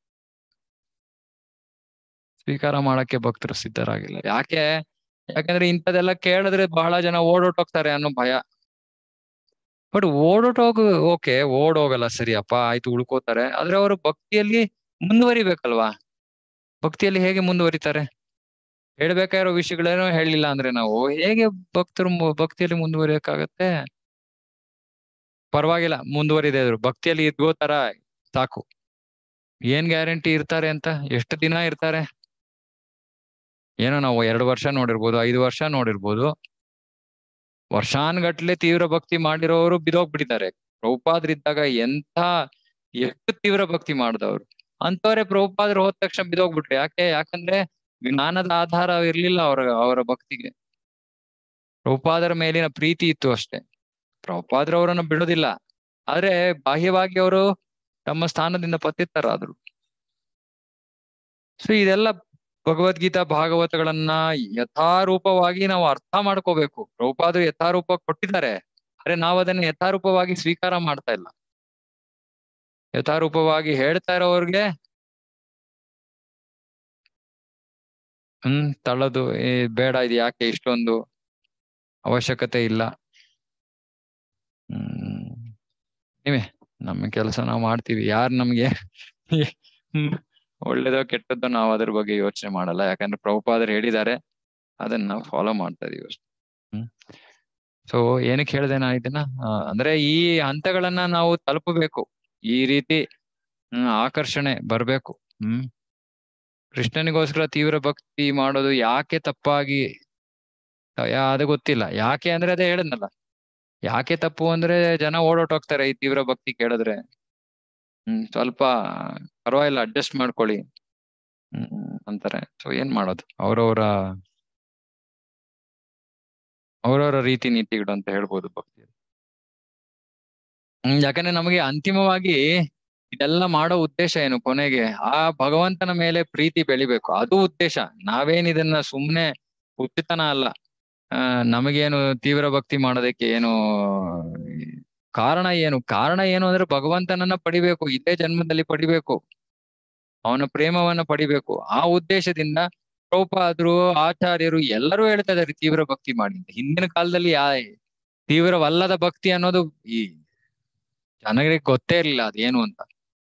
ಸ್ವೀಕಾರ ಮಾಡಕ್ಕೆ ಭಕ್ತರು ಸಿದ್ಧರಾಗಿಲ್ಲ. ಯಾಕೆ? ಯಾಕಂದ್ರೆ ಇಂಥದೆಲ್ಲ ಕೇಳಿದ್ರೆ ಬಹಳ ಜನ ಓಡೋಟೋಗ್ತಾರೆ ಅನ್ನೋ ಭಯ. ಬಟ್ ಓಡೋಟೋಗು ಓಕೆ, ಓಡೋಗಲ್ಲ, ಸರಿಯಪ್ಪ ಆಯ್ತು, ಉಳ್ಕೋತಾರೆ. ಆದ್ರೆ ಅವರು ಭಕ್ತಿಯಲ್ಲಿ ಮುಂದುವರಿಬೇಕಲ್ವಾ? ಭಕ್ತಿಯಲ್ಲಿ ಹೇಗೆ ಮುಂದುವರಿತಾರೆ? ಹೇಳ್ಬೇಕಾಗಿರೋ ವಿಷಯಗಳೇನೋ ಹೇಳಿಲ್ಲ ಅಂದ್ರೆ ನಾವು ಹೇಗೆ ಭಕ್ತರು ಭಕ್ತಿಯಲ್ಲಿ ಮುಂದುವರಿಯಕ್ಕಾಗತ್ತೆ? ಪರವಾಗಿಲ್ಲ, ಮುಂದುವರಿದೆ ಇದ್ರು ಭಕ್ತಿಯಲ್ಲಿ ಇದ್ಗೋತಾರ ಸಾಕು. ಏನ್ ಗ್ಯಾರಂಟಿ ಇರ್ತಾರೆ ಅಂತ? ಎಷ್ಟು ದಿನ ಇರ್ತಾರೆ? ಏನೋ ನಾವು ಎರಡು ವರ್ಷ ನೋಡಿರ್ಬೋದು, ಐದು ವರ್ಷ ನೋಡಿರ್ಬೋದು. ವರ್ಷಾನ್ಗಟ್ಲೆ ತೀವ್ರ ಭಕ್ತಿ ಮಾಡಿರೋರು ಬಿದೋಗ್ಬಿಟ್ಟಿದ್ದಾರೆ. ಪ್ರಭುಪಾದ್ರಿದ್ದಾಗ ಎಂಥ ಎಷ್ಟು ತೀವ್ರ ಭಕ್ತಿ ಮಾಡಿದವ್ರು ಅಂತವ್ರೆ ಪ್ರಭುಪಾದ್ರು ಹೋದ ತಕ್ಷಣ ಬಿದೋಗ್ಬಿಟ್ರು. ಯಾಕೆ? ಯಾಕಂದ್ರೆ ಜ್ಞಾನದ ಆಧಾರ ಇರ್ಲಿಲ್ಲ ಅವರ ಅವರ ಭಕ್ತಿಗೆ. ಪ್ರಭುಪಾದರ ಮೇಲಿನ ಪ್ರೀತಿ ಇತ್ತು ಅಷ್ಟೇ. ಪ್ರಭುಪಾದ್ರು ಅವರನ್ನ ಬಿಡೋದಿಲ್ಲ, ಆದ್ರೆ ಬಾಹ್ಯವಾಗಿ ಅವರು ತಮ್ಮ ಸ್ಥಾನದಿಂದ ಪತಿತರಾದ್ರು. ಸೊ ಇದೆಲ್ಲ ಭಗವದ್ಗೀತಾ ಭಾಗವತಗಳನ್ನ ಯಥಾರೂಪವಾಗಿ ನಾವು ಅರ್ಥ ಮಾಡ್ಕೋಬೇಕು. ಪ್ರಭುಪಾದರು ಯಥಾರೂಪ ಕೊಟ್ಟಿದ್ದಾರೆ, ಆದ್ರೆ ನಾವು ಅದನ್ನ ಯಥಾರೂಪವಾಗಿ ಸ್ವೀಕಾರ ಮಾಡ್ತಾ ಇಲ್ಲ. ಯಥಾರೂಪವಾಗಿ ಹೇಳ್ತಾ ಇರೋವ್ರಿಗೆ ಹ್ಮ್ ತಳ್ಳದು, ಏ ಬೇಡ, ಇದು ಯಾಕೆ, ಇಷ್ಟೊಂದು ಅವಶ್ಯಕತೆ ಇಲ್ಲ. ಹ್ಮ್ ನೀವೇ ನಮ್ಮ ಕೆಲಸ ನಾವು ಮಾಡ್ತೀವಿ. ಯಾರು ನಮ್ಗೆ ಒಳ್ಳೇದೋ ಕೆಟ್ಟದ್ದೋ ನಾವು ಅದ್ರ ಬಗ್ಗೆ ಯೋಚನೆ ಮಾಡಲ್ಲ. ಯಾಕಂದ್ರೆ ಪ್ರಭುಪಾದರು ಹೇಳಿದ್ದಾರೆ, ಅದನ್ನ ನಾವು ಫಾಲೋ ಮಾಡ್ತಾ ಇದೀವಿ ಅಷ್ಟೇ. ಹ್ಮ್ ಸೊ ಏನಕ್ಕೆ ಹೇಳ್ದೆ ನಾ ಇದನ್ನ ಅಂದ್ರೆ ಈ ಹಂತಗಳನ್ನ ನಾವು ತಲುಪಬೇಕು. ಈ ರೀತಿ ಹ್ಮ್ ಆಕರ್ಷಣೆ ಬರ್ಬೇಕು. ಹ್ಮ್ ಕೃಷ್ಣನಿಗೋಸ್ಕರ ತೀವ್ರ ಭಕ್ತಿ ಮಾಡೋದು ಯಾಕೆ ತಪ್ಪಾಗಿ ಅದು ಗೊತ್ತಿಲ್ಲ. ಯಾಕೆ ಅಂದ್ರೆ ಅದೇ ಹೇಳದ್ನಲ್ಲ, ಯಾಕೆ ತಪ್ಪು ಅಂದ್ರೆ ಜನ ಓಡೋಟೋಗ್ತಾರೆ ಈ ತೀವ್ರ ಭಕ್ತಿ ಕೇಳಿದ್ರೆ. ಹ್ಮ್ ಸ್ವಲ್ಪ ಪರವಾಗಿಲ್ಲ, ಅಡ್ಜಸ್ಟ್ ಮಾಡ್ಕೊಳ್ಳಿ ಹ್ಮ್ ಅಂತಾರೆ. ಸೊ ಏನ್ ಮಾಡೋದು, ಅವ್ರವ್ರ ಅವ್ರವ್ರ ರೀತಿ ನೀತಿಗಳು ಅಂತ ಹೇಳ್ಬೋದು ಭಕ್ತಿ. ಹ್ಮ್ ಯಾಕಂದ್ರೆ ನಮಗೆ ಅಂತಿಮವಾಗಿ ಇದೆಲ್ಲ ಮಾಡೋ ಉದ್ದೇಶ ಏನು? ಕೊನೆಗೆ ಆ ಭಗವಂತನ ಮೇಲೆ ಪ್ರೀತಿ ಬೆಳಿಬೇಕು, ಅದು ಉದ್ದೇಶ. ನಾವೇನ್ ಇದನ್ನ ಸುಮ್ನೆ ಹುಚ್ಚುತನ ಅಲ್ಲ. ಆ ನಮಗೇನು ತೀವ್ರ ಭಕ್ತಿ ಮಾಡೋದಕ್ಕೆ ಏನು ಕಾರಣ ಏನು? ಕಾರಣ ಏನು ಅಂದ್ರೆ ಭಗವಂತನನ್ನ ಪಡಿಬೇಕು, ಇದೇ ಜನ್ಮದಲ್ಲಿ ಪಡಿಬೇಕು, ಅವನ ಪ್ರೇಮವನ್ನ ಪಡಿಬೇಕು. ಆ ಉದ್ದೇಶದಿಂದ ಪ್ರಭುಪಾದರು, ಆಚಾರ್ಯರು ಎಲ್ಲರೂ ಹೇಳ್ತಾ ಇದ್ದಾರೆ ತೀವ್ರ ಭಕ್ತಿ ಮಾಡಿ. ಹಿಂದಿನ ಕಾಲದಲ್ಲಿ ಯಾ ತೀವ್ರವಲ್ಲದ ಭಕ್ತಿ ಅನ್ನೋದು ಈ ಜನಗಳಿಗೆ ಗೊತ್ತೇ ಇರ್ಲಿಲ್ಲ ಅದೇನು ಅಂತ.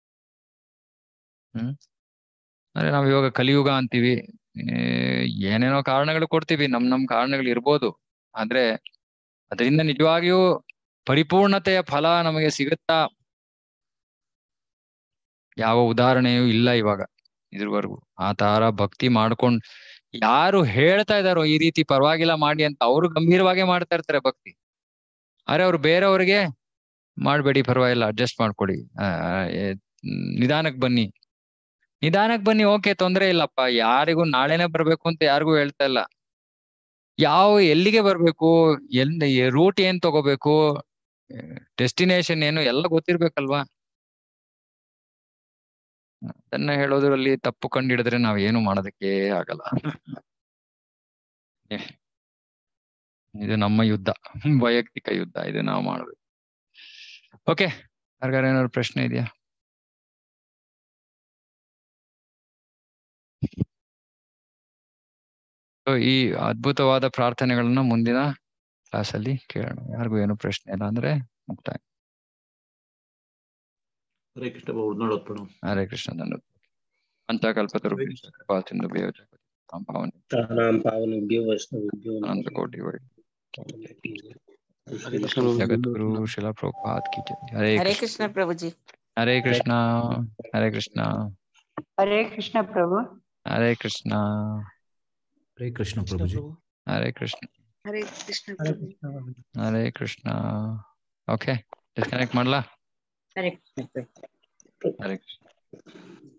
ಹ್ಮ್ ಅಂದ್ರೆ ನಾವ್ ಇವಾಗ ಕಲಿಯುಗ ಅಂತೀವಿ, ಏನೇನೋ ಕಾರಣಗಳು ಕೊಡ್ತೀವಿ, ನಮ್ ನಮ್ ಕಾರಣಗಳು ಇರ್ಬೋದು. ಆದ್ರೆ ಅದರಿಂದ ನಿಜವಾಗಿಯೂ ಪರಿಪೂರ್ಣತೆಯ ಫಲ ನಮಗೆ ಸಿಗುತ್ತಾ? ಯಾವ ಉದಾಹರಣೆಯೂ ಇಲ್ಲ ಇವಾಗ ಇದ್ರವರೆಗೂ. ಆ ತರ ಭಕ್ತಿ ಮಾಡ್ಕೊಂಡ್ ಯಾರು ಹೇಳ್ತಾ ಇದಾರೋ ಈ ರೀತಿ ಪರವಾಗಿಲ್ಲ ಮಾಡಿ ಅಂತ, ಅವರು ಗಂಭೀರವಾಗೇ ಮಾಡ್ತಾ ಇರ್ತಾರೆ ಭಕ್ತಿ. ಆದ್ರೆ ಅವ್ರು ಬೇರೆಯವ್ರಿಗೆ ಮಾಡ್ಬೇಡಿ, ಪರವಾಗಿಲ್ಲ, ಅಡ್ಜಸ್ಟ್ ಮಾಡ್ಕೊಡಿ, ಆ ನಿಧಾನಕ್ ಬನ್ನಿ ನಿಧಾನಕ್ ಬನ್ನಿ ಓಕೆ, ತೊಂದ್ರೆ ಇಲ್ಲಪ್ಪ. ಯಾರಿಗೂ ನಾಳೆನೆ ಬರ್ಬೇಕು ಅಂತ ಯಾರಿಗೂ ಹೇಳ್ತಾ ಇಲ್ಲ. ಯಾವ ಎಲ್ಲಿಗೆ ಬರ್ಬೇಕು, ಎಲ್ಲಿ ರೂಟ್ ಏನ್ ತಗೋಬೇಕು, ಡೆಸ್ಟಿನೇಷನ್ ಏನು ಎಲ್ಲ ಗೊತ್ತಿರ್ಬೇಕಲ್ವಾ? ಅದನ್ನ ಹೇಳೋದ್ರಲ್ಲಿ ತಪ್ಪು ಕಂಡಿಡಿದ್ರೆ ನಾವ್ ಏನು ಮಾಡೋದಕ್ಕೆ ಆಗಲ್ಲ. ಇದು ನಮ್ಮ ಯುದ್ಧ, ವೈಯಕ್ತಿಕ ಯುದ್ಧ, ಇದು ನಾವು ಮಾಡ್ಬೇಕು. ಓಕೆ, ಯಾರಿಗಾರ ಏನಾದ್ರು ಪ್ರಶ್ನೆ ಇದೆಯಾ? So, ಈ ಅದ್ಭುತವಾದ ಪ್ರಾರ್ಥನೆಗಳನ್ನ ಮುಂದಿನ ಕ್ಲಾಸ್ ಅಲ್ಲಿ ಕೇಳೋಣ. ಯಾರಿಗೂ ಏನು ಪ್ರಶ್ನೆ ಇಲ್ಲ ಅಂದ್ರೆ ಮುಕ್ತಾಯ. ಹರೇ ಕೃಷ್ಣ ಪ್ರಭು ನೋಡೋದು ಮೇಡಮ್. ಹರೇ ಕೃಷ್ಣ ಧನ್ಯವಾದ. ಪಂಚಕಲ್ಪತರುಭ್ಯಶ್ಚ ಕೃಪಾ ಸಿಂಧುಭ್ಯೋ ಜಗತಾಂ ಪಾವನಿ ಸಹನಾಂ ಪಾವನೇಭ್ಯೋ ವೈಷ್ಣವೇಭ್ಯೋ ಅನಂತ ನಮೋ ಕೋಟಿ ವೈ ನಮಃ. ಜಗದ್ಗುರು ಶಿಲಾ ಪ್ರಭುಪಾದ್ ಕಿ ಜೈ. ಹರೇ ಹರೇ ಕೃಷ್ಣ. ಕೃಷ್ಣ ಪ್ರಭುಜಿ. ಹರೇ ಕೃಷ್ಣ. ಹರೇ ಕೃಷ್ಣ. ಹರೇ ಕೃಷ್ಣ ಪ್ರಭು. ಹರೇ ಕೃಷ್ಣ. ಹರೇ ಕೃಷ್ಣ ಪ್ರಭುಜಿ. ಹರೇ ಕೃಷ್ಣ. ಹರೇ ಕೃಷ್ಣ ಪ್ರಭು. ಹರೇ ಕೃಷ್ಣ. ಓಕೆ, ಡಿಸ್ಕನೆಕ್ಟ್ ಮಾಡ್ಲಾ? ಹರೇ ಕೃಷ್ಣ ಪ್ರಭು. ಹರೇ ಕೃಷ್ಣ.